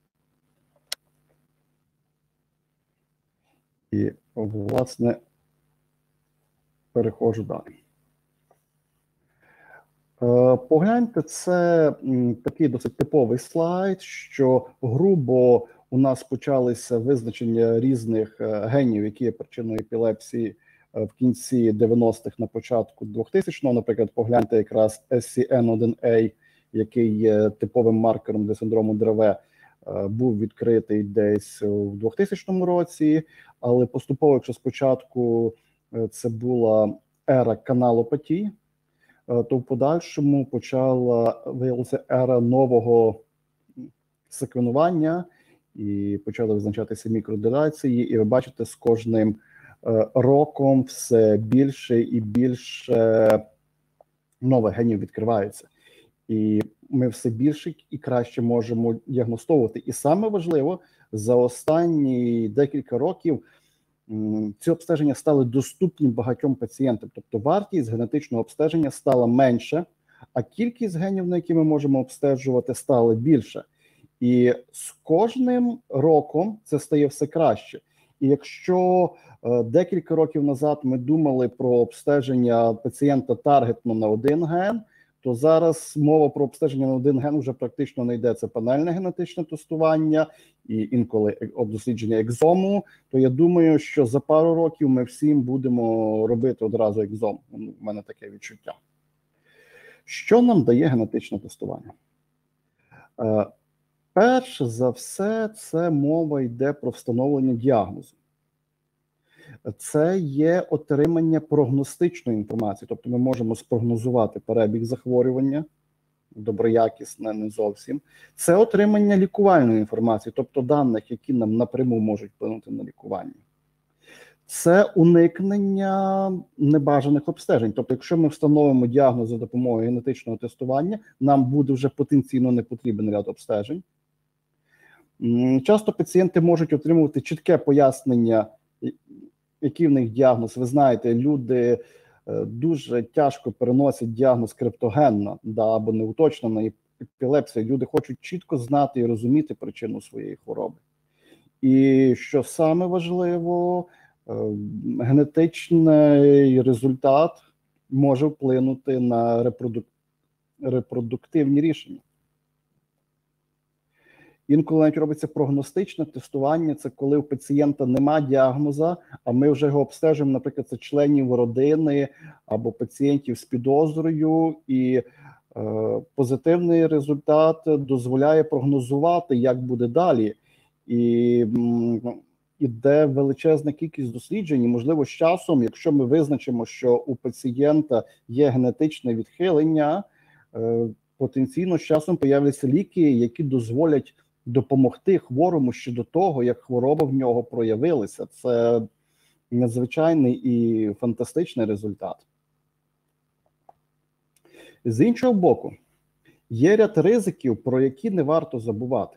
І, власне, переходжу далі. Погляньте, це такий досить типовий слайд, що грубо у нас почалися визначення різних генів, які є причиною епілепсії в кінці 90-х, на початку 2000-го. Наприклад, погляньте якраз SCN1A, який є типовим маркером для синдрому Древе, був відкритий десь у 2000 році, але поступово, якщо спочатку це була ера каналопатії, то в подальшому виявилася ера нового секвенування і почали визначатися мікроделяції, і ви бачите, з кожним роком все більше і більше нових генів відкривається. І ми все більше і краще можемо діагностовувати. І саме важливо, за останні декілька років ці обстеження стали доступні багатьом пацієнтам. Тобто вартість генетичного обстеження стала менше, а кількість генів, на які ми можемо обстежувати, стала більше. І з кожним роком це стає все краще. І якщо декілька років назад ми думали про обстеження пацієнта таргетно на один ген, то зараз мова про обстеження на один ген вже практично не йде. Це панельне генетичне тестування і інколи дослідження екзому. То я думаю, що за пару років ми всім будемо робити одразу екзом. У мене таке відчуття. Що нам дає генетичне тестування? Перш за все, це мова йде про встановлення діагнозу. Це є отримання прогностичної інформації, тобто ми можемо спрогнозувати перебіг захворювання, доброякісне, не зовсім. Це отримання лікувальної інформації, тобто даних, які нам напряму можуть вплинути на лікування. Це уникнення небажаних обстежень. Тобто, якщо ми встановимо діагноз за допомогою генетичного тестування, нам буде вже потенційно не потрібен ряд обстежень. Часто пацієнти можуть отримувати чітке пояснення, який в них діагноз. Ви знаєте, люди дуже тяжко переносять діагноз криптогенно або неуточнена епілепсія. Люди хочуть чітко знати і розуміти причину своєї хвороби. І що саме важливо, генетичний результат може вплинути на репродуктивні рішення. Інколи навіть робиться прогностичне тестування, це коли у пацієнта нема діагноза, а ми вже його обстежуємо, наприклад, це членів родини або пацієнтів з підозрою, і позитивний результат дозволяє прогнозувати, як буде далі. І іде величезна кількість досліджень, і, можливо, з часом, якщо ми визначимо, що у пацієнта є генетичне відхилення, потенційно з часом появляться ліки, які дозволять допомогти хворому ще до того, як хвороба в нього проявилася. Це надзвичайний і фантастичний результат. З іншого боку, є ряд ризиків, про які не варто забувати.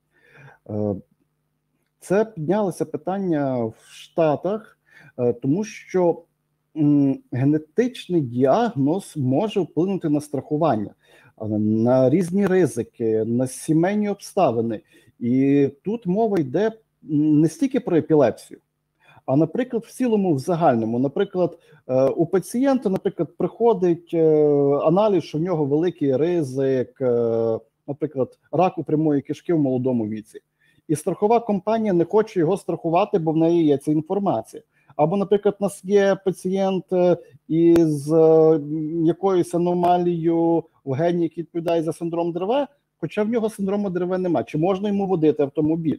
Це піднялося питання в Штатах, тому що генетичний діагноз може вплинути на страхування, на різні ризики, на сімейні обставини. І тут мова йде не стільки про епілепсію, А, наприклад, в цілому, в загальному, наприклад, у пацієнта, наприклад, приходить аналіз, що в нього великий ризик, наприклад, раку прямої кишки в молодому віці. І страхова компанія не хоче його страхувати, бо в неї є ця інформація. Або, наприклад, у нас є пацієнт із якоюсь аномалією в гені, який відповідає за синдром Древе, хоча в нього синдрому Древе немає. Чи можна йому водити автомобіль?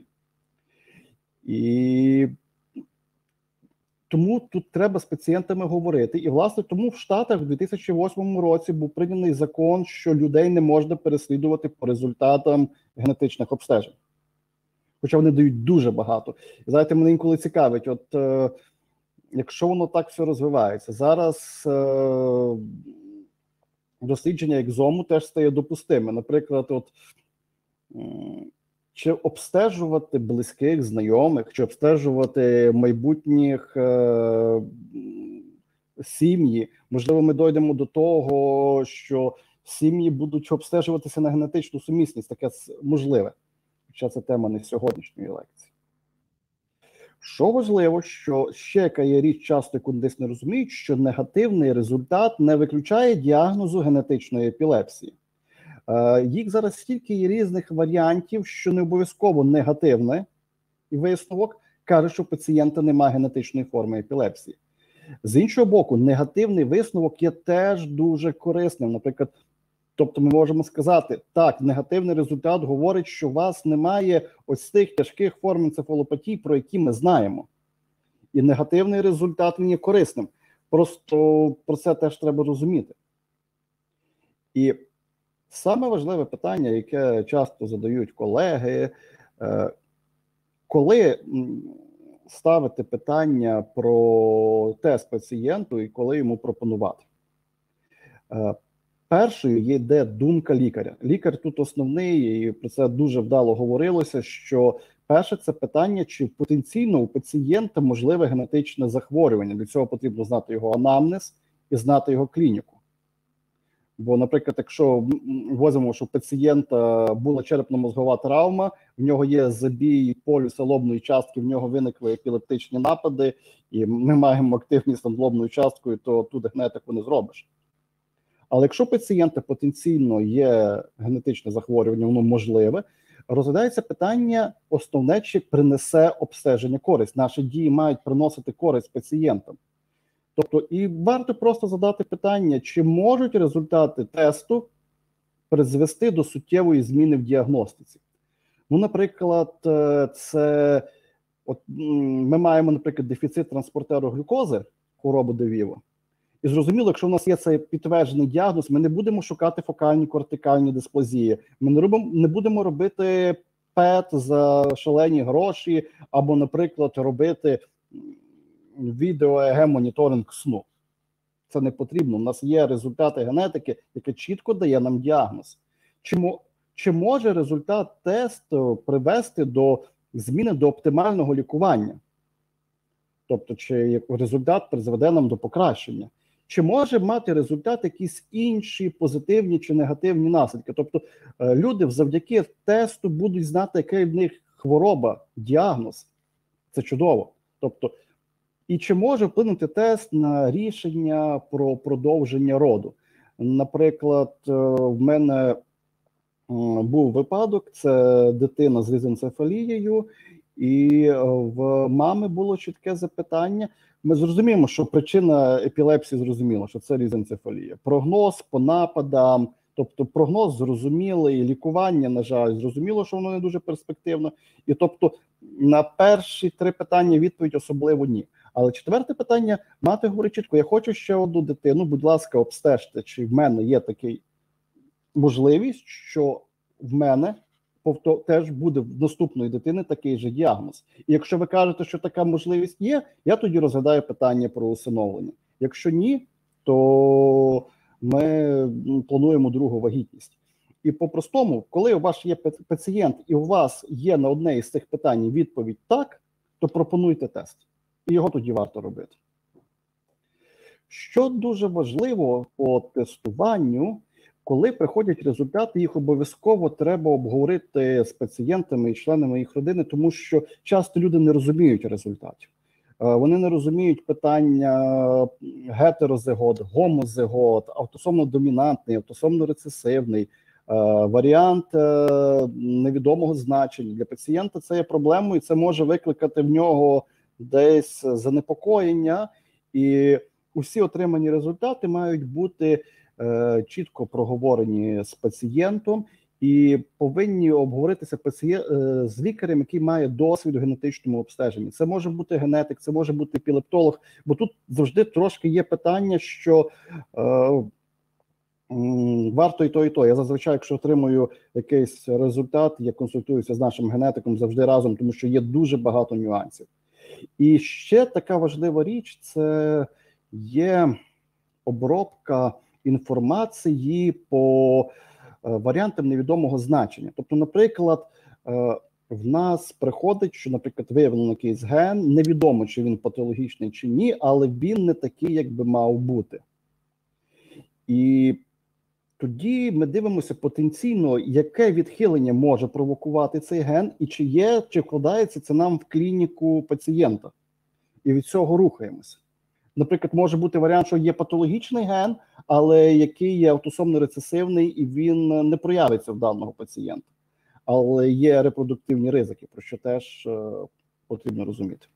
І тому тут треба з пацієнтами говорити. І, власне, тому в Штатах в 2008 році був прийнятий закон, що людей не можна переслідувати по результатам генетичних обстежень. Хоча вони дають дуже багато. І, знаєте, мене інколи цікавить, от якщо воно так все розвивається, зараз дослідження екзому теж стає допустиме. Наприклад, от чи обстежувати близьких, знайомих, чи обстежувати майбутніх сім'ї. Можливо, ми дійдемо до того, що сім'ї будуть обстежуватися на генетичну сумісність. Таке можливе. Хоча це тема не сьогоднішньої лекції. Що важливо, що ще яка є річ, часто яку десь не розуміють, що негативний результат не виключає діагнозу генетичної епілепсії. Їх зараз стільки є різних варіантів, що не обов'язково негативний висновок каже, що у пацієнта немає генетичної форми епілепсії. З іншого боку, негативний висновок є теж дуже корисним. Наприклад, тобто ми можемо сказати, так, негативний результат говорить, що у вас немає ось тих тяжких форм енцефалопатії, про які ми знаємо. І негативний результат він є корисним. Просто про це теж треба розуміти. І саме важливе питання, яке часто задають колеги, коли ставити питання про тест пацієнту і коли йому пропонувати. Першою йде думка лікаря. Лікар тут основний, і про це дуже вдало говорилося, що перше це питання, чи потенційно у пацієнта можливе генетичне захворювання. Для цього потрібно знати його анамнез і знати його клініку. Бо, наприклад, якщо возимо, що у пацієнта була черепно-мозгова травма, в нього є забій полюса лобної частки, в нього виникли епілептичні напади, і ми маємо активність над лобною часткою, то тут генетику не зробиш. Але якщо у пацієнта потенційно є генетичне захворювання, воно можливе, розглядається питання основне, чи принесе обстеження користь. Наші дії мають приносити користь пацієнтам. Тобто, і варто просто задати питання, чи можуть результати тесту призвести до суттєвої зміни в діагностиці. Ну, наприклад, це, от, ми маємо, наприклад, дефіцит транспортеру глюкози, хворобу Девіва. І зрозуміло, якщо в нас є цей підтверджений діагноз, ми не будемо шукати фокальні кортикальні дисплазії, ми не будемо робити ПЕТ за шалені гроші, або, наприклад, робити відео-ЕГ-моніторинг сну. Це не потрібно. У нас є результати генетики, які чітко дає нам діагноз. Чи може результат тесту привести до зміни до оптимального лікування? Тобто, чи результат призведе нам до покращення? Чи може мати результат якісь інші позитивні чи негативні наслідки? Тобто, люди завдяки тесту будуть знати, яка в них хвороба, діагноз. Це чудово. Тобто, і чи може вплинути тест на рішення про продовження роду? Наприклад, в мене був випадок, це дитина з різенцефалією, і в мами було чітке запитання. Ми зрозуміємо, що причина епілепсії зрозуміла, що це різенцефалія. Прогноз по нападам, тобто прогноз зрозумілий, лікування, на жаль, зрозуміло, що воно не дуже перспективно. І тобто на перші 3 питання відповідь особливо ні. Але 4-те питання, мати говорить чітко, я хочу ще одну дитину, будь ласка, обстежте, чи в мене є така можливість, що в мене теж буде в наступної дитини такий же діагноз. І якщо ви кажете, що така можливість є, я тоді розглядаю питання про усиновлення. Якщо ні, то ми плануємо другу вагітність. І по-простому, коли у вас є пацієнт і у вас є на одне із цих питань відповідь «так», то пропонуйте тест. І його тоді варто робити. Що дуже важливо по тестуванню, коли приходять результати, їх обов'язково треба обговорити з пацієнтами і членами їх родини, тому що часто люди не розуміють результатів. Вони не розуміють питання гетерозигот, гомозигот, автосомно-домінантний, автосомно-рецесивний, варіант невідомого значення. Для пацієнта це є проблемою, і це може викликати в нього десь занепокоєння, і усі отримані результати мають бути чітко проговорені з пацієнтом і повинні обговоритися з лікарем, який має досвід у генетичному обстеженні. Це може бути генетик, це може бути епілептолог, бо тут завжди трошки є питання, що варто і то, і то. Я зазвичай, якщо отримую якийсь результат, я консультуюся з нашим генетиком завжди разом, тому що є дуже багато нюансів. І ще така важлива річ – це є обробка інформації по варіантам невідомого значення. Тобто, наприклад, в нас приходить, що, наприклад, виявлено якийсь ген, невідомо, чи він патологічний, чи ні, але він не такий, як би мав бути. І тоді ми дивимося потенційно, яке відхилення може провокувати цей ген, і чи вкладається це нам в клініку пацієнта. І від цього рухаємося. Наприклад, може бути варіант, що є патологічний ген, але який є автосомно-рецесивний, і він не проявиться в даного пацієнта. Але є репродуктивні ризики, про що теж потрібно розуміти.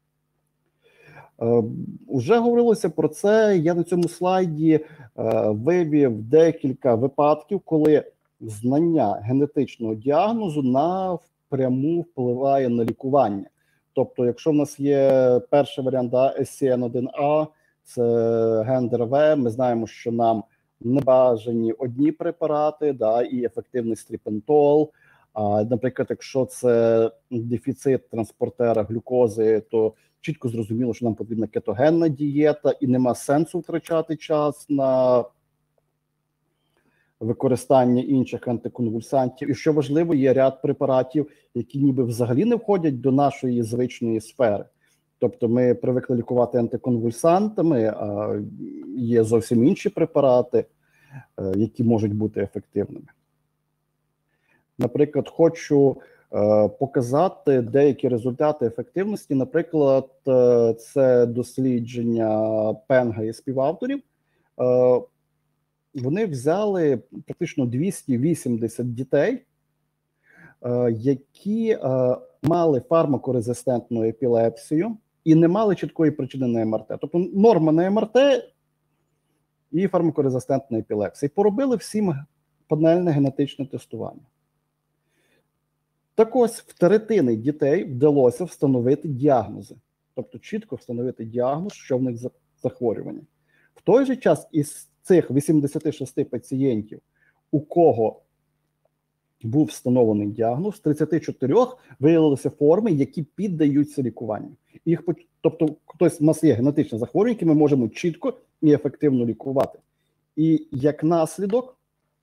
Уже говорилося про це, я на цьому слайді вивів декілька випадків, коли знання генетичного діагнозу напряму впливає на лікування. Тобто, якщо в нас є перший варіант, SCN1A, це ген ДРВ, ми знаємо, що нам не бажані одні препарати, і ефективний стріпентол. Наприклад, якщо це дефіцит транспортера глюкози, то чітко зрозуміло, що нам потрібна кетогенна дієта, і нема сенсу втрачати час на використання інших антиконвульсантів. І що важливо, є ряд препаратів, які ніби взагалі не входять до нашої звичної сфери. Тобто ми привикли лікувати антиконвульсантами, а є зовсім інші препарати, які можуть бути ефективними. Наприклад, хочу показати деякі результати ефективності. Наприклад, це дослідження Пенга і співавторів. Вони взяли практично 280 дітей, які мали фармакорезистентну епілепсію і не мали чіткої причини на МРТ. Тобто норма на МРТ і фармакорезистентна епілепсія. І поробили всім панельне генетичне тестування. Так ось в третини дітей вдалося встановити діагнози. Тобто чітко встановити діагноз, що в них за захворювання. В той же час із цих 86 пацієнтів, у кого був встановлений діагноз, 34 виявилися форми, які піддаються лікуванню. Тобто, хтось у нас є генетичне захворювання, яке ми можемо чітко і ефективно лікувати. І як наслідок,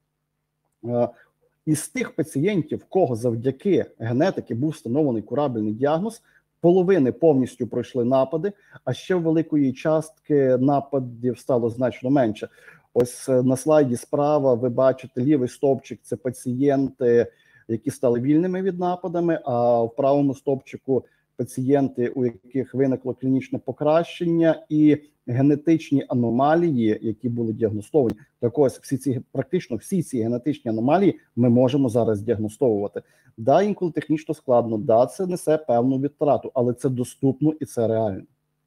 із тих пацієнтів, в кого завдяки генетики був встановлений курабельний діагноз, половини повністю пройшли напади, а ще в великої частки нападів стало значно менше. Ось на слайді справа ви бачите лівий стовпчик – це пацієнти, які стали вільними від нападами, а в правому стовпчику – пацієнти, у яких виникло клінічне покращення і генетичні аномалії, які були діагностовані. Так ось практично всі ці генетичні аномалії ми можемо зараз діагностовувати. Да, інколи технічно складно, да, це несе певну відтрату, але це доступно і це реально.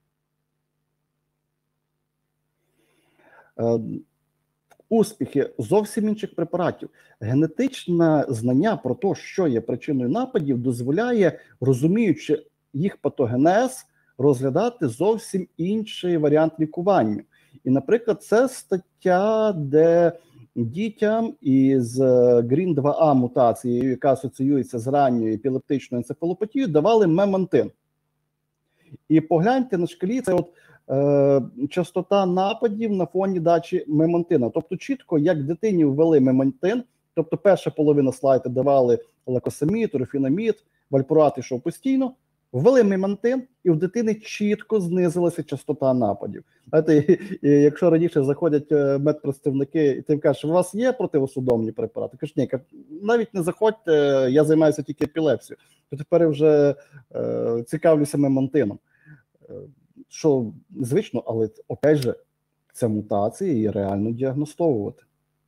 Успіхи зовсім інших препаратів. Генетичне знання про те, що є причиною нападів, дозволяє, розуміючи їх патогенез, розглядати зовсім інший варіант лікування. І, наприклад, це стаття, де дітям із Green 2A мутацією, яка асоціюється з ранньою епілептичною енцефалопатією, давали мемантин. І погляньте на шкалі, це от частота нападів на фоні дачі мемантина. Тобто чітко, як дитині ввели мемантин, тобто перша половина слайду давали лакосамід, рофінамід, вальпурат ішов постійно, ввели мемантин, і в дитини чітко знизилася частота нападів. Знаєте, якщо раніше заходять медпредставники, і ти кажеш, у вас є противосудомні препарати? Кажуть, ні, навіть не заходьте, я займаюся тільки епілепсією. То тепер вже цікавлюся мемантином. Що звично, але опять же, це мутація і реально діагностовувати.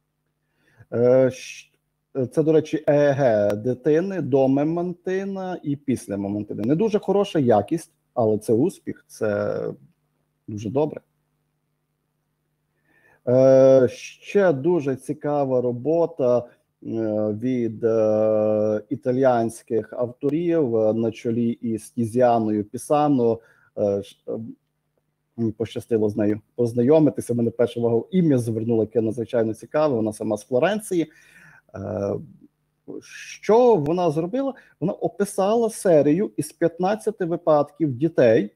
Це, до речі, ЕЕГ дитини до мемантина і після мемантина. Не дуже хороша якість, але це успіх, це дуже добре. Ще дуже цікава робота від італіянських авторів на чолі із Тізіаною Пісано. Мені пощастило з нею познайомитися. Мене перше ім'я звернуло, яке надзвичайно цікаве. Вона сама з Флоренції. Що вона зробила? Вона описала серію із 15 випадків дітей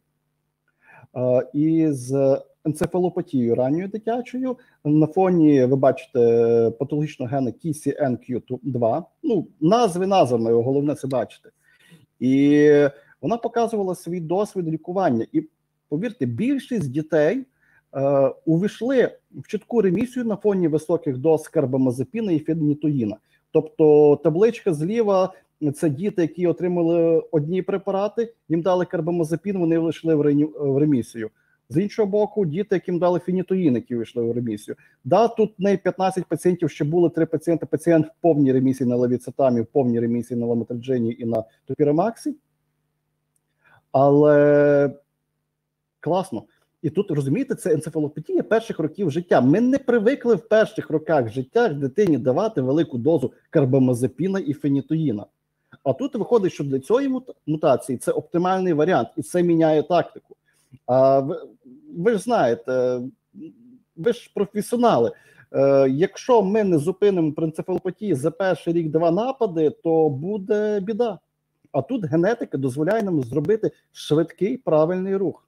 із енцефалопатією ранньою дитячою. На фоні, ви бачите, патологічного гена KCNQ2. Ну, назвами, головне це бачити. І вона показувала свій досвід лікування. І, повірте, більшість дітей увійшли в чітку ремісію на фоні високих доз карбамазепіна і фенітоїна. Тобто табличка зліва – це діти, які отримали одні препарати, їм дали карбамазепін, вони вийшли в ремісію. З іншого боку, діти, яким дали фенітоїн, які вийшли в ремісію. Да, тут не 15 пацієнтів, ще були 3 пацієнти. Пацієнт в повній ремісії на левіцетамі, в повній ремісії на ламотриджині і на топірамаксі. Але класно. І тут, розумієте, це енцефалопатія перших років життя. Ми не привикли в перших роках життя дитині давати велику дозу карбамазепіна і фенітоїна. А тут виходить, що для цієї мутації це оптимальний варіант, і це міняє тактику. А ви ж знаєте, ви ж професіонали. Якщо ми не зупинимо при енцефалопатії за перший рік-два напади, то буде біда. А тут генетика дозволяє нам зробити швидкий правильний рух.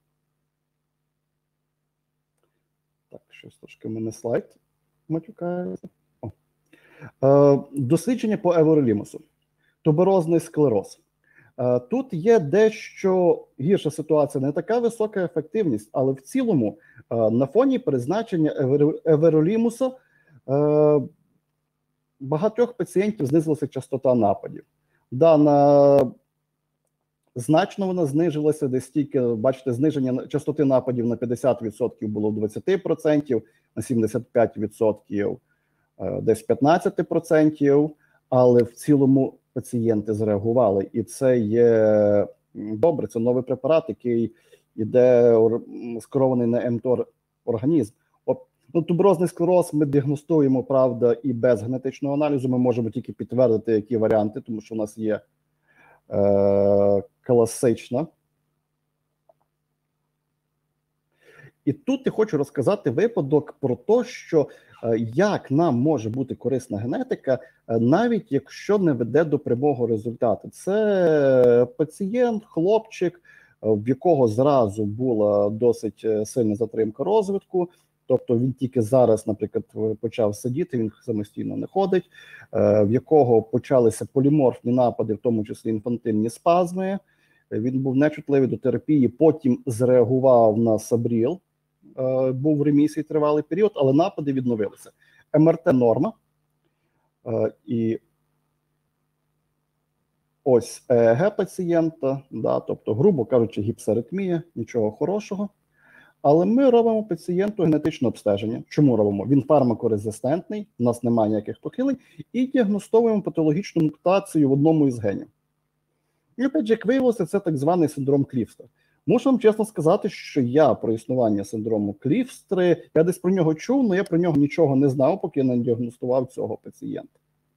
Так, щось трошки в мене слайд матюкається. Дослідження по евролімусу. Туберозний склероз. Тут є дещо гірша ситуація, не така висока ефективність, але в цілому на фоні призначення евролімуса багатьох пацієнтів знизилася частота нападів. Да, значно вона знижилася, десь тільки, бачите, зниження частоти нападів на 50% було в 20%, на 75% десь 15%, але в цілому пацієнти зреагували. І це є добре, це новий препарат, який йде скерований на МТОР організм. Туберозний склероз ми діагностуємо, правда, і без генетичного аналізу. Ми можемо тільки підтвердити, які варіанти, тому що у нас є класична. І тут я хочу розказати випадок про те, що як нам може бути корисна генетика, навіть якщо не веде до прямого результату. Це пацієнт, хлопчик, в якого зразу була досить сильна затримка розвитку, тобто він тільки зараз, наприклад, почав сидіти, він самостійно не ходить, в якого почалися поліморфні напади, в тому числі інфантильні спазми, він був нечутливий до терапії, потім зреагував на сабріл, був в ремісії тривалий період, але напади відновилися. МРТ норма. І ось ЕЕГ пацієнта, да, тобто, грубо кажучи, гіпсаритмія, нічого хорошого. Але ми робимо пацієнту генетичне обстеження. Чому робимо? Він фармакорезистентний, у нас немає ніяких похилень, і діагностуємо патологічну мутацію в одному із генів. І опять же, як виявилося, це так званий синдром Кліфстера. Мушу вам чесно сказати, що я про існування синдрому Кліфстери, я десь про нього чув, але я про нього нічого не знав, поки не діагностував цього пацієнта.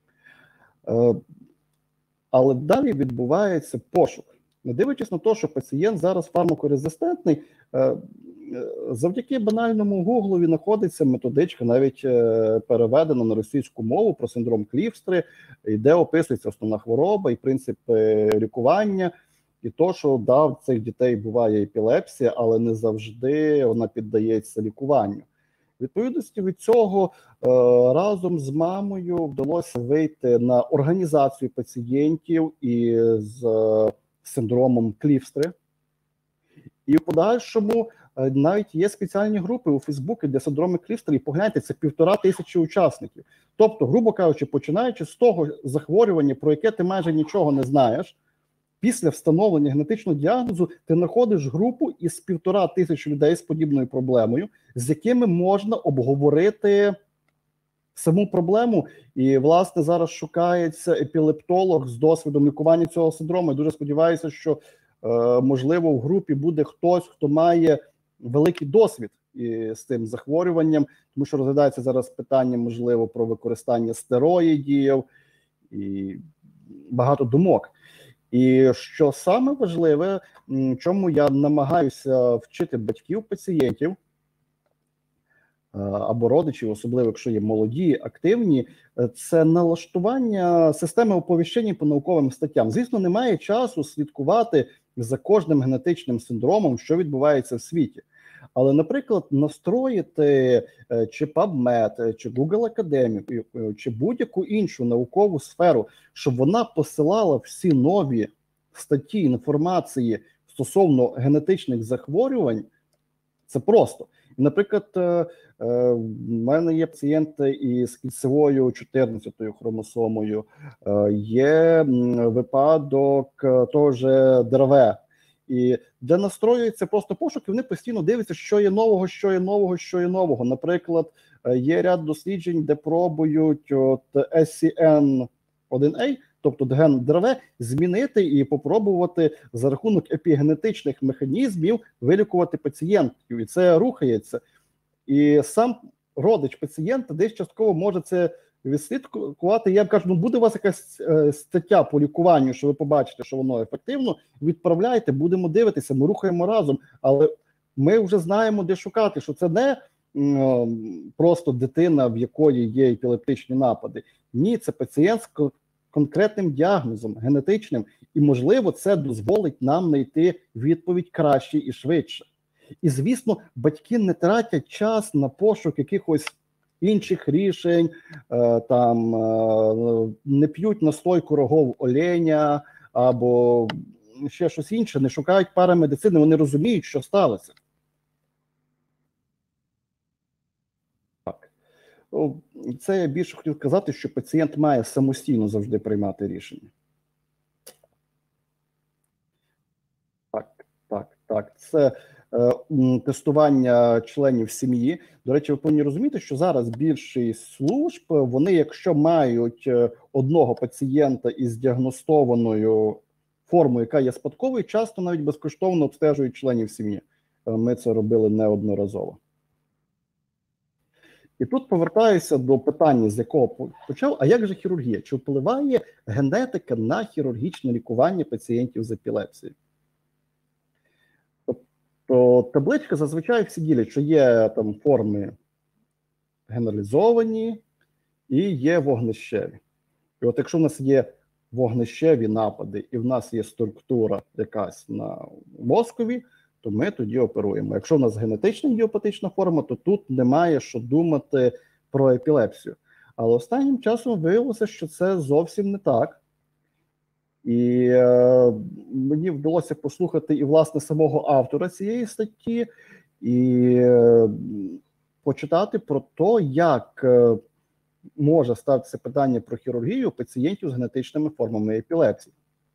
Але далі відбувається пошук. Не дивлячись на те, що пацієнт зараз фармакорезистентний, завдяки банальному гуглові знаходиться методичка, навіть переведена на російську мову про синдром Кліфстери, де описується основна хвороба і принцип лікування, і то, що да, в цих дітей буває епілепсія, але не завжди вона піддається лікуванню. Відповідності від цього разом з мамою вдалося вийти на організацію пацієнтів із синдромом Кліфстери. І в подальшому навіть є спеціальні групи у Фейсбуці для синдрому Кліфстери, і погляньте, це 1500 учасників. Тобто, грубо кажучи, починаючи з того захворювання, про яке ти майже нічого не знаєш, після встановлення генетичного діагнозу ти знаходиш групу із 1500 людей з подібною проблемою, з якими можна обговорити саму проблему. І, власне, зараз шукається епілептолог з досвідом лікування цього синдрому. Я дуже сподіваюся, що, можливо, в групі буде хтось, хто має великий досвід з цим захворюванням, тому що розглядається зараз питання, можливо, про використання стероїдів і багато думок. І що саме важливе, чому я намагаюся вчити батьків пацієнтів або родичів, особливо якщо є молоді, активні, це налаштування системи оповіщення по науковим статтям. Звісно, немає часу слідкувати за кожним генетичним синдромом, що відбувається в світі. Але, наприклад, настроїти чи PubMed, чи Google Академію, чи будь-яку іншу наукову сферу, щоб вона посилала всі нові статті інформації стосовно генетичних захворювань, це просто. Наприклад, в мене є пацієнти із кільцевою 14-ю хромосомою, є випадок того ж ДРВ, і де настроюється просто пошук, і вони постійно дивляться, що є нового, що є нового, що є нового. Наприклад, є ряд досліджень, де пробують SCN1A, тобто ген ДРВ, змінити і попробувати за рахунок епігенетичних механізмів вилікувати пацієнтів. І це рухається. І сам родич пацієнта десь частково може це відслідкувати. Я б кажу, ну буде у вас якась стаття по лікуванню, що ви побачите, що воно ефективно, відправляйте, будемо дивитися, ми рухаємо разом, але ми вже знаємо, де шукати, що це не просто дитина, в якої є епілептичні напади. Ні, це пацієнт з конкретним діагнозом, генетичним, і, можливо, це дозволить нам знайти відповідь краще і швидше. І, звісно, батьки не тратять час на пошук якихось інших рішень, там не п'ють настойку рогов оленя або ще щось інше, не шукають парамедицини, вони розуміють, що сталося. Так. Це я більше хотів сказати, що пацієнт має самостійно завжди приймати рішення. Так. Це тестування членів сім'ї. До речі, ви повинні розуміти, що зараз більшість служб, вони, якщо мають одного пацієнта із діагностованою формою, яка є спадковою, часто навіть безкоштовно обстежують членів сім'ї. Ми це робили неодноразово. І тут повертаюся до питання, з якого почав, а як же хірургія? Чи впливає генетика на хірургічне лікування пацієнтів з епілепсією? То табличка зазвичай всі ділять, що є там форми генералізовані і є вогнищеві. І от якщо в нас є вогнищеві напади і в нас є структура якась на мозкові, то ми тоді оперуємо. Якщо в нас генетична ідіопатична форма, то тут немає що думати про епілепсію. Але останнім часом виявилося, що це зовсім не так. І мені вдалося послухати і, власне, самого автора цієї статті, і почитати про те, як може ставитися питання про хірургію пацієнтів з генетичними формами епілепсії.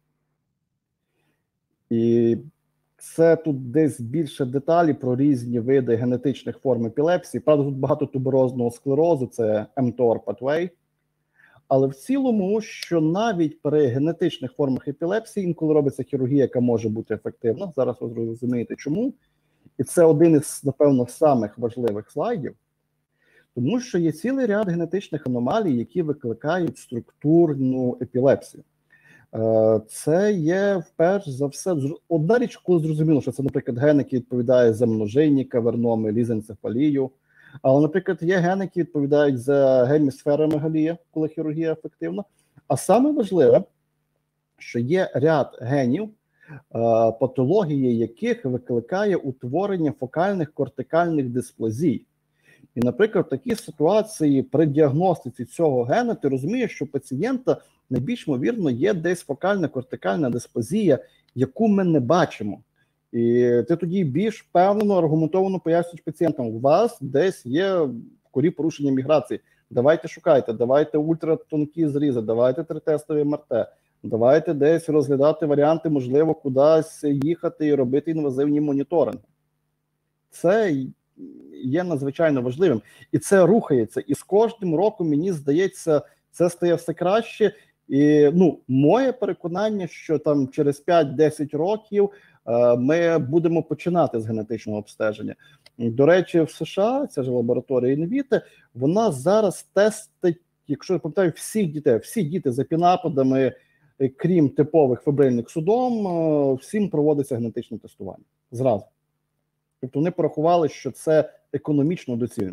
І це тут десь більше деталі про різні види генетичних форм епілепсії. Правда, тут багато туберозного склерозу, це mTOR pathway. Але в цілому, що навіть при генетичних формах епілепсії інколи робиться хірургія, яка може бути ефективна. Зараз ви зрозумієте чому. І це один із, напевно, самих важливих слайдів. Тому що є цілий ряд генетичних аномалій, які викликають структурну епілепсію. Це є, вперш за все, одна річ, коли зрозуміло, що це, наприклад, ген, який відповідає за множинні, каверноми, лізенцефалію. Але, наприклад, є гени, які відповідають за гемісферомегалія, коли хірургія ефективна. А саме важливе, що є ряд генів, патології яких викликає утворення фокальних кортикальних дисплазій. І, наприклад, в такій ситуації при діагностиці цього гена ти розумієш, що у пацієнта найбільш ймовірно є десь фокальна кортикальна дисплазія, яку ми не бачимо. І ти тоді більш впевнено, аргументовано пояснюєш пацієнтам, у вас десь є в корі порушення міграції, давайте шукайте, давайте ультратонкі зрізи, давайте 3-тестові МРТ, Давайте десь розглядати варіанти, можливо, кудись їхати і робити інвазивні моніторинги. Це є надзвичайно важливим. І це рухається. І з кожним роком, мені здається, це стає все краще. І моє переконання, що там через 5-10 років ми будемо починати з генетичного обстеження. До речі, в США, ця ж лабораторія Інвіте, вона зараз тестить, якщо я пам'ятаю, всіх дітей, всі діти з епінападами, крім типових фебрильних судом, всім проводиться генетичне тестування. Зразу. Тобто вони порахували, що це економічно доцільно.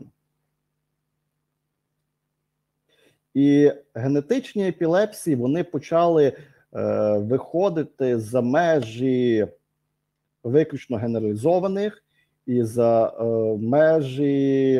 І генетичні епілепсії, вони почали виходити за межі виключно генералізованих і за межі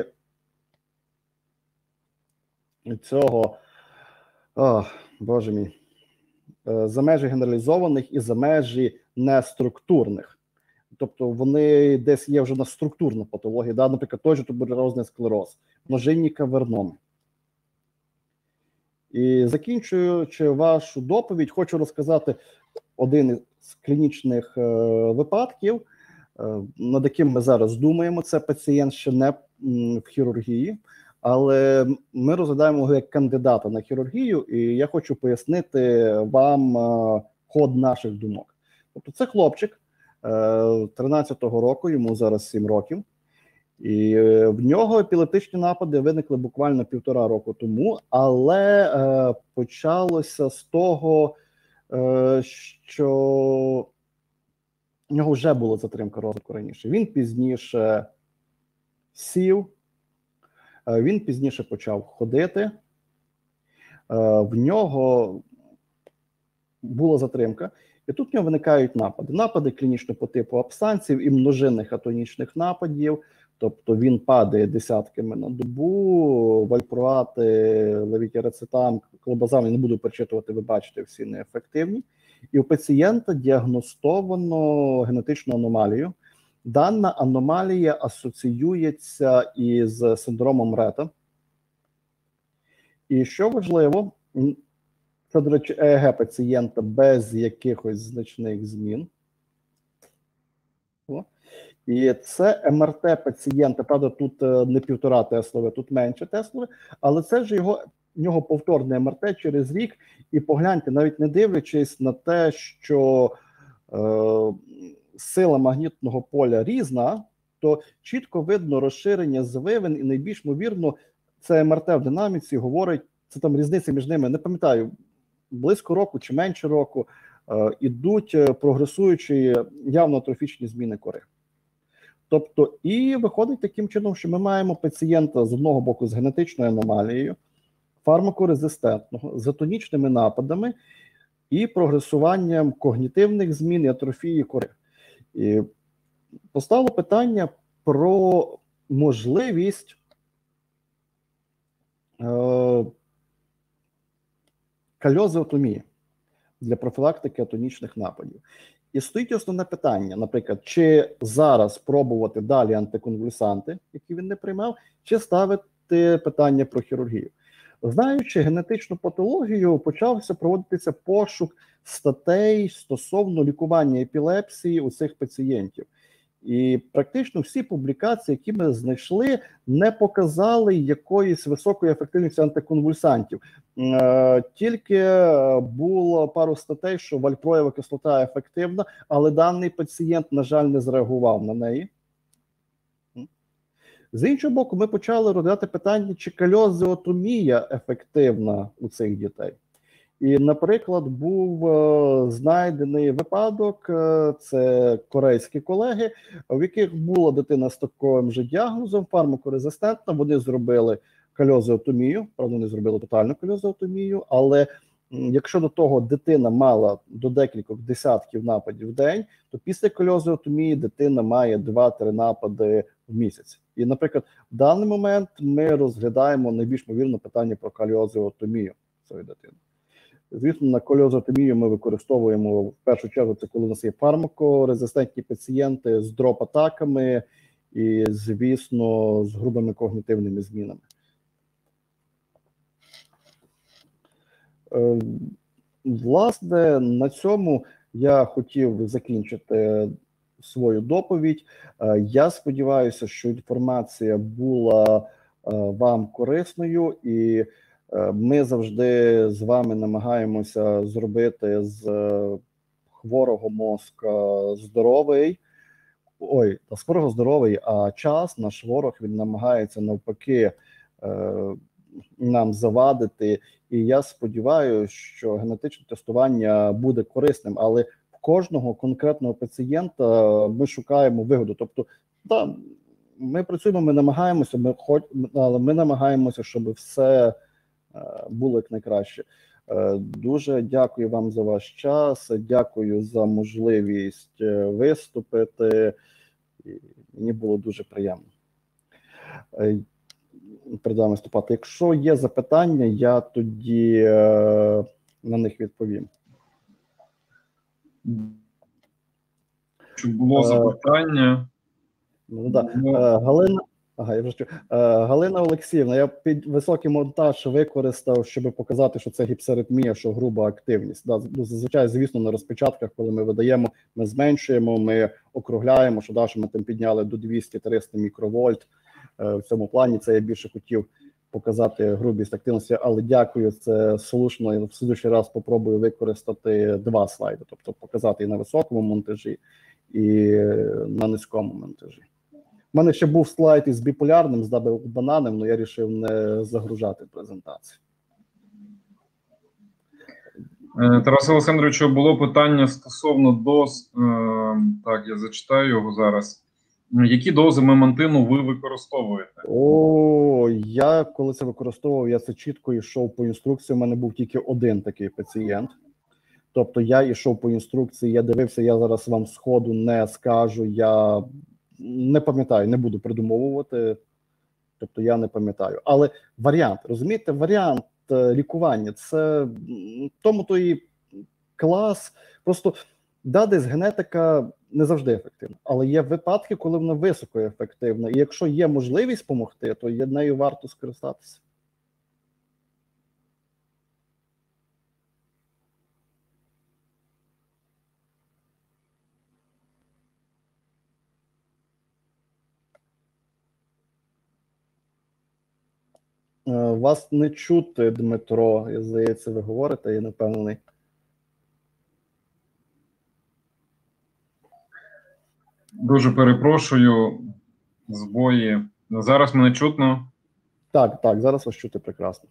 цього, боже мій, за межі генералізованих і за межі неструктурних. Тобто вони десь є вже на структурну патологію, наприклад, той же туберкульозний склероз, множинні каверноми. І закінчуючи вашу доповідь, хочу розказати один з клінічних випадків, над яким ми зараз думаємо. Це пацієнт ще не в хірургії, але ми розглядаємо його як кандидата на хірургію, і я хочу пояснити вам ход наших думок. Тобто це хлопчик 13-го року, йому зараз 7 років, і в нього епілептичні напади виникли буквально 1,5 року тому, але почалося з того, що в нього вже була затримка розвитку раніше. Він пізніше сів, він пізніше почав ходити, в нього була затримка, і тут в нього виникають напади. Напади клінічно по типу абсцансів і множинних атонічних нападів, тобто він падає десятками на добу, вальпроати, левітірацетам, клобазам, я не буду перечитувати, ви бачите, всі неефективні. І у пацієнта діагностовано генетичну аномалію. Дана аномалія асоціюється із синдромом Рета. І що важливо, це, до речі, ЕЕГ пацієнта без якихось значних змін. І це МРТ пацієнта, правда, тут не 1,5 Теслове, тут менше Теслове, але це ж в нього повторне МРТ через рік. І погляньте, навіть не дивлячись на те, що сила магнітного поля різна, то чітко видно розширення звивин, і найбільш ймовірно, це МРТ в динаміці говорить, це там різниця між ними, не пам'ятаю, близько року чи менше року, ідуть прогресуючі явно атрофічні зміни кори. Тобто, і виходить таким чином, що ми маємо пацієнта з одного боку з генетичною аномалією, фармакорезистентного, з атонічними нападами і прогресуванням когнітивних змін і атрофії кори. І постало питання про можливість кальозеотомії для профілактики атонічних нападів. І стоїть основне питання, наприклад, чи зараз пробувати далі антиконвульсанти, які він не приймав, чи ставити питання про хірургію. Знаючи генетичну патологію, почався проводитися пошук статей стосовно лікування епілепсії у цих пацієнтів. І практично всі публікації, які ми знайшли, не показали якоїсь високої ефективності антиконвульсантів. Тільки було пару статей, що вальпроєва кислота ефективна, але даний пацієнт, на жаль, не зреагував на неї. З іншого боку, ми почали розглядати питання, чи кальозеотомія ефективна у цих дітей. І, наприклад, був знайдений випадок, це корейські колеги, в яких була дитина з таким же діагнозом, фармакорезистентна, вони зробили кальозеотомію, правда, вони зробили тотальну кальозеотомію, але якщо до того дитина мала до декількох десятків нападів в день, то після кальозеотомії дитина має 2-3 напади в місяць. І, наприклад, в даний момент ми розглядаємо найбільш ймовірне питання про кальозеотомію цієї дитини. Звісно, на кальозеотомію ми використовуємо в першу чергу, це коли у нас є фармакорезистентні пацієнти з дроп-атаками і, звісно, з грубими когнітивними змінами. Власне, на цьому я хотів закінчити свою доповідь. Я сподіваюся, що інформація була вам корисною, і ми завжди з вами намагаємося зробити з хворого мозка здоровий. З хворого здоровий, а час наш ворог, він намагається навпаки нам завадити. І я сподіваюся, що генетичне тестування буде корисним, але в кожного конкретного пацієнта ми шукаємо вигоду. Тобто, да, ми працюємо, ми намагаємося, але ми намагаємося, щоб все було як найкраще. Дуже дякую вам за ваш час, дякую за можливість виступити. Мені було дуже приємно перед вами виступати. Якщо є запитання, я тоді на них відповім. Чи було запитання? Галина Олексіївна, я під високий монтаж використав, щоб показати, що це гіпсаритмія, що груба активність. Зазвичай, звісно, на розпечатках, коли ми видаємо, ми зменшуємо, ми округляємо, що ми там підняли до 200-300 мікровольт. В цьому плані це я більше хотів показати грубість активності, але дякую, це слушно. Я в слідчий раз спробую використати 2 слайди, тобто показати і на високому монтажі, і на низькому монтажі. У мене ще був слайд із біполярним, з дабл-бананом, але я вирішив не загружати презентацію. Тарас Олександровичу, було питання стосовно доз. Так, я зачитаю його зараз. Які дози мемантину ви використовуєте? Я коли це використовував, я це чітко йшов по інструкції. У мене був тільки один такий пацієнт. Тобто я йшов по інструкції, я дивився, я зараз вам сходу не скажу, я не пам'ятаю, не буду придумовувати. Тобто я не пам'ятаю. Але варіант, розумієте, варіант лікування, це тому-то і клас. Просто десь генетика не завжди ефективна, але є випадки, коли вона високоефективна. І якщо є можливість допомогти, то нею варто скористатися. Вас не чути, Дмитро, здається, ви говорите, я не впевнений. Дуже перепрошую, збої. Зараз мене чутно? Так, зараз вас чути прекрасно.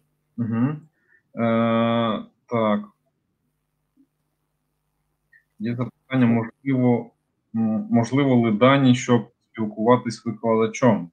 Так. Є запитання, можливо ли дані, щоб спілкуватись з викладачом?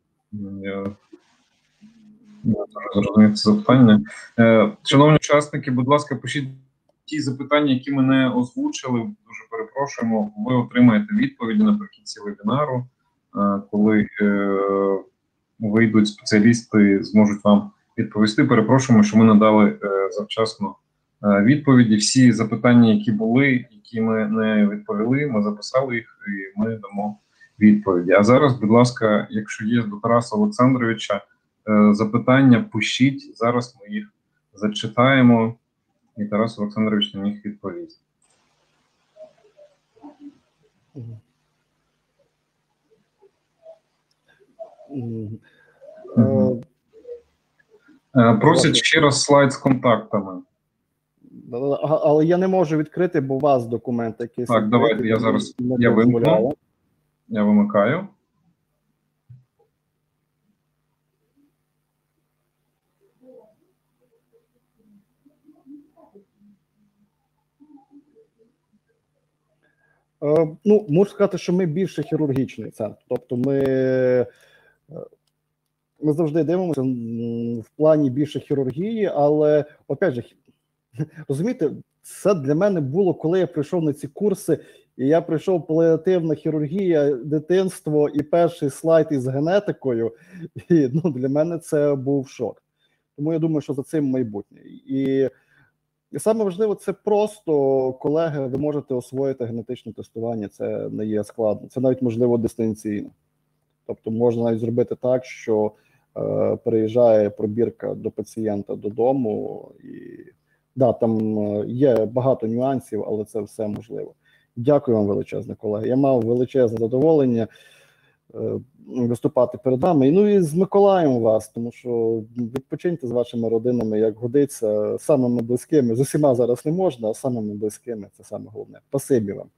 Я зрозумів це запитання. Шановні учасники, будь ласка, пишіть ті запитання, які ми не озвучили. Дуже перепрошуємо. Ви отримаєте відповіді наприкінці вебінару, коли вийдуть спеціалісти, зможуть вам відповісти. Перепрошуємо, що ми надали завчасно відповіді. Всі запитання, які були, які ми не відповіли, ми записали їх і ми дамо відповіді. А зараз, будь ласка, якщо є до Тараса Олександровича запитання, пишіть. Зараз ми їх зачитаємо, і Тарас Олександрович на них відповість. Просять ще раз слайд з контактами. Але я не можу відкрити, бо у вас документ якийсь. Так, давайте, я зараз вимкну. Я вимикаю. Можу сказати, що ми більше хірургічний центр. Тобто ми завжди дивимося в плані більше хірургії, але, опять же, розумієте, це для мене було, коли я прийшов на ці курси, і я прийшов паліативна хірургія, дитинство і перший слайд із генетикою, і для мене це був шок. Тому я думаю, що за цим майбутнє. І саме важливо, це просто, колеги, ви можете освоїти генетичне тестування, це не є складно, це навіть можливо дистанційно. Тобто можна навіть зробити так, що приїжджає пробірка до пацієнта додому, і Да, там є багато нюансів, але це все можливо. Дякую вам величезне, колеги. Я мав величезне задоволення виступати перед вами. Ну і з Миколаєм вас, тому що відпочиньте з вашими родинами, як годиться, самими близькими. З усіма зараз не можна, а самими близькими – це саме головне. Спасибі вам.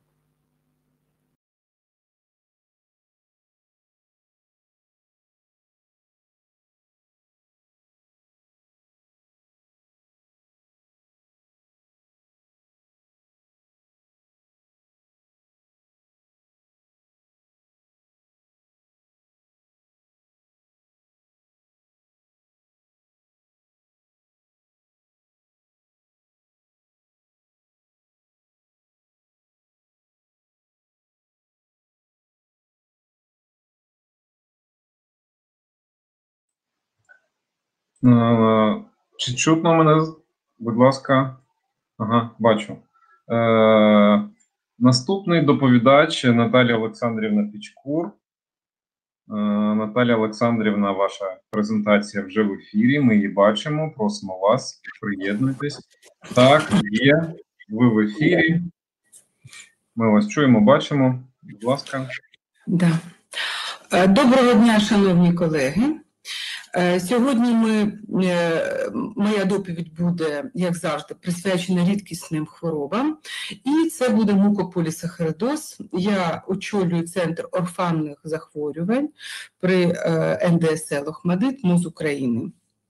Чи чутно мене? Будь ласка. Ага, бачу. Наступний доповідач Наталія Олександрівна Пічкур. Наталія Олександрівна, ваша презентація вже в ефірі, ми її бачимо, просимо вас, приєднуйтесь. Так, є, ви в ефірі, ми вас чуємо, бачимо, будь ласка. Да. Доброго дня, шановні колеги. Сьогодні моя доповідь буде, як завжди, присвячена рідкісним хворобам, і це буде мукополісахаридоз. Я очолюю Центр орфанних захворювань при НДСЛ «Охматдит» МОЗ України.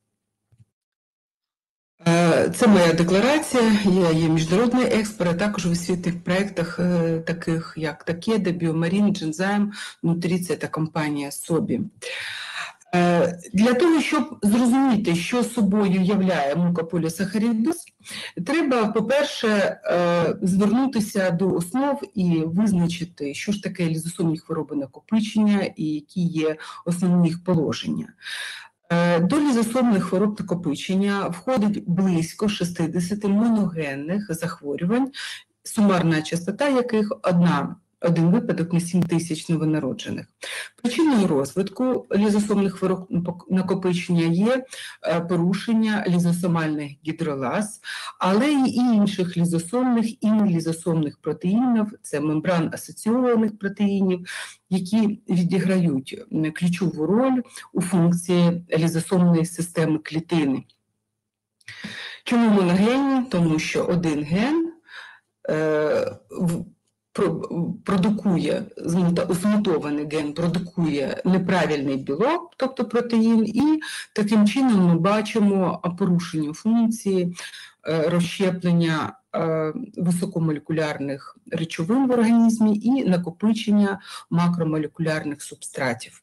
Це моя декларація, я є міжнародний експерт, а також в освітніх проєктах, таких як Такеда, Біомарін, Джензайм, Нутріція та компанія Собі. Для того, щоб зрозуміти, що собою являє мукополісахаридоз, треба, по-перше, звернутися до основ і визначити, що ж таке лізосомні хвороби накопичення і які є основні їх положення. До лізосомних хвороб накопичення входить близько 60 моногенних захворювань, сумарна частота яких один випадок на 7 тисяч новонароджених. Причиною розвитку лізосомних хвороб накопичення є порушення лізосомальних гідролаз, але й інших лізосомних і нелізосомних протеїнів, це мембран-асоційованих протеїнів, які відіграють ключову роль у функції лізосомної системи клітини. Чому моногенні? Тому що один ген продукує, змутований ген продукує неправильний білок, тобто протеїн, і таким чином ми бачимо порушення функції розщеплення високомолекулярних речовин в організмі і накопичення макромолекулярних субстратів.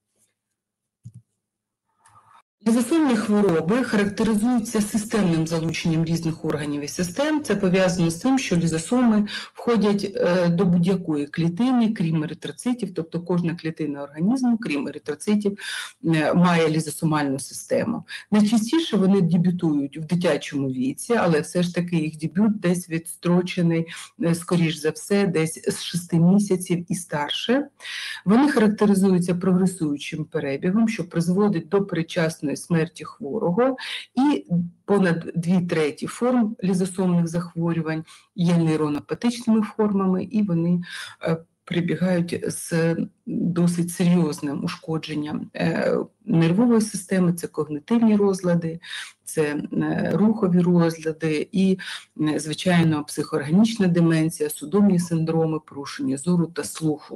Лізосомні хвороби характеризуються системним залученням різних органів і систем. Це пов'язано з тим, що лізосоми входять до будь-якої клітини, крім еритроцитів, тобто кожна клітина організму, крім еритроцитів, має лізосомальну систему. Найчастіше вони дебютують в дитячому віці, але все ж таки їх дебют десь відстрочений, скоріш за все, десь з 6 місяців і старше. Вони характеризуються прогресуючим перебігом, що призводить до передчасної смерті хворого, і понад 2/3 форм лізосомних захворювань є нейронопатичними формами, і вони прибігають з досить серйозним ушкодженням нервової системи, це когнитивні розлади, це рухові розлади і, звичайно, психоорганічна деменція, судомні синдроми, порушення зору та слуху.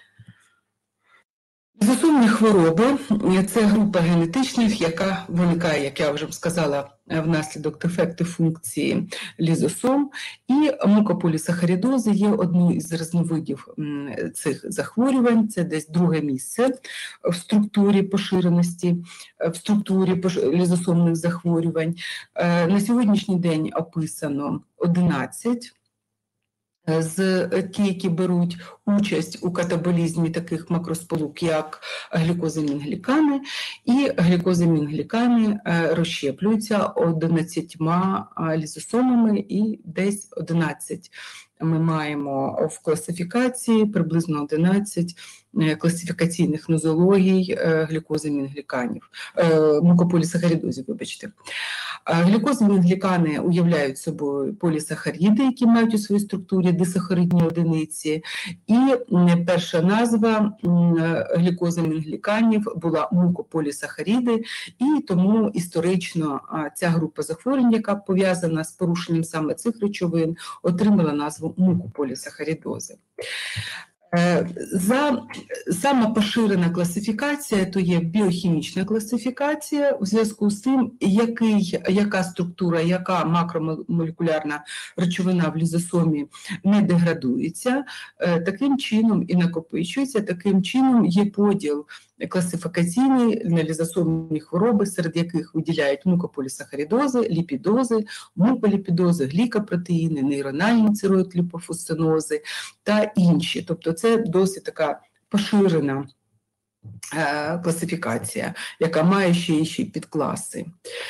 Лізосомні хвороби – це група генетичних, яка виникає, як я вже сказала, внаслідок дефекту функції лізосом, і мукополісахаридози є одною із різновидів цих захворювань, це десь друге місце в структурі поширеності, в структурі лізосомних захворювань. На сьогоднішній день описано 11 з ті, які беруть участь у катаболізмі таких макросполук, як глюкозамінглікани, і глюкозамінглікани розщеплюються 11 лізосомами, і десь 11 ми маємо в класифікації, приблизно 11 класифікаційних нозологій глюкозамінгліканів, мукополісахаридозів, вибачте. Глюкозамінглікани уявляють собою полісахаріди, які мають у своїй структурі дисахаридні одиниці, і перша назва глюкозамінгліканів була мукополісахаріди, і тому історично ця група захворювань, яка пов'язана з порушенням саме цих речовин, отримала назву мукополісахаридози. Сама поширена класифікація – то є біохімічна класифікація у зв'язку з тим, яка структура, яка макромолекулярна речовина в лізосомі не деградується, таким чином і накопичується, таким чином є поділ класифікаційні на лізосомні хвороби, серед яких виділяють мукополісахаридози, ліпідози, муколіпідози, глікопротеїни, нейрональні цирроїд-ліпофусцинози та інші. Тобто це досить така поширена класифікація, яка має ще інші підкласи.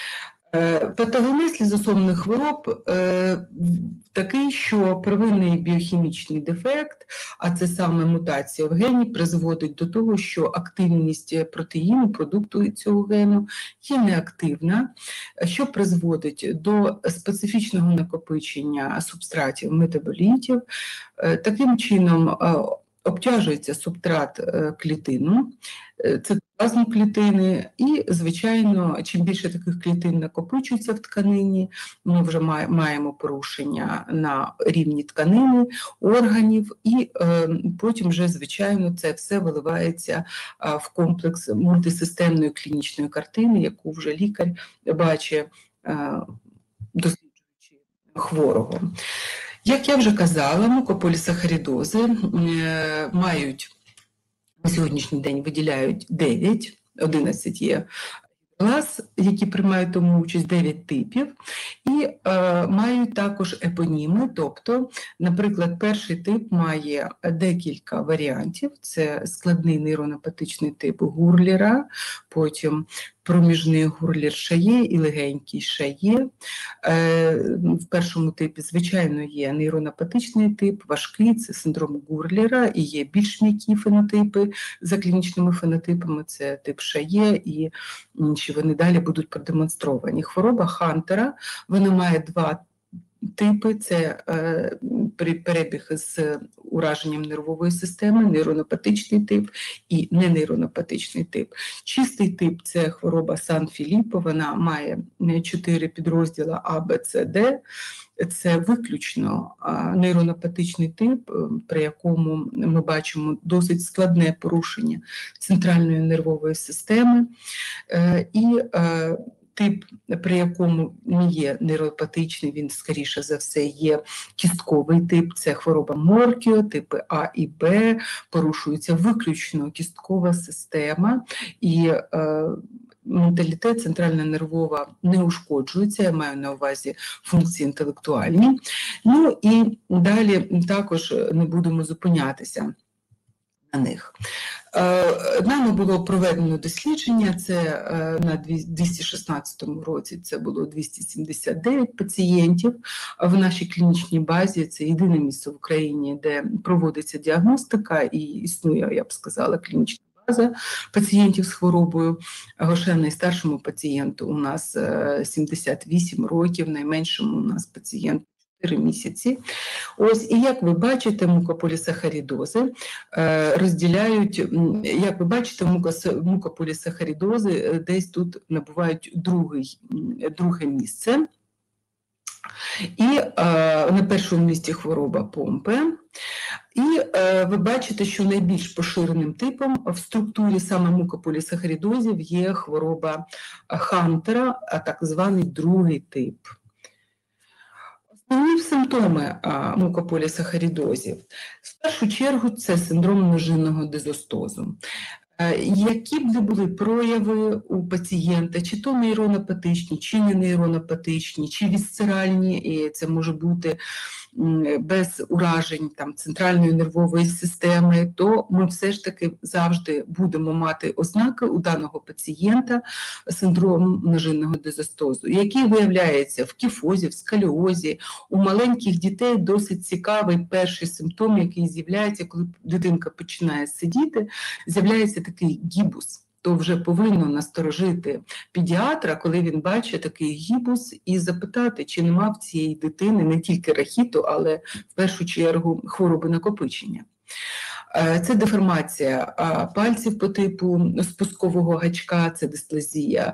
Патогенез лізосомних хвороб такий, що первинний біохімічний дефект, а це саме мутація в гені, призводить до того, що активність протеїну, продукту цього гену, є неактивна, що призводить до специфічного накопичення субстратів метаболітів. Таким чином обтяжується субстрат клітину, цитоплазму клітини, і, звичайно, чим більше таких клітин накопичується в тканині, ми вже маємо порушення на рівні тканини, органів, і потім вже, звичайно, це все виливається в комплекс мультисистемної клінічної картини, яку вже лікар бачить, досліджуючи хворого. Як я вже казала, мукополісахаридози мають, на сьогоднішній день виділяють 9, 11 є клас, які приймають тому участь, 9 типів, і мають також епоніми, тобто, наприклад, перший тип має декілька варіантів, це складний нейронопатичний тип Гурлера, потім проміжний Гурлер Шає і легенький Шає. В першому типі, звичайно, є нейронопатичний тип, важкий, це синдром Гурлера, і є більш м'які фенотипи за клінічними фенотипами, це тип Шає і інші, вони далі будуть продемонстровані. Хвороба Хантера, вона має 2 типи, це перебіг з ураженням нервової системи, нейронопатичний тип і ненейронопатичний тип. Чистий тип – це хвороба Сан-Філіппо, вона має 4 підрозділи А, Б, С, Д. Це виключно нейронопатичний тип, при якому ми бачимо досить складне порушення центральної нервової системи, і тип, при якому не є нейропатичний, він, скоріше за все, є кістковий тип, це хвороба Моркіо, типи А і Б, порушується виключно кісткова система, і менталітет, центральна нервова не ушкоджується, я маю на увазі функції інтелектуальні. Ну і далі також не будемо зупинятися на них. Нами було проведено дослідження, це на 2016 році, це було 279 пацієнтів в нашій клінічній базі, це єдине місце в Україні, де проводиться діагностика і існує, я б сказала, клінічна база пацієнтів з хворобою Гошена. Найстаршому пацієнту у нас 78 років, найменшому у нас пацієнт 4 місяці. Ось, і як ви бачите, мукополісахаридози розділяють, як ви бачите, мукополісахаридози десь тут набувають друге місце. І на першому місці хвороба Помпе. І ви бачите, що найбільш поширеним типом в структурі саме мукополісахаридозів є хвороба Хантера, а так званий другий тип. Основні симптоми мукополісахаридозів. В першу чергу це синдром множинного дизостозу. Які б не були прояви у пацієнта, чи то нейронопатичні, чи не нейронопатичні, чи вісцеральні, і це може бути без уражень там, центральної нервової системи, то ми все ж таки завжди будемо мати ознаки у даного пацієнта синдрому множинного дизостозу, який виявляється в кіфозі, в сколіозі. У маленьких дітей досить цікавий перший симптом, який з'являється, коли дитинка починає сидіти, з'являється такий гібус. То вже повинно насторожити педіатра, коли він бачить такий гібус, і запитати, чи нема в цієї дитини не тільки рахіту, але в першу чергу хвороби накопичення. Це деформація пальців по типу спускового гачка, це дисплазія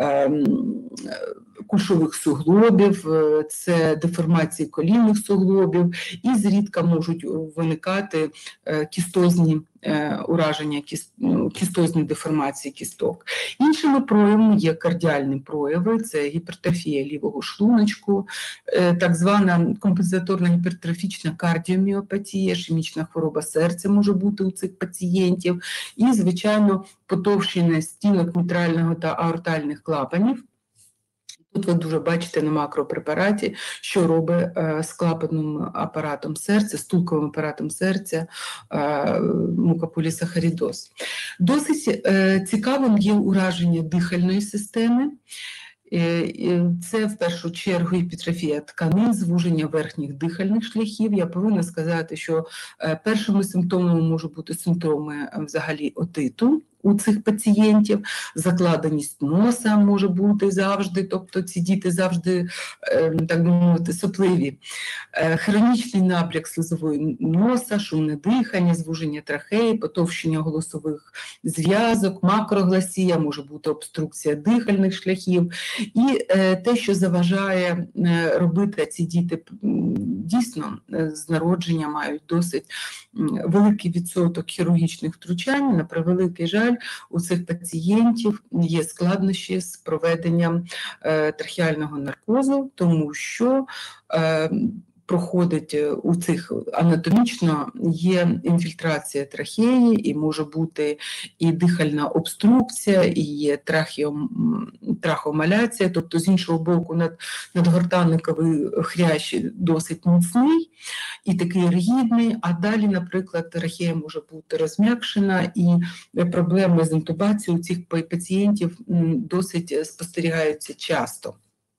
кульшових суглобів, це деформації колінних суглобів, і зрідка можуть виникати кістозні ураження, кістозні деформації кісток. Іншими проявами є кардіальні прояви, це гіпертрофія лівого шлуночку, так звана компенсаторна гіпертрофічна кардіоміопатія, ішемічна хвороба серця може бути у цих пацієнтів, і, звичайно, потовщення стінок мітрального та аортальних клапанів. Тут ви дуже бачите на макропрепараті, що робить з клапанним апаратом серця, стулковим апаратом серця мукополісахаридоз. Досить цікавим є ураження дихальної системи. Це в першу чергу гіпертрофія тканин, звуження верхніх дихальних шляхів. Я повинна сказати, що першими симптомами можуть бути симптоми взагалі отиту у цих пацієнтів, закладеність носа може бути завжди, тобто ці діти завжди, так би мовити, сопливі. Хронічний набряк слизової носа, шумне дихання, звуження трахеї, потовщення голосових зв'язок, макрогласія, може бути обструкція дихальних шляхів. І те, що заважає робити ці діти, дійсно з народження мають досить великий відсоток хірургічних втручань. На превеликий жаль, у цих пацієнтів є складнощі з проведенням трахеального наркозу, тому що проходить у цих анатомічно є інфільтрація трахеї, і може бути і дихальна обструкція, і є трахеомаляція, тобто з іншого боку надгортанниковий хрящ досить міцний і такий ригідний, а далі, наприклад, трахея може бути розм'якшена, і проблеми з інтубацією у цих пацієнтів досить спостерігаються часто.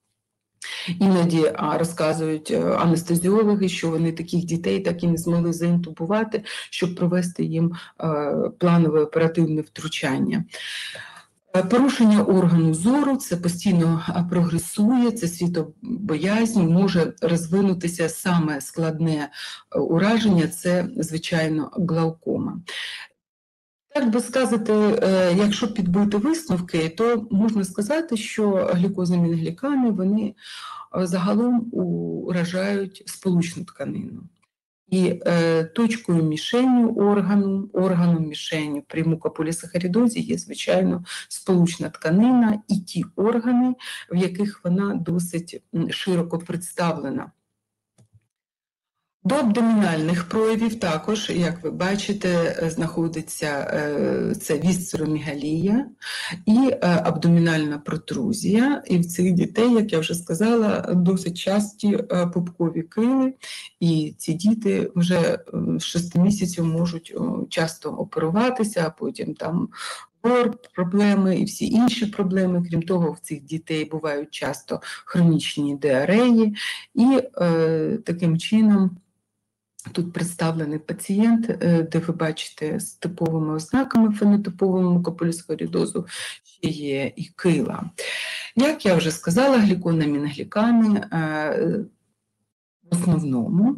Іноді розказують анестезіологи, що вони таких дітей так і не змогли заінтубувати, щоб провести їм планове оперативне втручання. Порушення органу зору – це постійно прогресує, це світобоязнь, може розвинутися саме складне ураження – це, звичайно, глаукома. Так би сказати, якщо підбити висновки, то можна сказати, що глюкозаміноглікани, вони загалом уражають сполучну тканину. І точкою мішенню органом мішенню при мукополісахаридозі є, звичайно, сполучна тканина і ті органи, в яких вона досить широко представлена. До абдомінальних проявів також, як ви бачите, знаходиться це вісцеромегалія і абдомінальна протрузія. І в цих дітей, як я вже сказала, досить часті пупкові кили. І ці діти вже з 6 місяців можуть часто оперуватися, а потім там проблеми і всі інші проблеми. Крім того, в цих дітей бувають часто хронічні діареї. І таким чином тут представлений пацієнт, де ви бачите з типовими ознаками фенотипового мукополісахаридозу, ще є і кила. Як я вже сказала, глюкозаміноглікани в основному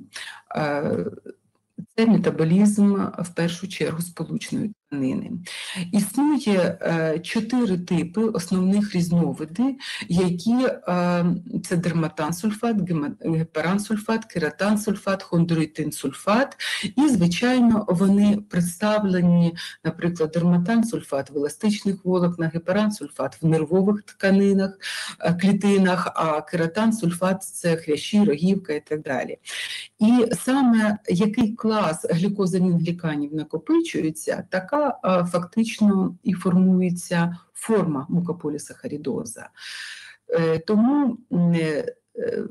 це метаболізм в першу чергу сполучної тканини. Існує 4 типи основних різновиди, які це дерматансульфат, геперансульфат, кератансульфат, хондроїтинсульфат. І, звичайно, вони представлені, наприклад, дерматансульфат в еластичних волокнах, геперансульфат в нервових тканинах, клітинах, а кератансульфат – це хрящі, рогівка і так далі. І саме який клас глюкозаміногліканів накопичується, така фактично і формується форма мукополісахаридоза. Тому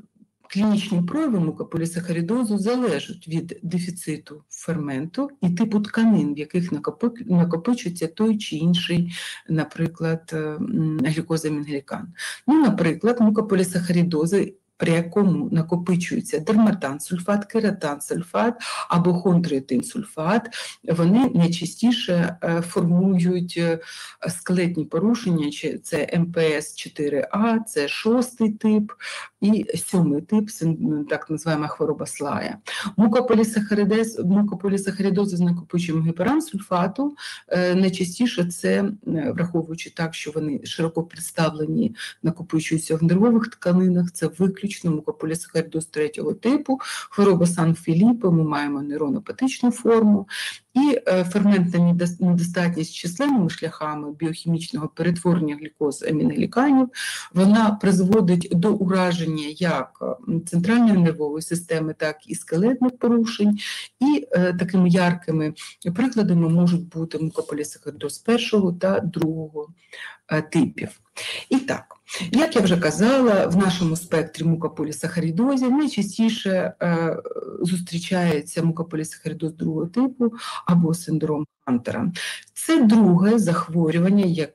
Клінічні прояви мукополісахаридозу залежать від дефіциту ферменту і типу тканин, в яких накопичується той чи інший, наприклад, глюкозамінглікан. Ну, наприклад, мукополісахаридози, при якому накопичується дерматансульфат, кератансульфат або хондроїтинсульфат, вони найчастіше формують скелетні порушення, це МПС-4А, це 6-й тип і 7-й тип, так називаємо хвороба Слая. Мукополісахаридози з накопиченням гіперансульфату найчастіше це, враховуючи так, що вони широко представлені, накопичуються в нервових тканинах, це виключно мукополісахаридоз 3-го типу, хвороба Сан-Філіппо, ми маємо нейронопатичну форму, і ферментна недостатність численними шляхами біохімічного перетворення глюкозамінгліканів, вона призводить до ураження як центральної нервової системи, так і скелетних порушень, і такими яркими прикладами можуть бути мукополісахаридоз 1-го та 2-го типів. І так, як я вже казала, в нашому спектрі мукополісахаридозів найчастіше зустрічається мукополісахаридоз 2-го типу або синдром Хантера. Це друге захворювання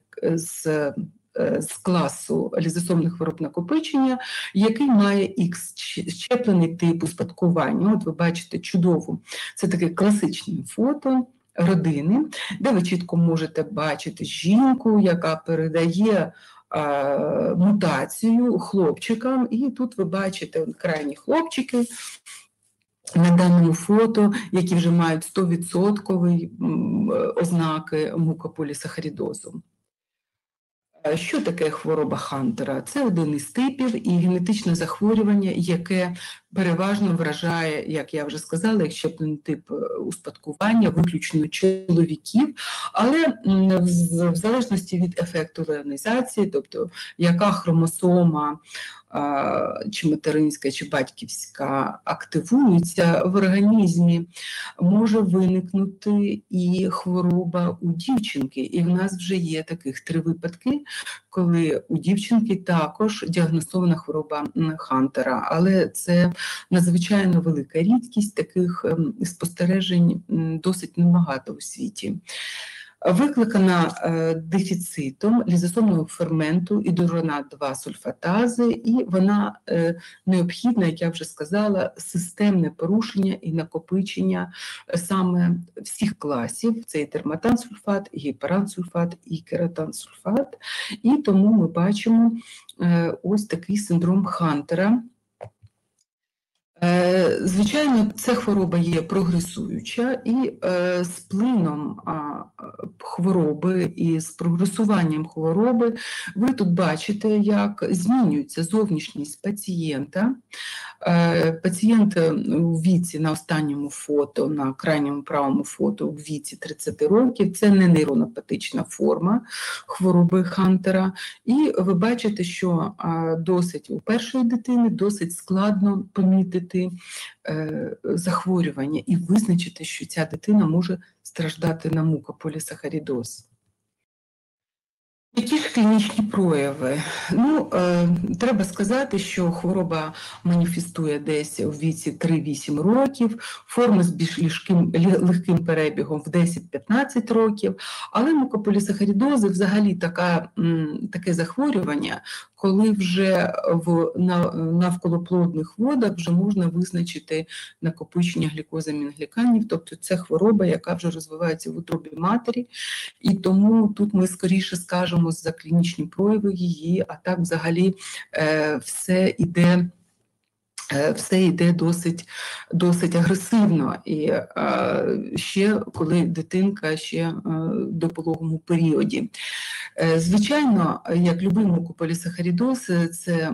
з класу лізосомних хвороб накопичення, який має X-щеплений тип успадкування. От ви бачите чудово, це таке класичне фото родини, де ви чітко можете бачити жінку, яка передає мутацію хлопчикам, і тут ви бачите крайні хлопчики на даному фото, які вже мають 100% ознаки мукополісахаридозу. Що таке хвороба Хантера? Це один із типів і генетичне захворювання, яке переважно вражає, як я вже сказала, як щеплений тип успадкування, виключно чоловіків, але в залежності від ефекту леонізації, тобто яка хромосома, чи материнська, чи батьківська активується в організмі, може виникнути і хвороба у дівчинки. І в нас вже є таких 3 випадки, коли у дівчинки також діагностована хвороба Хантера. Але це надзвичайно велика рідкість, таких спостережень досить небагато у світі. Викликана дефіцитом лізосомного ферменту ідурона-2-сульфатази, і вона необхідна, як я вже сказала, системне порушення і накопичення саме всіх класів. Це і дерматансульфат, і гіперансульфат, і кератансульфат. І тому ми бачимо ось такий синдром Хантера. Звичайно, ця хвороба є прогресуюча, і з плином хвороби і з прогресуванням хвороби ви тут бачите, як змінюється зовнішність пацієнта. Пацієнт у віці на останньому фото, на крайньому правому фото у віці 30 років, це не нейронопатична форма хвороби Хантера. І ви бачите, що досить у першої дитини досить складно помітити захворювання і визначити, що ця дитина може страждати на мукополісахаридоз. Які ж клінічні прояви? Ну, треба сказати, що хвороба маніфестує десь у віці 3-8 років, форми з більш легким перебігом в 10-15 років, але мукополісахаридози взагалі таке захворювання, коли вже в навколоплодних водах вже можна визначити накопичення глюкозамінгліканів, тобто це хвороба, яка вже розвивається в утробі матері, і тому тут ми скоріше скажемо за клінічні прояви її, а так взагалі все йде досить агресивно, і ще коли дитинка ще до пологовому періоді. Звичайно, як любий мукополісахаридоз, це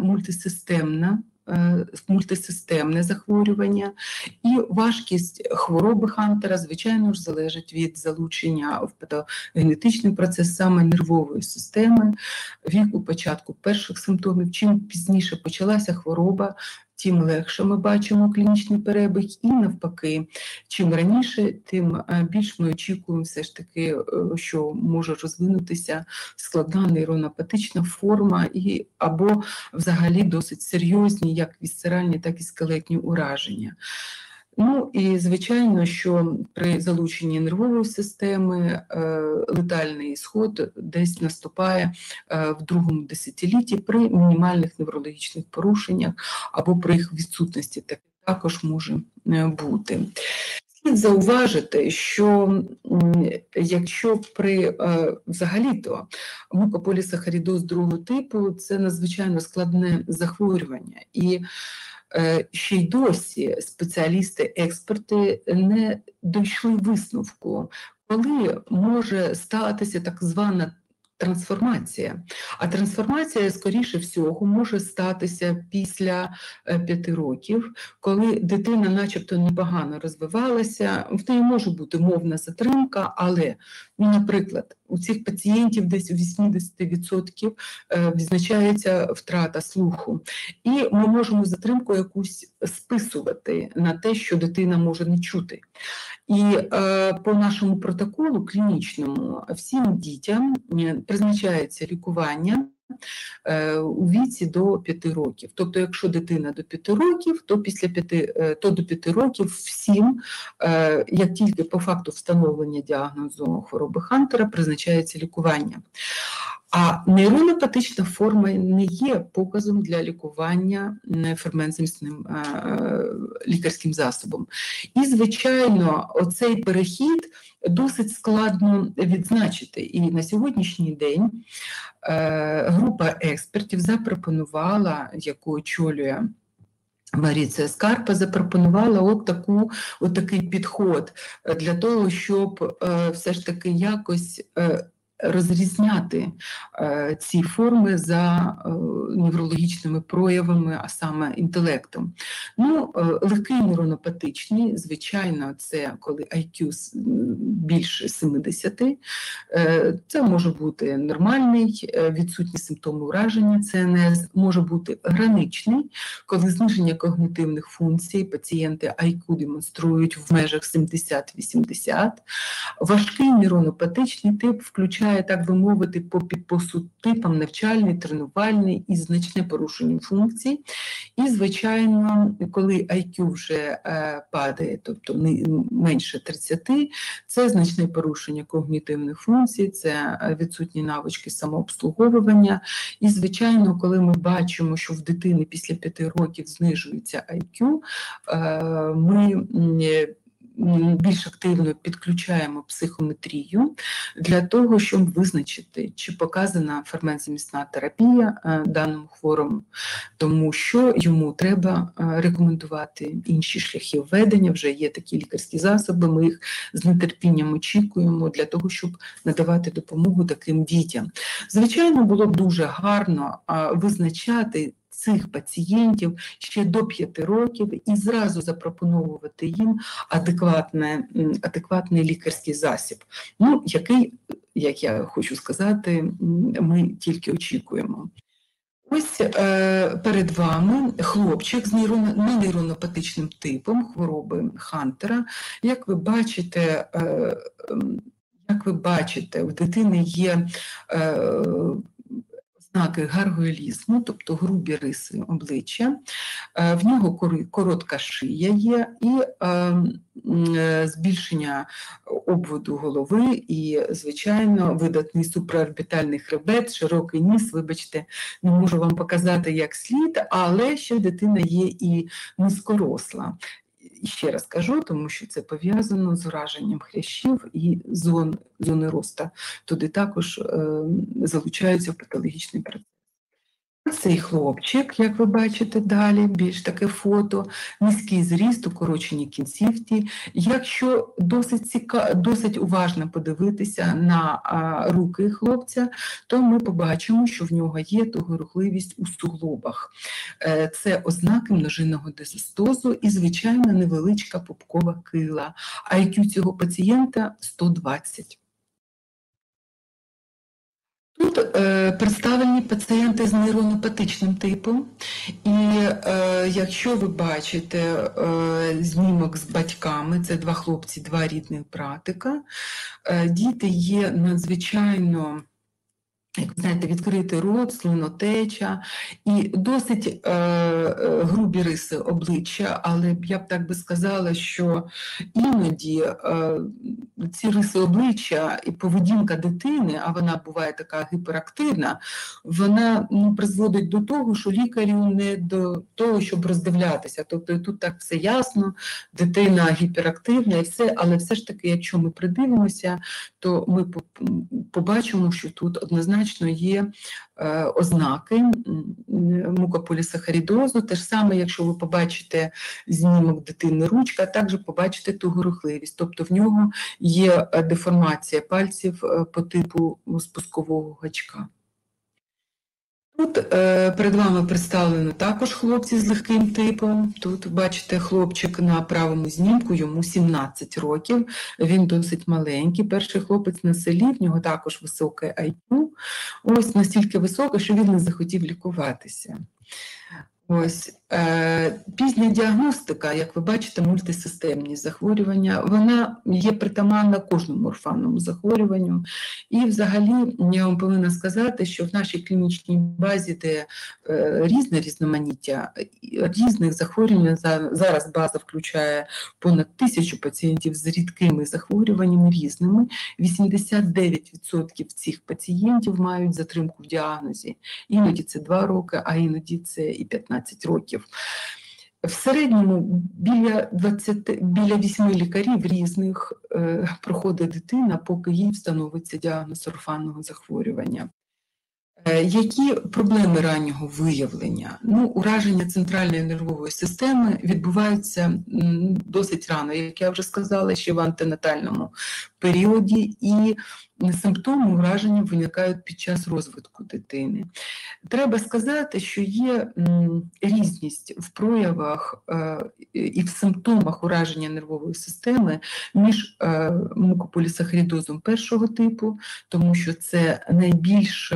мультисистемне захворювання, і важкість хвороби Хантера, звичайно ж, залежить від залучення в патогенетичний процес саме нервової системи, віку, початку перших симптомів. Чим пізніше почалася хвороба, тим легше ми бачимо клінічний перебіг, і навпаки, чим раніше, тим більш ми очікуємо все ж таки, що може розвинутися складна нейронопатична форма або взагалі досить серйозні як вісцеральні, так і скелетні ураження. Ну і звичайно, що при залученні нервової системи летальний ісход десь наступає в другому десятилітті при мінімальних неврологічних порушеннях або при їх відсутності, так також може бути. Слід зауважити, що якщо при взагалі-то мукополісахаридоз другого типу – це надзвичайно складне захворювання, і ще й досі спеціалісти, експерти не дійшли висновку, коли може статися так звана трансформація. А трансформація, скоріше всього, може статися після 5 років, коли дитина начебто непогано розвивалася, в неї може бути мовна затримка, але, наприклад, у цих пацієнтів десь у 80% відзначається втрата слуху. І ми можемо затримку якусь списувати на те, що дитина може не чути. І по нашому протоколу клінічному всім дітям призначається лікування у віці до 5 років. Тобто, якщо дитина до 5 років, то до 5 років всім, як тільки по факту встановлення діагнозу хвороби Хантера, призначається лікування. А нейронопатична форма не є показом для лікування ферментзамісним лікарським засобом. І, звичайно, оцей перехід досить складно відзначити. І на сьогоднішній день група експертів запропонувала, яку очолює Маріція Скарпа, запропонувала такий підход для того, щоб все ж таки якось розрізняти ці форми за неврологічними проявами, а саме інтелектом. Ну, легкий нейронопатичний, звичайно, це коли IQ більше 70, це може бути нормальний, відсутні симптоми ураження ЦНС, може бути граничний, коли зниження когнітивних функцій, пацієнти IQ демонструють в межах 70-80. Важкий нейронопатичний тип включає, так би мовити, по підпосудтипам навчальний, тренувальний і значне порушення функцій. І, звичайно, коли IQ вже падає, тобто менше 30, це значне порушення когнітивних функцій, це відсутні навички самообслуговування. І, звичайно, коли ми бачимо, що в дитини після 5 років знижується IQ, ми більш активно підключаємо психометрію для того, щоб визначити, чи показана ферментзамісна терапія даному хворому, тому що йому треба рекомендувати інші шляхи введення, вже є такі лікарські засоби, ми їх з нетерпінням очікуємо для того, щоб надавати допомогу таким дітям. Звичайно, було б дуже гарно визначати цих пацієнтів ще до 5 років і зразу запропонувати їм адекватний лікарський засіб, ну, який, як я хочу сказати, ми тільки очікуємо. Ось перед вами хлопчик з нейронопатичним типом хвороби Хантера. Як ви бачите, у дитини є ознаки гаргоелізму, тобто грубі риси обличчя, в нього коротка шия є і збільшення обводу голови і, звичайно, видатний суpraорбітальний хребет, широкий ніс. Вибачте, не можу вам показати як слід, але ще дитина є і низькоросла. І ще раз кажу, тому що це пов'язано з ураженням хрящів і зони росту. Туди також залучаються в патологічний процес. Цей хлопчик, як ви бачите далі, більш таке фото, низький зріст, укорочені кінцівки. Якщо досить уважно подивитися на руки хлопця, то ми побачимо, що в нього є тугорухливість у суглобах. Це ознаки множинного дисостозу і, звичайно, невеличка пупкова кила. IQ цього пацієнта 120. Тут Тут представлені пацієнти з нейронопатичним типом, і якщо ви бачите знімок з батьками, це два хлопці, два рідних братика, діти є надзвичайно, як ви знаєте, відкритий рот, слинотеча і досить грубі риси обличчя, але я б так би сказала, що іноді ці риси обличчя і поведінка дитини, а вона буває така гіперактивна, вона призводить до того, що лікарю не до того, щоб роздивлятися. Тобто тут так все ясно, дитина гіперактивна і все, але все ж таки, якщо ми придивимося, то ми побачимо, що тут однозначно є ознаки мукополісахаридозу. Те ж саме, якщо ви побачите знімок дитини ручка, також побачите тугу рухливість. Тобто в нього є деформація пальців по типу спускового гачка. Тут перед вами представлено також хлопці з легким типом. Тут бачите хлопчик на правому знімку, йому 17 років, він досить маленький. Перший хлопець на селі, в нього також високе IQ. Ось настільки високе, що він не захотів лікуватися. Ось, пізня діагностика, як ви бачите, мультисистемні захворювання, вона є притаманна кожному орфанному захворюванню. І взагалі я вам повинна сказати, що в нашій клінічній базі, де різне різноманіття різних захворювань, зараз база включає понад 1000 пацієнтів з рідкими захворюваннями різними, 89% цих пацієнтів мають затримку в діагнозі. Іноді це 2 роки, а іноді це і 15 років. В середньому біля 8 лікарів різних проходить дитина, поки їй встановиться діагноз орфанного захворювання. Які проблеми раннього виявлення? Ураження центральної нервової системи відбуваються досить рано, як я вже сказала, ще в антенатальному періоді, і симптоми ураження виникають під час розвитку дитини. Треба сказати, що є різність в проявах і в симптомах ураження нервової системи між мукополісахаридозом першого типу, тому що це найбільш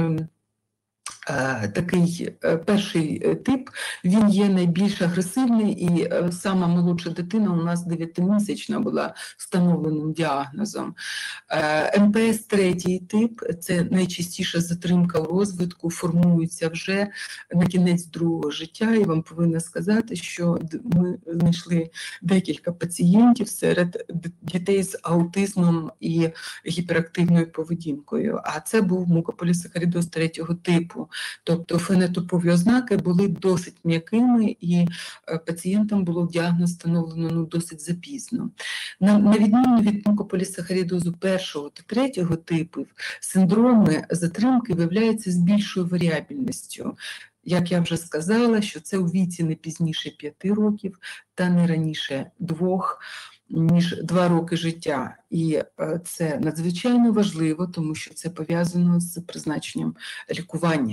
такий перший тип, він є найбільш агресивний, і сама молодша дитина у нас 9-місячна була встановленим діагнозом. МПС третій тип – це найчастіша затримка у розвитку, формується вже на кінець другого життя, і вам повинна сказати, що ми знайшли декілька пацієнтів серед дітей з аутизмом і гіперактивною поведінкою, а це був мукополісахаридоз третього типу. Тобто фенотипові ознаки були досить м'якими, і пацієнтам було діагноз встановлено досить запізно. На відміну від мукополісахаридозу першого та третього типів, синдроми затримки виявляються з більшою варіабільністю. Як я вже сказала, що це у віці не пізніше 5 років та не раніше 2, ніж 2 роки життя. І це надзвичайно важливо, тому що це пов'язано з призначенням лікування.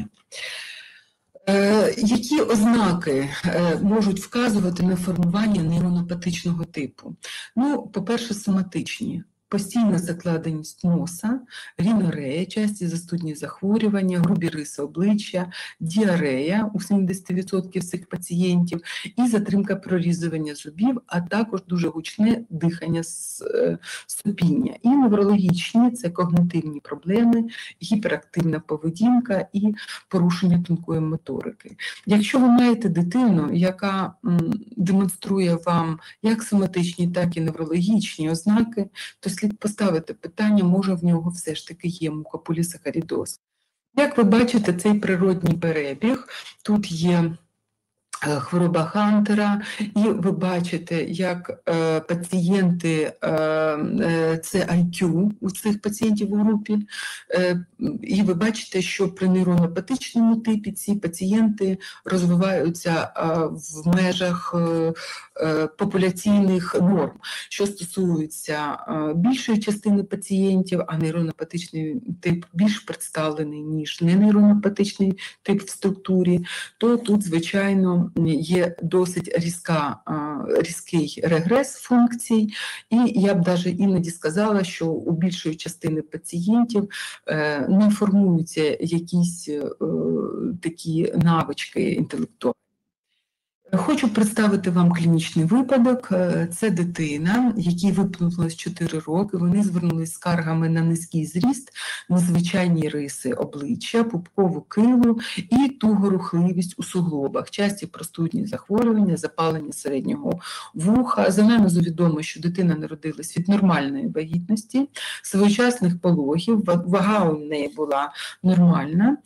Які ознаки можуть вказувати на формування нейронопатичного типу? По-перше, соматичні. Постійна закладеність носа, рінорея, часті застудні захворювання, грубі риси обличчя, діарея у 70% цих пацієнтів і затримка прорізування зубів, а також дуже гучне дихання, сопіння. І неврологічні – це когнитивні проблеми, гіперактивна поведінка і порушення тонкої моторики. Якщо ви маєте дитину, яка демонструє вам як соматичні, так і неврологічні ознаки, то слід поставити питання, може в нього все ж таки є мукополісахаридоз. Як ви бачите, цей природній перебіг, тут є хвороба Хантера, і ви бачите, як пацієнти, це IQ у цих пацієнтів у групі, і ви бачите, що при нейронопатичному типі ці пацієнти розвиваються в межах популяційних норм, що стосується більшої частини пацієнтів, а нейронопатичний тип більш представлений, ніж ненейронопатичний тип в структурі, то тут, звичайно, є досить різкий регрес функцій, і я б навіть іноді сказала, що у більшої частини пацієнтів не формуються якісь такі навички інтелектуальні. Хочу представити вам клінічний випадок. Це дитина, якій виповнилось 4 роки. Вони звернулись з скаргами на низький зріст, незвичайні риси обличчя, пупкову килу і тугорухливість у суглобах, часті простудні захворювання, запалення середнього вуха. За аналізу відомо, що дитина народилась від нормальної вагітності, своєчасних пологів, вага у неї була нормальна.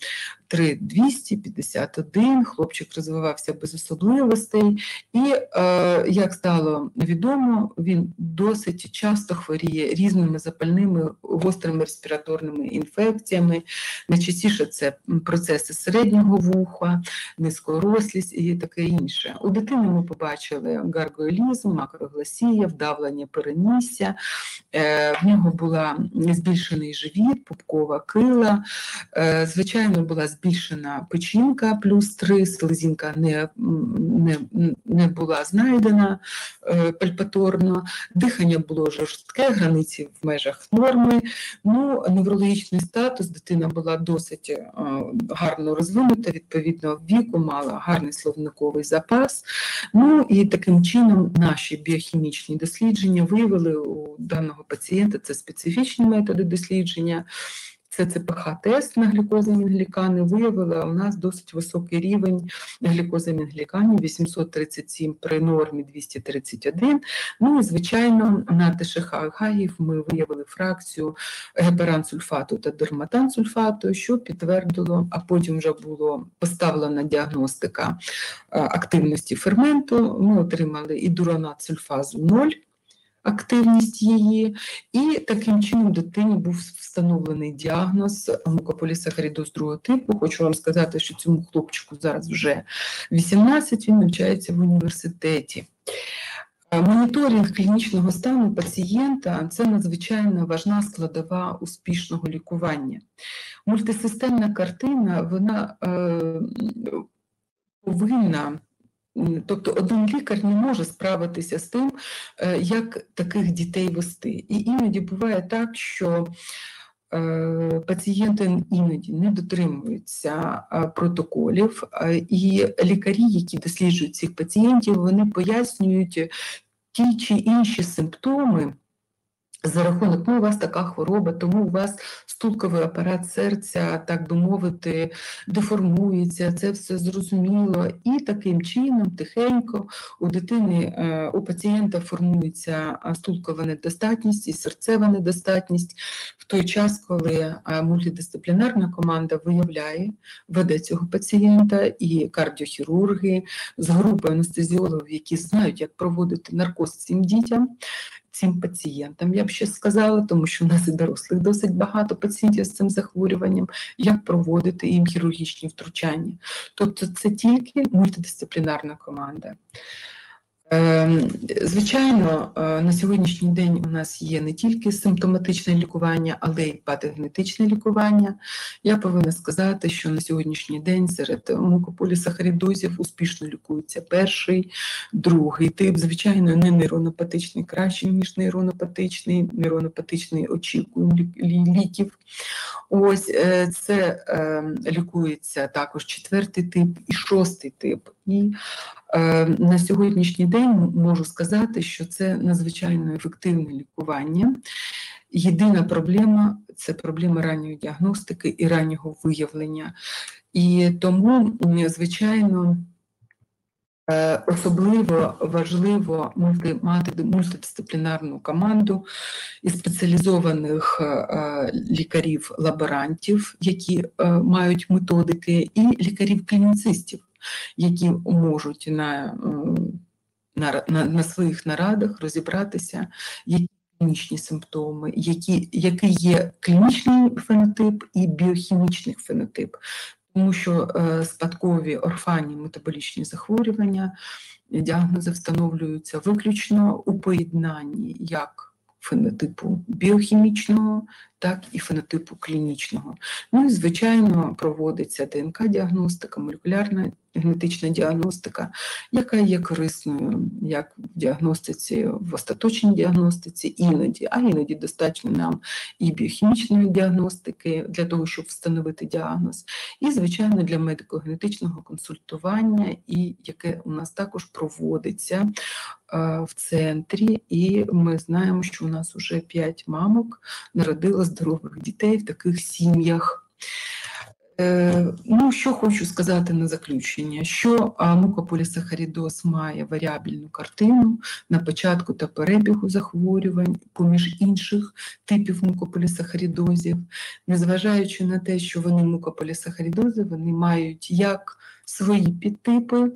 3,251, хлопчик розвивався без особливостей, і, як стало відомо, він досить часто хворіє різними запальними гострими респіраторними інфекціями. Найчастіше це процеси середнього вуха, низькорослість і таке інше. У дитини ми побачили гаргоелізм, макрогласія, вдавлення перенісся, в нього була збільшений живіт, пупкова кила, звичайно, була збільшена печінка плюс 3, селезінка не була знайдена пальпаторно, дихання було жорстке, границі в межах норми. Ну, неврологічний статус, дитина була досить гарно розвинута, відповідно віку, мала гарний словниковий запас. Ну і таким чином наші біохімічні дослідження виявили у даного пацієнта, це специфічні методи дослідження, це ЦПХ-тест на глюкозамінглікани, виявила у нас досить високий рівень глюкозамінгліканів, 837 при нормі 231. Ну і, звичайно, на ТШХ Гагів ми виявили фракцію геперансульфату та дерматансульфату, що підтвердило, а потім вже було поставлена діагностика активності ферменту. Ми отримали і дуронат-сульфазу 0, активність її, і таким чином дитині був встановлений діагноз мукополісахаридоз другого типу. Хочу вам сказати, що цьому хлопчику зараз вже 18, він навчається в університеті. Моніторинг клінічного стану пацієнта – це надзвичайно важна складова успішного лікування. Мультисистемна картина, вона повинна, тобто один лікар не може справитися з тим, як таких дітей вести. І іноді буває так, що пацієнти іноді не дотримуються протоколів, і лікарі, які досліджують цих пацієнтів, вони пояснюють ті чи інші симптоми за рахунок, у вас така хвороба, тому у вас стулковий апарат серця, так би мовити, деформується, це все зрозуміло. І таким чином, тихенько, у дитини, у пацієнта формується стулкова недостатність і серцева недостатність в той час, коли мультидисциплінарна команда веде цього пацієнта, і кардіохірурги з групою анестезіологів, які знають, як проводити наркоз цим дітям, цим пацієнтам, я б ще сказала, тому що у нас і дорослих досить багато пацієнтів з цим захворюванням, як проводити їм хірургічні втручання. Тобто це тільки мультидисциплінарна команда. Звичайно, на сьогоднішній день у нас є не тільки симптоматичне лікування, але й патогенетичне лікування. Я повинна сказати, що на сьогоднішній день серед мукополісахаридозів успішно лікується перший, другий тип. Звичайно, не нейронопатичний краще, ніж нейронопатичний. Нейронопатичний очікуємо ліків. Ось це лікується також 4-й тип і 6-й тип. І на сьогоднішній день можу сказати, що це надзвичайно ефективне лікування. Єдина проблема – це проблема ранньої діагностики і раннього виявлення. І тому, звичайно, особливо важливо мати мультидисциплінарну команду із спеціалізованих лікарів-лаборантів, які мають методики, і лікарів-клініцистів, які можуть на своїх нарадах розібратися, які клінічні симптоми, який є клінічний фенотип і біохімічний фенотип. Тому що спадкові орфанні метаболічні захворювання, діагнози встановлюються виключно у поєднанні як фенотипу біохімічного, так і фенотипу клінічного. Ну і, звичайно, проводиться ДНК-діагностика, молекулярна генетична діагностика, яка є корисною як в діагностиці, в остаточній діагностиці іноді, а іноді достатньо нам і біохімічної діагностики для того, щоб встановити діагноз, і, звичайно, для медико-генетичного консультування, і яке у нас також проводиться в центрі, і ми знаємо, що у нас вже 5 мамок народило здорових дітей в таких сім'ях. Ну, що хочу сказати на заключення, що мукополісахаридоз має варіабільну картину на початку та перебігу захворювань, поміж інших типів мукополісахаридозів, незважаючи на те, що вони мукополісахаридози, вони мають як свої підтипи,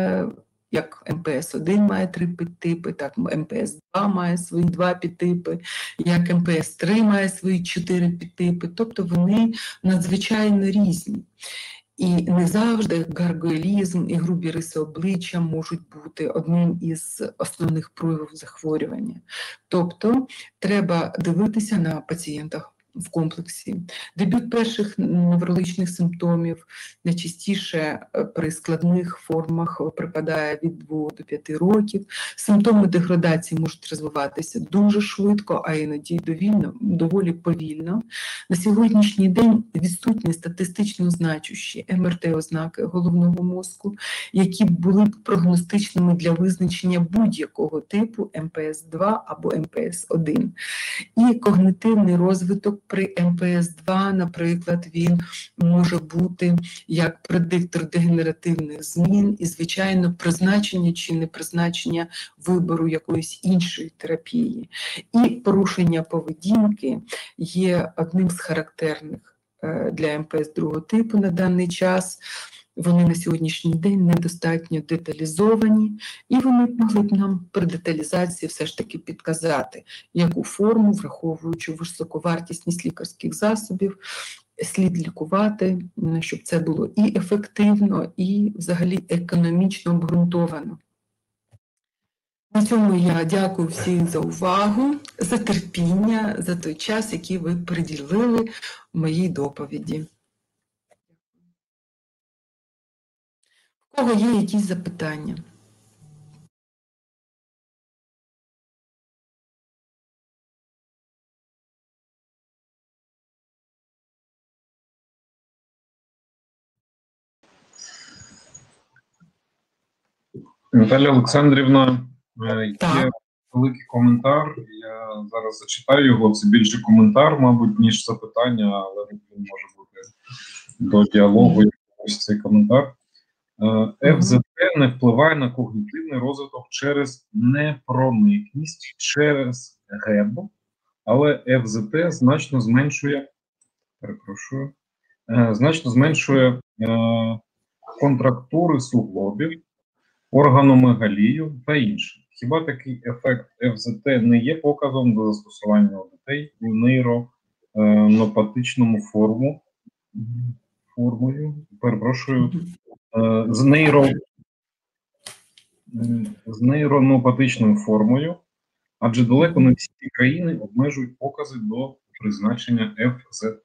як МПС-1 має 3 підтипи, так МПС-2 має свої 2 підтипи, як МПС-3 має свої 4 підтипи, тобто вони надзвичайно різні. І не завжди гаргоелізм і грубі риси обличчя можуть бути одним із основних проявів захворювання. Тобто треба дивитися на пацієнтах в комплексі. Дебют перших неврологічних симптомів найчастіше при складних формах припадає від 2 до 5 років. Симптоми деградації можуть розвиватися дуже швидко, а іноді доволі повільно. На сьогоднішній день відсутні статистично значущі МРТ-ознаки головного мозку, які були б прогностичними для визначення будь-якого типу МПС-2 або МПС-1. І когнитивний розвиток при МПС-2, наприклад, він може бути як предиктор дегенеративних змін і, звичайно, призначення чи непризначення вибору якоїсь іншої терапії. І порушення поведінки є одним з характерних для МПС другого типу на даний час. Вони на сьогоднішній день недостатньо деталізовані, і вони могли б нам при деталізації все ж таки підказати, яку форму, враховуючи високовартісність лікарських засобів, слід лікувати, щоб це було і ефективно, і взагалі економічно обґрунтовано. На цьому я дякую всім за увагу, за терпіння, за той час, який ви приділили моїй доповіді. У кого є якісь запитання? Наталя Олександрівна, є Так. великий коментар. Я зараз зачитаю його. Це більше коментар, мабуть, ніж запитання, але він може бути до діалогу якийсь цей коментар. ФЗТ не впливає на когнітивний розвиток через непроникність, через ГЕБ, але ФЗТ значно зменшує контрактури суглобів, органомегалію та інше. Хіба такий ефект ФЗТ не є показом до застосування у дітей у нейронопатичному з нейронопатичною формою, адже далеко не всі країни обмежують покази до призначення ФЗТ.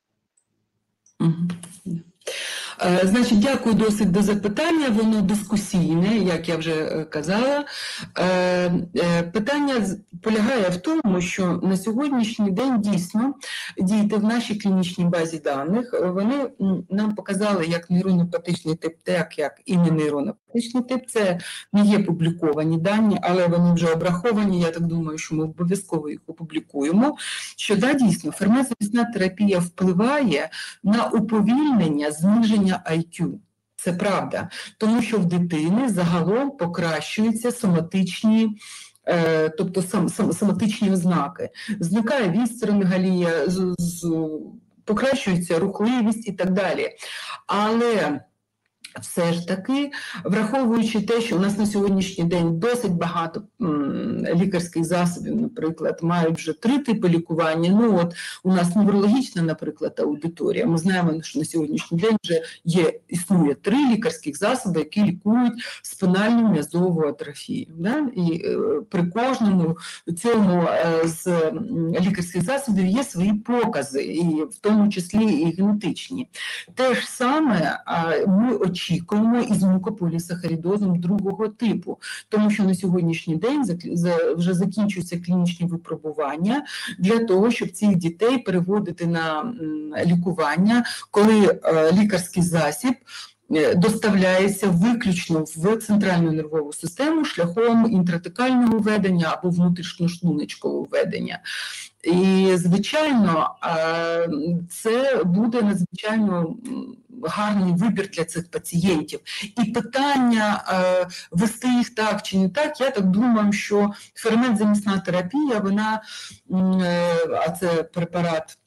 Значить, дякую досить за запитання, воно дискусійне, як я вже казала. Питання полягає в тому, що на сьогоднішній день дійсно діти в нашій клінічній базі даних, вони нам показали як нейронопатичний тип, так як і не нейронопатичний тип. Це не є публіковані дані, але вони вже обраховані, я так думаю, що ми обов'язково їх опублікуємо, що да, дійсно фермезавісна терапія впливає на уповільнення, зниження IQ. Це правда, тому що в дитини загалом покращуються соматичні, тобто соматичні ознаки. Зникає вісцеромегалія, покращується рухливість і так далі. Але все ж таки, враховуючи те, що у нас на сьогоднішній день досить багато лікарських засобів, наприклад, мають вже 3 типи лікування. Ну от у нас неврологічна, наприклад, аудиторія. Ми знаємо, що на сьогоднішній день вже існує 3 лікарських засоби, які лікують спинальну м'язову атрофію. Да? І при кожному цьому з лікарських засобів є свої покази, і в тому числі і генетичні. Те ж саме ми очікуємо очікуємо із мукополісахаридозом другого типу, тому що на сьогоднішній день вже закінчуються клінічні випробування для того, щоб цих дітей переводити на лікування, коли лікарський засіб доставляється виключно в центральну нервову систему шляхом інтратекального введення або внутрішньошлуночкового введення. І, звичайно, це буде надзвичайно гарний вибір для цих пацієнтів. І питання, вести їх так чи не так, я так думаю, що ферментзамісна терапія, вона, а це препарат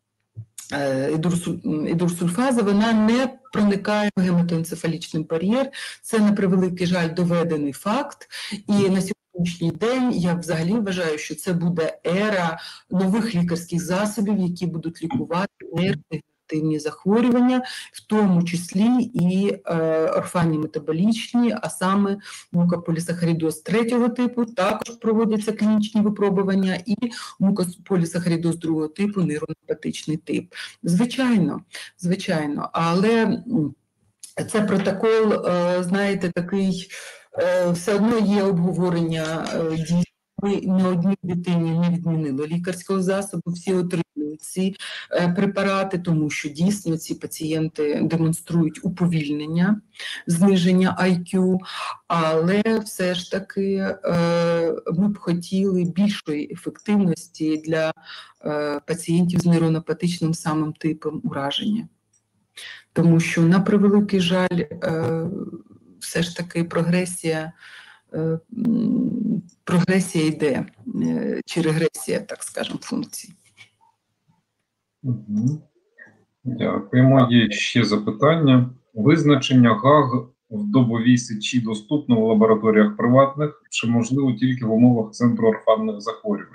ідурсульфаза, вона не проникає в гематоенцефалічний бар'єр. Це, на превеликий жаль, доведений факт. І на сьогоднішній день я взагалі вважаю, що це буде ера нових лікарських засобів, які будуть лікувати нейродегенеративні захворювання, в тому числі і орфанні метаболічні, а саме мукополісахаридоз третього типу, також проводяться клінічні випробування, і мукополісахаридоз другого типу, нейронепатичний тип. Звичайно, але це протокол, знаєте, такий, все одно є обговорення дій. Ми ні одній дитині не відмінили лікарського засобу, всі отримують ці препарати, тому що дійсно ці пацієнти демонструють уповільнення, зниження IQ, але все ж таки ми б хотіли більшої ефективності для пацієнтів з нейронопатичним самим типом ураження. Тому що, на превеликий жаль, все ж таки прогресія йде, чи регресія, так скажемо, функцій. Дякуємо. Є ще запитання. Визначення ГАГ в добовій сечі доступно в лабораторіях приватних, чи можливо тільки в умовах Центру орфанних захворювань?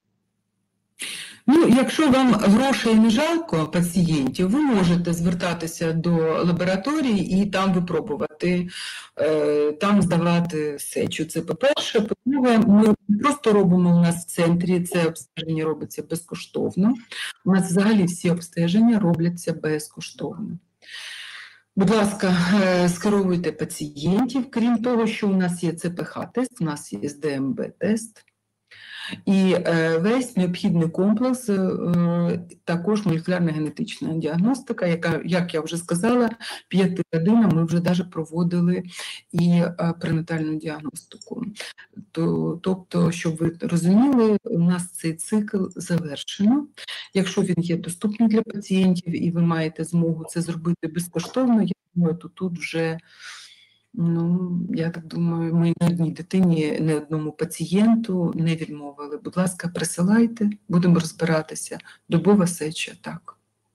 Ну, якщо вам грошей не жалко пацієнтів, ви можете звертатися до лабораторії і там випробувати, там здавати сечу. Це по-перше. По-друге, ми просто робимо у нас в центрі, це обстеження робиться безкоштовно. У нас взагалі всі обстеження робляться безкоштовно. Будь ласка, скеровуйте пацієнтів. Крім того, що у нас є ЦПХ-тест, у нас є ДМБ-тест. І весь необхідний комплекс, також молекулярна генетична діагностика, яка, як я вже сказала, 5 годинах ми вже навіть проводили і пренатальну діагностику. Тобто, щоб ви розуміли, у нас цей цикл завершено. Якщо він є доступний для пацієнтів і ви маєте змогу це зробити безкоштовно, я думаю, то тут вже... Ну, я так думаю, ми ні одній дитині, ні одному пацієнту не відмовили. Будь ласка, присилайте, будемо розбиратися. Добова сеча, так.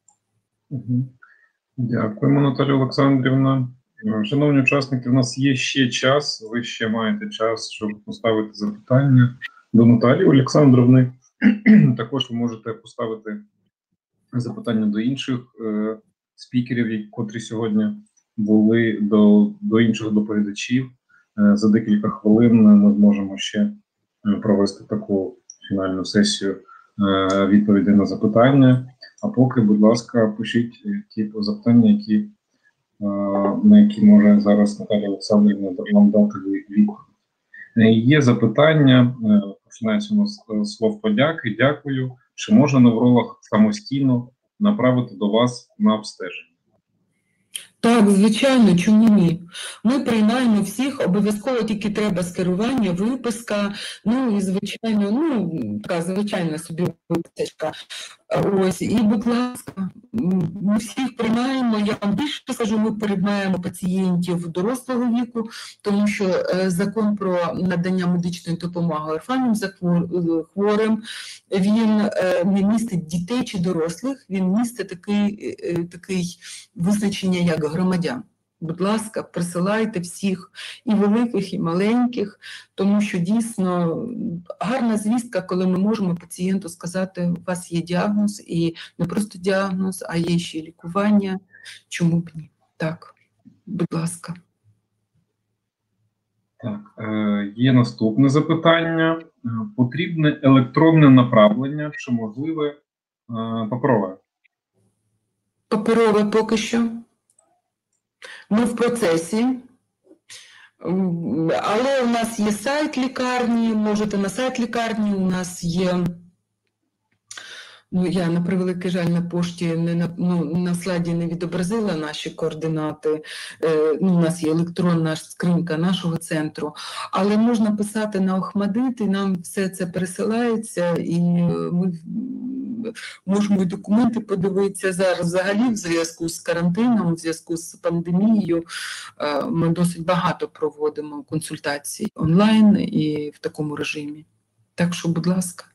Дякуємо, Наталія Олександрівна. Шановні учасники, у нас є ще час, ви ще маєте час, щоб поставити запитання до Наталії Олександрівни. Також ви можете поставити запитання до інших спікерів, котрі сьогодні були, до інших доповідачів. За декілька хвилин ми зможемо ще провести таку фінальну сесію відповідей на запитання. А поки, будь ласка, пишіть ті запитання, на які може зараз Наталія Олександрівна вам дати відповідь. Є запитання, починається у нас з слов подяки. Дякую. Чи може невролог самостійно направити до вас на обстеження? Так, звичайно, чому ні? Ми приймаємо всіх, обов'язково тільки треба скерування, виписка, ну і звичайно, така звичайна собі виписочка. Ось, і, будь ласка, ми всіх приймаємо, я вам більше скажу, ми приймаємо пацієнтів дорослого віку, тому що закон про надання медичної допомоги орфанним хворим, він не містить дітей чи дорослих, він містить такий визначення, як громадян. Будь ласка, присилайте всіх, і великих, і маленьких, тому що дійсно гарна звістка, коли ми можемо пацієнту сказати, у вас є діагноз, і не просто діагноз, а є ще лікування. Чому б ні? Так, будь ласка. Так, є наступне запитання. Потрібне електронне направлення, чи можливе паперове? Паперове поки що. Ми в процесі. Але у нас є сайт лікарні, можете на сайт лікарні, у нас є, я на превеликий жаль на пошті, на слайді не відобразила наші координати, у нас є електронна скринька нашого центру, але можна писати на Охмадит, і нам все це пересилається, і ми можемо і документи подивитися зараз. Взагалі, в зв'язку з карантином, в зв'язку з пандемією, ми досить багато проводимо консультацій онлайн і в такому режимі. Так що, будь ласка.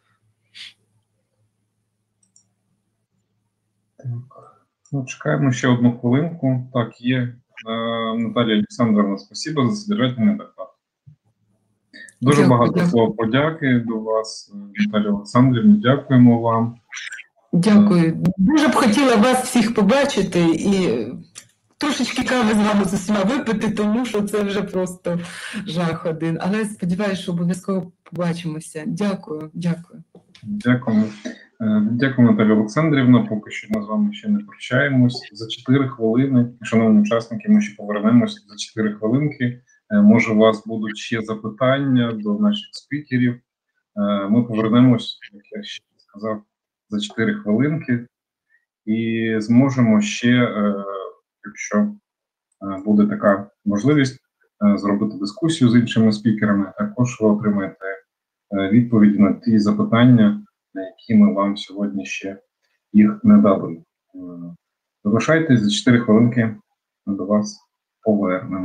Ну, чекаємо ще одну хвилинку. Так, є. Наталія Олександровна, спасибо за содержательний доклад. Дуже багато слов подяки до вас, Наталія Олександрівна. Дякуємо вам. Дякую. Дуже б хотіла вас всіх побачити і трошечки кави з вами з усіма випити, тому що це вже просто жах один. Але сподіваюся, що обов'язково побачимося. Дякую. Дякую. Дякую. Дякую, Наталія Олександрівна. Поки що ми з вами ще не прощаємось. За 4 хвилини, шановні учасники, ми ще повернемось за 4 хвилинки. Може, у вас будуть ще запитання до наших спікерів. Ми повернемось, як я ще сказав, за 4 хвилинки. І зможемо ще, якщо буде така можливість, зробити дискусію з іншими спікерами. Також ви отримаєте відповіді на ті запитання, на які ми вам сьогодні ще їх не дали. Залишайтесь, за 4 хвилинки до вас повернемо.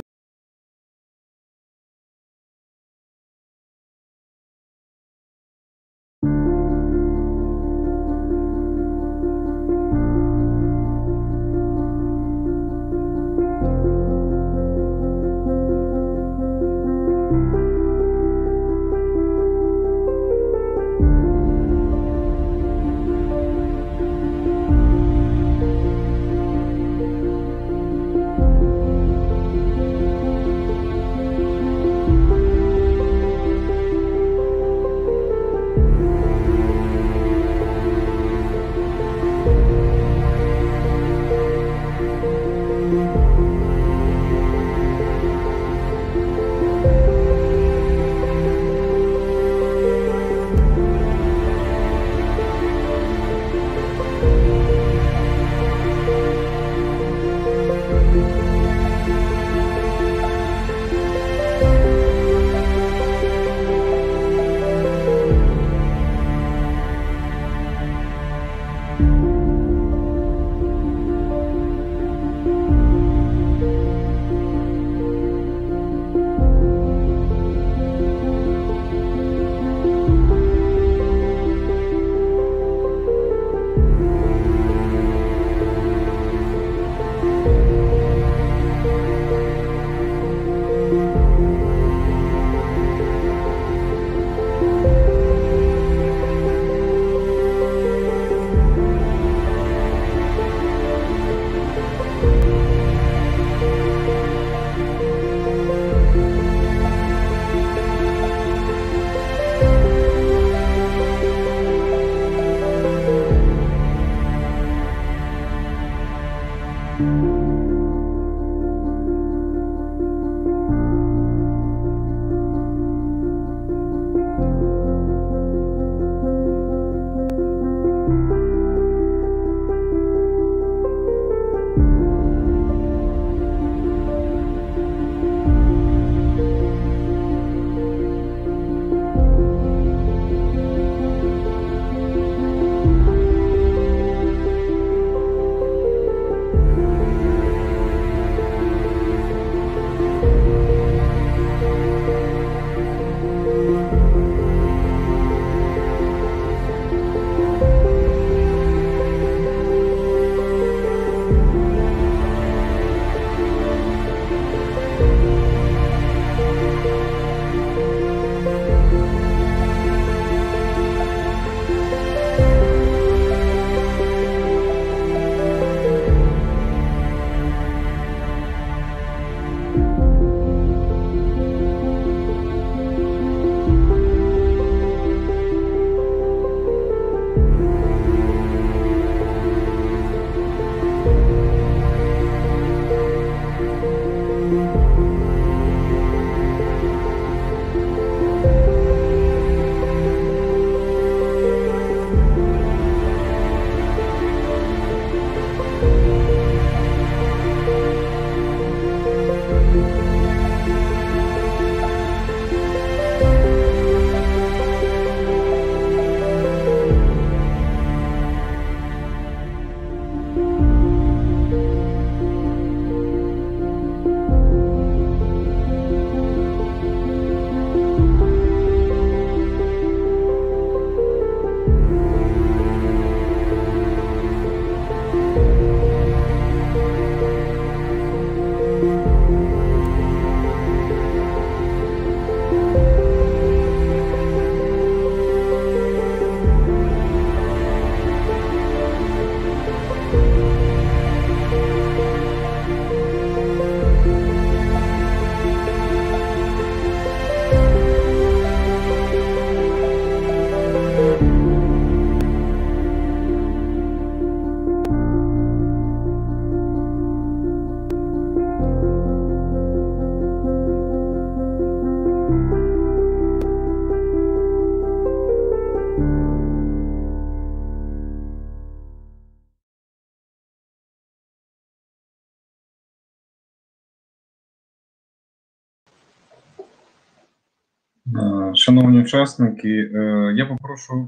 Шановні учасники, я попрошу,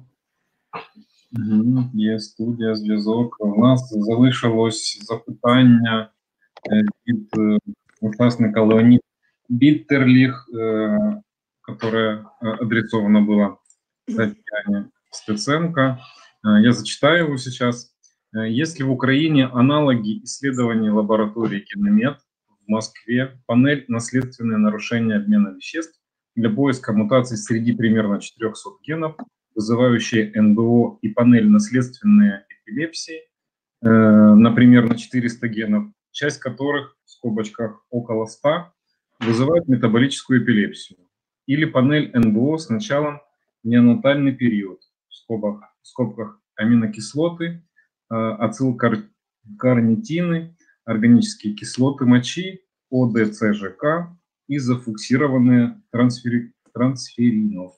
є студія, зв'язок. У нас залишилось запитання від учасника Леонід Біттерліх, которое адресовано было Татьяне Стеценко. Я зачитаю его сейчас. Есть ли в Украине аналоги исследований лаборатории Киномед в Москве, панель «Наследственные нарушения обмена веществ» для поиска мутаций среди примерно 400 генов, вызывающие НБО, и панель «Наследственные эпилепсии» на примерно 400 генов, часть которых, в скобочках около 100, вызывает метаболическую эпилепсию? Или панель НБО с началом неонатальный период, в скобках аминокислоты, ацилкарнитины, органические кислоты мочи, ОДЦЖК и зафиксированные трансферинов.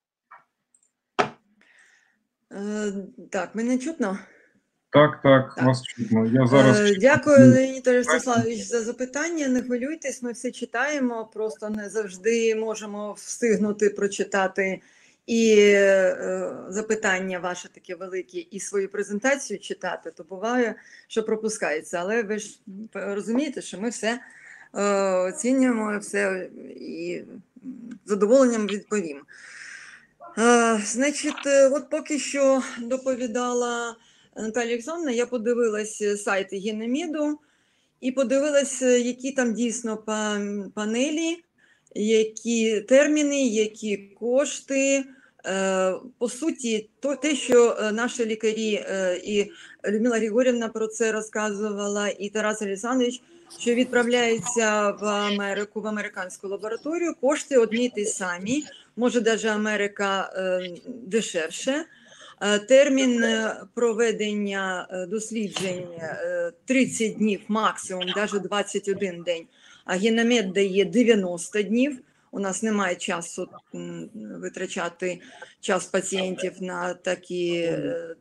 Так, мене чутно? Так, вас чутно. Я зараз... Дякую, Леонід Ростиславович, за запитання. Не хвилюйтесь, ми все читаємо, просто не завжди можемо встигнути прочитати і запитання ваше таке велике, і свою презентацію читати, то буває, що пропускається. Але ви ж розумієте, що ми все оцінюємо, все і з задоволенням відповім. Значить, от поки що доповідала Наталія Олександровна, я подивилася сайти Геномеду і подивилася, які там дійсно панелі, які терміни, які кошти. По суті, те, що наші лікарі, і Людмила Григорівна про це розказувала, і Тарас Олександрович, що відправляється в Америку, в американську лабораторію, кошти одні й ті самі, може навіть Америка дешевше. Термін проведення досліджень 30 днів максимум, навіть 21 день, а Геномед дає 90 днів. У нас немає часу витрачати час пацієнтів на такі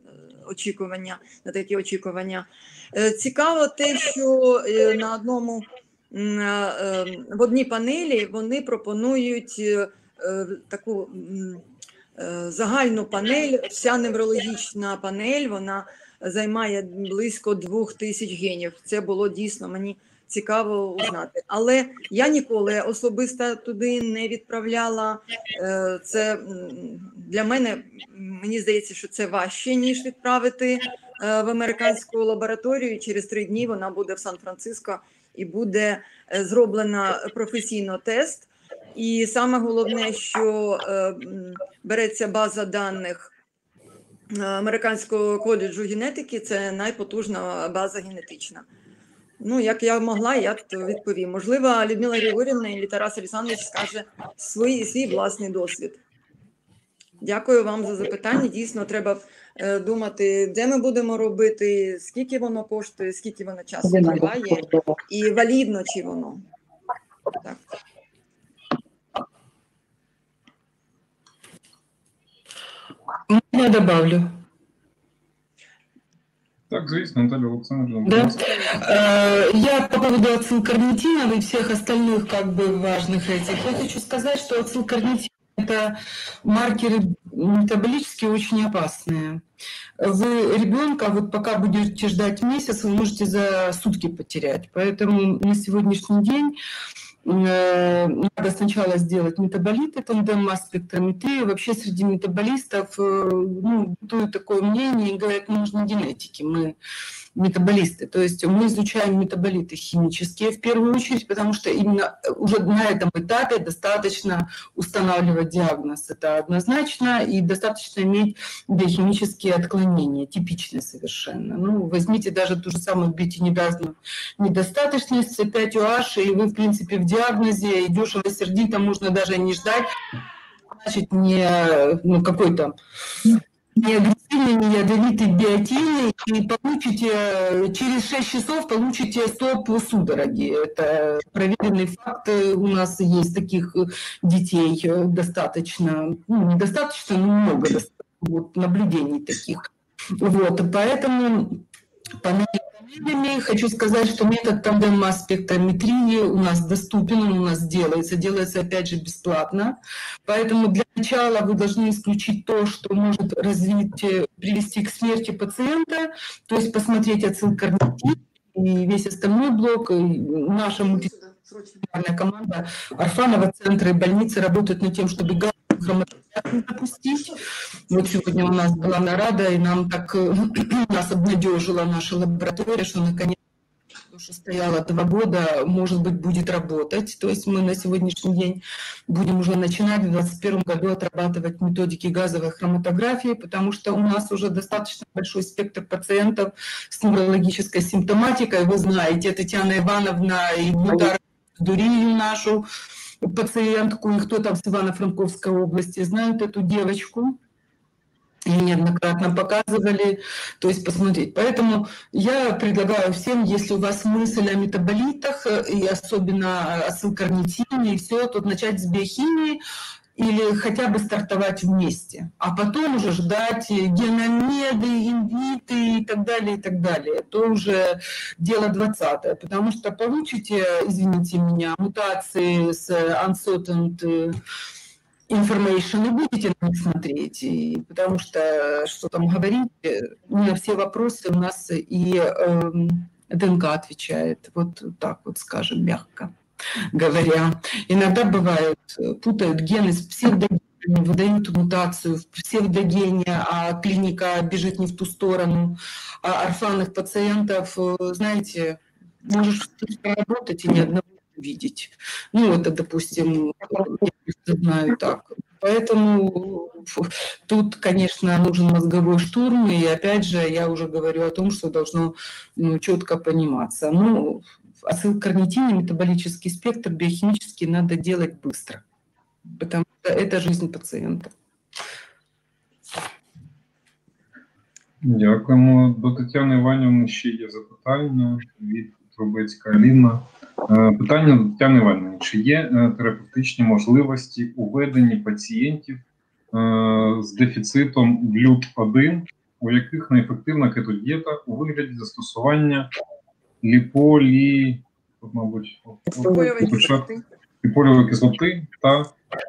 очікування. Цікаво те, що в одній панелі вони пропонують таку загальну панель, вся неврологічна панель, вона займає близько 2000 генів. Це було дійсно мені цікаво узнати. Але я ніколи особисто туди не відправляла. Це для мене, мені здається, що це важче, ніж відправити в американську лабораторію. Через 3 дні вона буде в Сан-Франциско і буде зроблена професійно тест. І саме головне, що береться база даних Американського коледжу генетики, це найпотужна база генетична. Ну, як я могла, я відповім. Можливо, Людмила Григорівна і Тарас Олександрович скаже свій власний досвід. Дякую вам за запитання. Дійсно, треба думати, де ми будемо робити, скільки воно коштує, скільки воно часу триває, і валідно чи воно. Так. Я добавлю. Так, звісно, Наталья Александровна. Да. Я по поводу ацилкарнитинов и всех остальных как бы важных этих, я хочу сказать, что ацилкарнитин – это маркеры метаболически очень опасные. Вы ребенка, вот пока будете ждать месяц, вы можете за сутки потерять. Поэтому на сегодняшний день надо сначала сделать метаболиты, тандем-масс-спектрометрию. Вообще среди метаболистов бытует такое мнение, говорят, нужны генетики, мы метаболисты. То есть мы изучаем метаболиты химические в первую очередь, потому что именно уже на этом этапе достаточно устанавливать диагноз. Это однозначно, и достаточно иметь биохимические отклонения, типичные совершенно. Ну, возьмите даже ту же самую бетинидазную недостаточность, 5OH, и вы, в принципе, в диагнозе, и дешево сердито можно даже не ждать, значит, не какой-то не агрессивный, не ядовитый биотин, и получите, через 6 часов получите стоп судороги. Это проверенный факт. У нас есть таких детей достаточно, недостаточно, но много вот, наблюдений таких. Вот, поэтому панель Хочу сказать, что метод тандем-масс-спектрометрии у нас доступен, он у нас делается опять же бесплатно. Поэтому для начала вы должны исключить то, что может привести к смерти пациента, то есть посмотреть ацилкарнитин и весь остальной блок. И наша мультидисциплинарная команда Орфанного центра и больницы работают над тем, чтобы хроматографию допустить. Вот сегодня у нас была нарада, и нас обнадежила наша лаборатория, что наконец то, что стояло 2 года, может быть, будет работать. То есть мы на сегодняшний день будем уже начинать в 2021 году отрабатывать методики газовой хроматографии, потому что у нас уже достаточно большой спектр пациентов с неврологической симптоматикой. Вы знаете, Татьяна Ивановна и Дурию нашу пациентку, и кто там с Ивано-Франковской области знают эту девочку. И неоднократно показывали, то есть посмотреть. Поэтому я предлагаю всем, если у вас мысль о метаболитах, и особенно о ацилкарнитине, и все, то начать с биохимии или хотя бы стартовать вместе, а потом уже ждать геномеды, инвиты и так далее, и так далее. Это уже дело 20-е, потому что получите, извините меня, мутации с uncertain information и будете на них смотреть, и потому что там говорить, на все вопросы у нас и ДНК отвечает, вот так вот скажем, мягко говоря. Иногда бывает, путают гены с псевдогенами, выдают мутацию в псевдогене, а клиника бежит не в ту сторону. А орфанных пациентов, знаете, можешь работать и ни одного видеть. Ну, это, допустим, я знаю так. Поэтому тут, конечно, нужен мозговой штурм, и опять же, я уже говорю о том, что должно четко пониматься. Ну, ацилкарнитин, метаболический спектр, биохимический надо делать быстро, потому что это жизнь пациента. Дякуємо. До Тетяни Іванівни ще є запитання від Трубецька Аліна. Питання до Тетяни Іванівни. Чи є терапевтичні можливості у веденні пацієнтів з дефіцитом глют-1, у яких неефективна кетодієта у вигляді застосування ліполівої кислоти та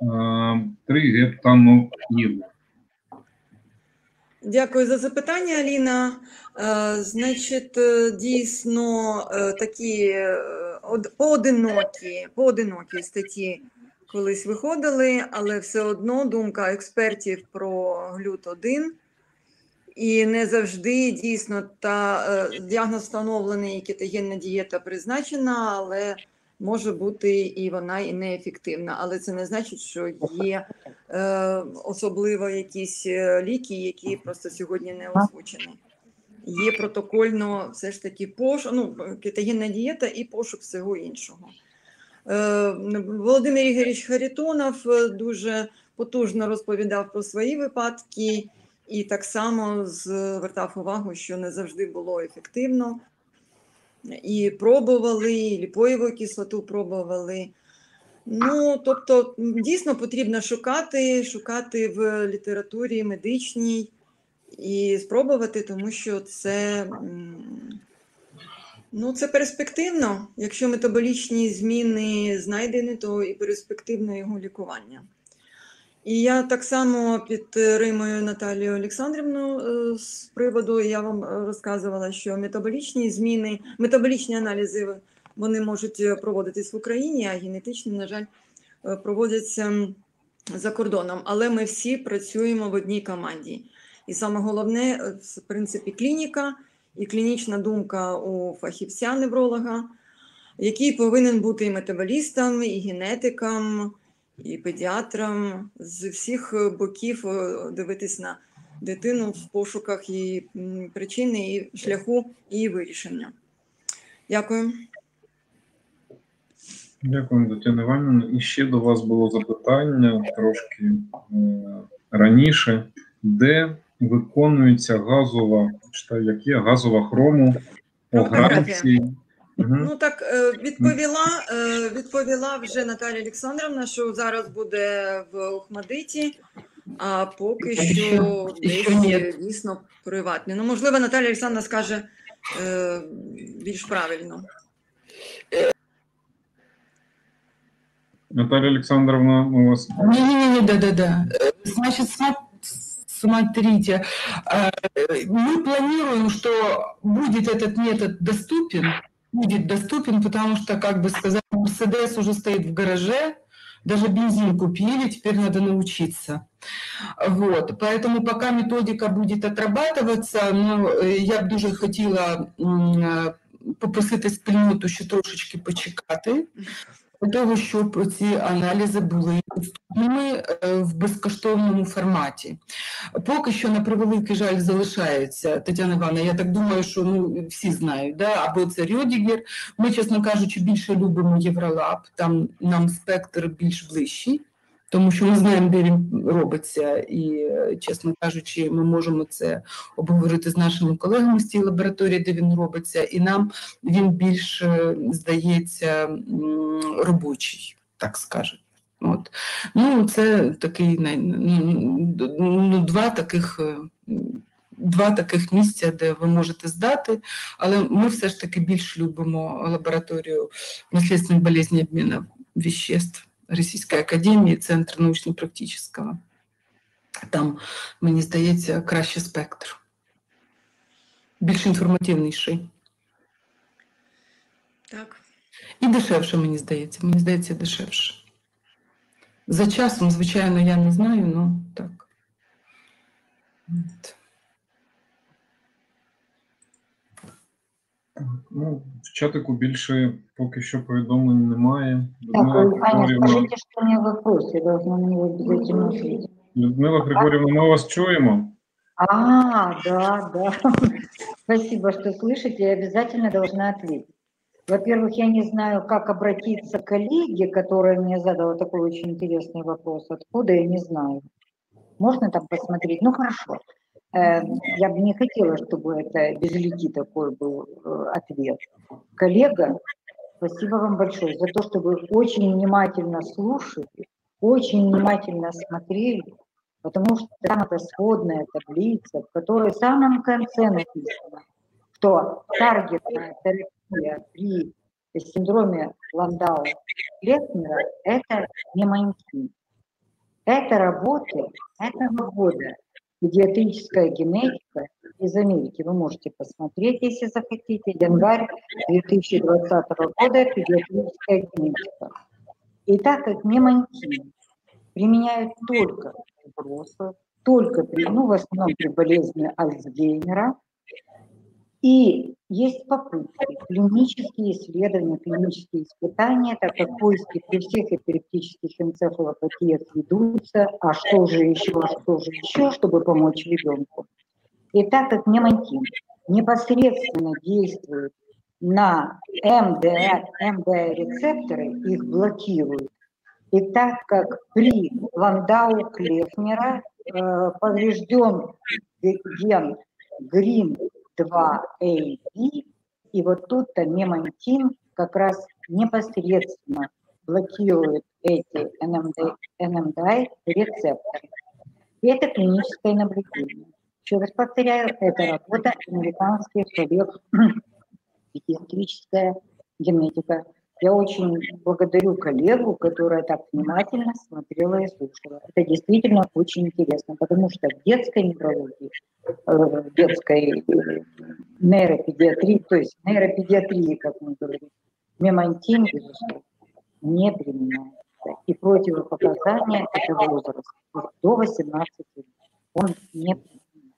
3-гептаноїду? Дякую за запитання, Аліна. Значить, дійсно, такі поодинокі статті колись виходили, але все одно думка експертів про глют-1, і не завжди дійсно діагноз встановлений, і кетогенна дієта призначена, але може бути і вона і неефективна. Але це не значить, що є особливо якісь ліки, які просто сьогодні не озвучені. Є протокольно все ж таки кетогенна дієта і пошук всього іншого. Володимир Ігорович Харитонов дуже потужно розповідав про свої випадки і так само звертав увагу, що не завжди було ефективно. І пробували, і ліпоєву кислоту пробували. Ну, тобто, дійсно потрібно шукати в літературі медичній і спробувати, тому що це перспективно. Якщо метаболічні зміни знайдені, то і перспективно його лікування. І я так само підтримую Наталію Олександрівну з приводу, я вам розказувала, що метаболічні аналізи, вони можуть проводитись в Україні, а генетичні, на жаль, проводяться за кордоном. Але ми всі працюємо в одній команді. І саме головне, в принципі, клініка і клінічна думка у фахівця-невролога, який повинен бути і метаболістом, і генетиком, і педіатрам, з всіх боків дивитись на дитину в пошуках її причини, і шляху її вирішення. Дякую. Дякую, Тетяна Іванівна. І ще до вас було запитання трошки раніше. Де виконується газова хромографія? Ну так, відповіла вже Наталія Олександрівна, що зараз буде в Охмадиті, а поки що десь дійсно приватні. Ну, можливо, Наталія Олександрівна скаже більш правильно. Наталья Александровна, мы вас... Не-не-не, да-да-да. Значит, смотрите, мы планируем, что будет этот метод доступен, потому что, как бы сказать, Мерседес уже стоит в гараже, даже бензин купили, теперь надо научиться. Вот. Поэтому пока методика будет отрабатываться, ну, я б дуже хотіла попросити спільноту ще трошечки почекати, для того, щоб ці аналізи були доступними в безкоштовному форматі. Поки що, на превеликий жаль, залишається, Тетяна Івановна, я так думаю, що ну, всі знають, да? Або це Рьодігер. Ми, чесно кажучи, більше любимо Євролаб, там нам спектр більш ближчий, тому що ми знаємо, де він робиться, і, чесно кажучи, ми можемо це обговорити з нашими колегами з тієї лабораторії, де він робиться, і нам він більш, здається, робочий, так скажемо. От. Ну, це такий, два таких місця, де ви можете здати, але ми все ж таки більш любимо лабораторію наслідственних болезней обміну веществ Російської академії, Центр научно-практичного. Там, мені здається, кращий спектр. Більш інформативніший. Так. І дешевше, мені здається. Мені здається, дешевше. За часом, звичайно, я не знаю, але так. От. Ну, в чатику більше поки що повідомлень немає. Так, Аня, скажите, что у меня вопрос, я должна на него обязательно ответить. Людмила Григорівна, ми вас чуємо. Да. Спасибо, что слышите, я обязательно должна ответить. Во-первых, я не знаю, как обратиться к коллеге, которая мне задала такой очень интересный вопрос. Откуда, я не знаю. Можно там посмотреть? Ну, хорошо. Я бы не хотела, чтобы это безликий такой был ответ. Коллега, спасибо вам большое за то, что вы очень внимательно слушали, очень внимательно смотрели, потому что там это сходная таблица, в которой в самом конце написано, что таргетная терапия при синдроме Ландау-Клефнера – это мемантин. Это работы этого года. Педиатрическая генетика из Америки. Вы можете посмотреть, если захотите. Январь 2020 года педиатрическая генетика. И так как мемантин применяют только при взрослых, только при, в основном при болезни Альцгеймера, и есть попытки, клинические исследования, клинические испытания, так как поиски при всех эпилептических энцефалопатиях ведутся, а что же еще, чтобы помочь ребенку. И так как мемантин непосредственно действует на МДА-рецепторы, их блокируют, и так как при Ландау-Клефнера поврежден ген GRIN2AB, и вот тут-то мемантин как раз непосредственно блокирует эти NMDA-рецепторы. И это клиническое наблюдение. Еще раз повторяю, это работа американских коллег, педиатрическая генетика. Я очень благодарю коллегу, которая так внимательно смотрела и слушала. Это действительно очень интересно, потому что в детской неврологии, в детской нейропедиатрии, то есть нейропедиатрии, как мы говорим, мемантин, безусловно, не применяется. И противопоказания этого возраста до 18 лет он не применяется.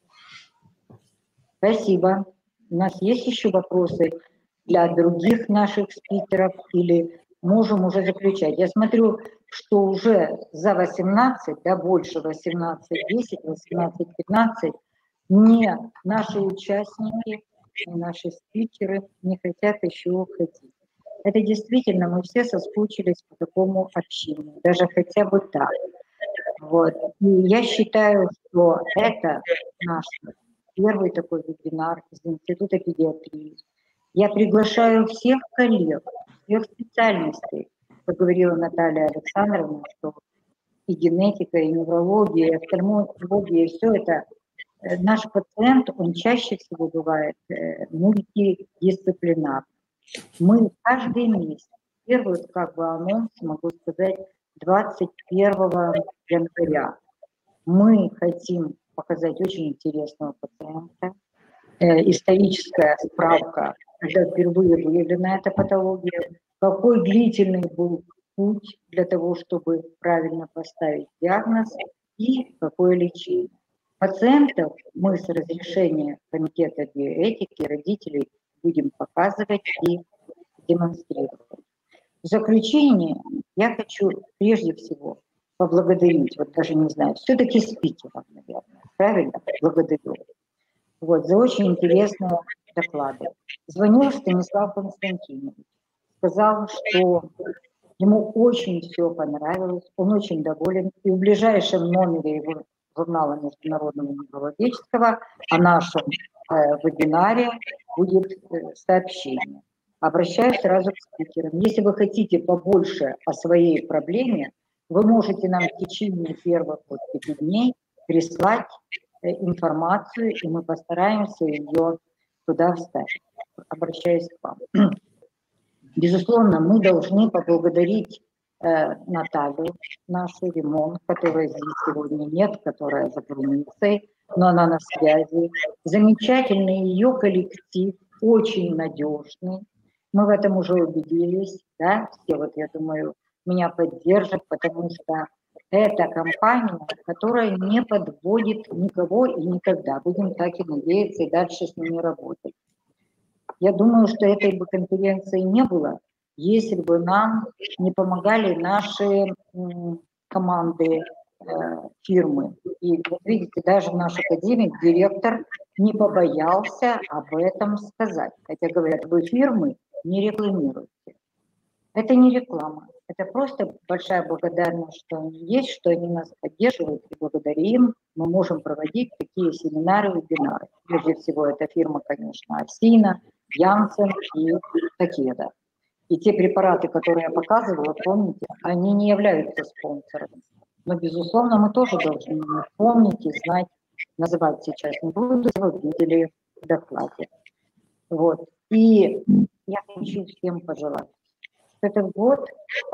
Спасибо. У нас есть еще вопросы для других наших спикеров или можем уже заключать? Я смотрю, что уже за 18, да, больше 18-10, 18-15 не наши участники, не наши спикеры не хотят еще уходить. Это действительно, мы все соскучились по такому общению, даже хотя бы так. Вот. И я считаю, что это наш первый такой вебинар из Института педиатрии. Я приглашаю всех коллег, всех специальностей, как говорила Наталья Александровна, что и генетика, и неврология, и офтальмология, и все это наш пациент, он чаще всего бывает мультидисциплинарный. Мы каждый месяц, первый как бы анонс, могу сказать, 21 января, мы хотим показать очень интересного пациента. Историческая справка, когда впервые выявлена эта патология, какой длительный был путь для того, чтобы правильно поставить диагноз и какое лечение. Пациентов мы с разрешения комитета биоэтики, родителей будем показывать и демонстрировать. В заключение я хочу прежде всего поблагодарить, вот даже не знаю, все-таки спикеров, наверное, правильно? Благодарю. Вот, за очень интересные доклады. Звонил Станислав Константинович, сказал, что ему очень все понравилось, он очень доволен, и в ближайшем номере его журнала Международного неврологического о нашем вебинаре будет сообщение. Обращаюсь сразу к спикерам. Если вы хотите побольше о своей проблеме, вы можете нам в течение первых 5 дней прислать информацию, и мы постараемся ее туда вставить. Обращаюсь к вам. Безусловно, мы должны поблагодарить Наталью, нашу ремонт, которой здесь сегодня нет, которая за границей, но она на связи. Замечательный ее коллектив, очень надежный. Мы в этом уже убедились, да, все вот, я думаю, меня поддержат, потому что это компания, которая не подводит никого и никогда. Будем так и надеяться и дальше с ними работать. Я думаю, что этой бы конференции не было, если бы нам не помогали наши команды, фирмы. И вот видите, даже наш академик, директор, не побоялся об этом сказать. Хотя говорят, вы фирмы не рекламируете. Это не реклама. Это просто большая благодарность, что они есть, что они нас поддерживают, и благодарим. Мы можем проводить такие семинары, вебинары. Прежде всего, это фирма, конечно, Асина, Янсен и Такеда. И те препараты, которые я показывала, помните, они не являются спонсорами. Но, безусловно, мы тоже должны помнить и знать, называть сейчас не буду, вы видели в докладе. Вот. И я хочу всем пожелать, что этот год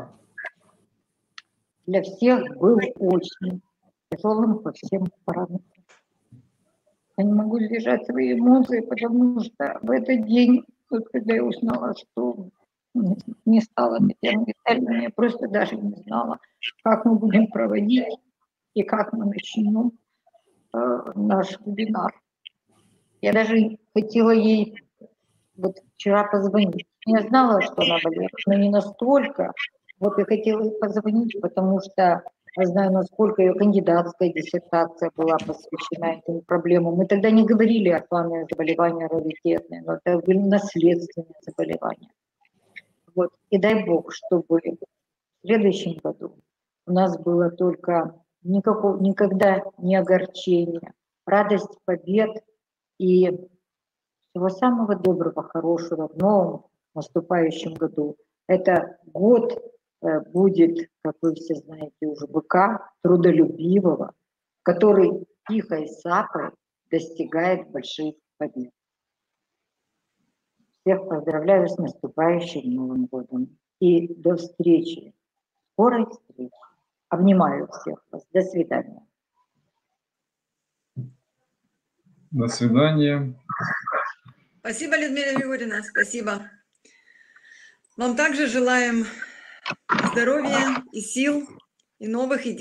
для всех был очень тяжелым по всем параметрам. Я не могу сдержать свои эмоции, потому что в этот день, вот, когда я узнала, что не стала Татьяна Витальевна, я просто даже не знала, как мы будем проводить и как мы начнем наш вебинар. Я даже хотела ей вот вчера позвонить. Я знала, что она болеет, но не настолько. Вот я хотела ей позвонить, потому что я знаю, насколько ее кандидатская диссертация была посвящена этим проблемам. Мы тогда не говорили о плане заболевания раритетные, но это были наследственные заболевания. Вот. И дай Бог, чтобы в следующем году у нас было только никогда не огорчения, радость побед и всего самого доброго, хорошего в новом наступающем году. Это год будет, как вы все знаете, уже быка, трудолюбивого, который тихой сапой достигает больших побед. Всех поздравляю с наступающим Новым годом. И до встречи, скорой встречи. Обнимаю всех вас. До свидания. До свидания. Спасибо, Людмила Григорьевна, спасибо. Вам также желаем здоровья и сил, и новых идей.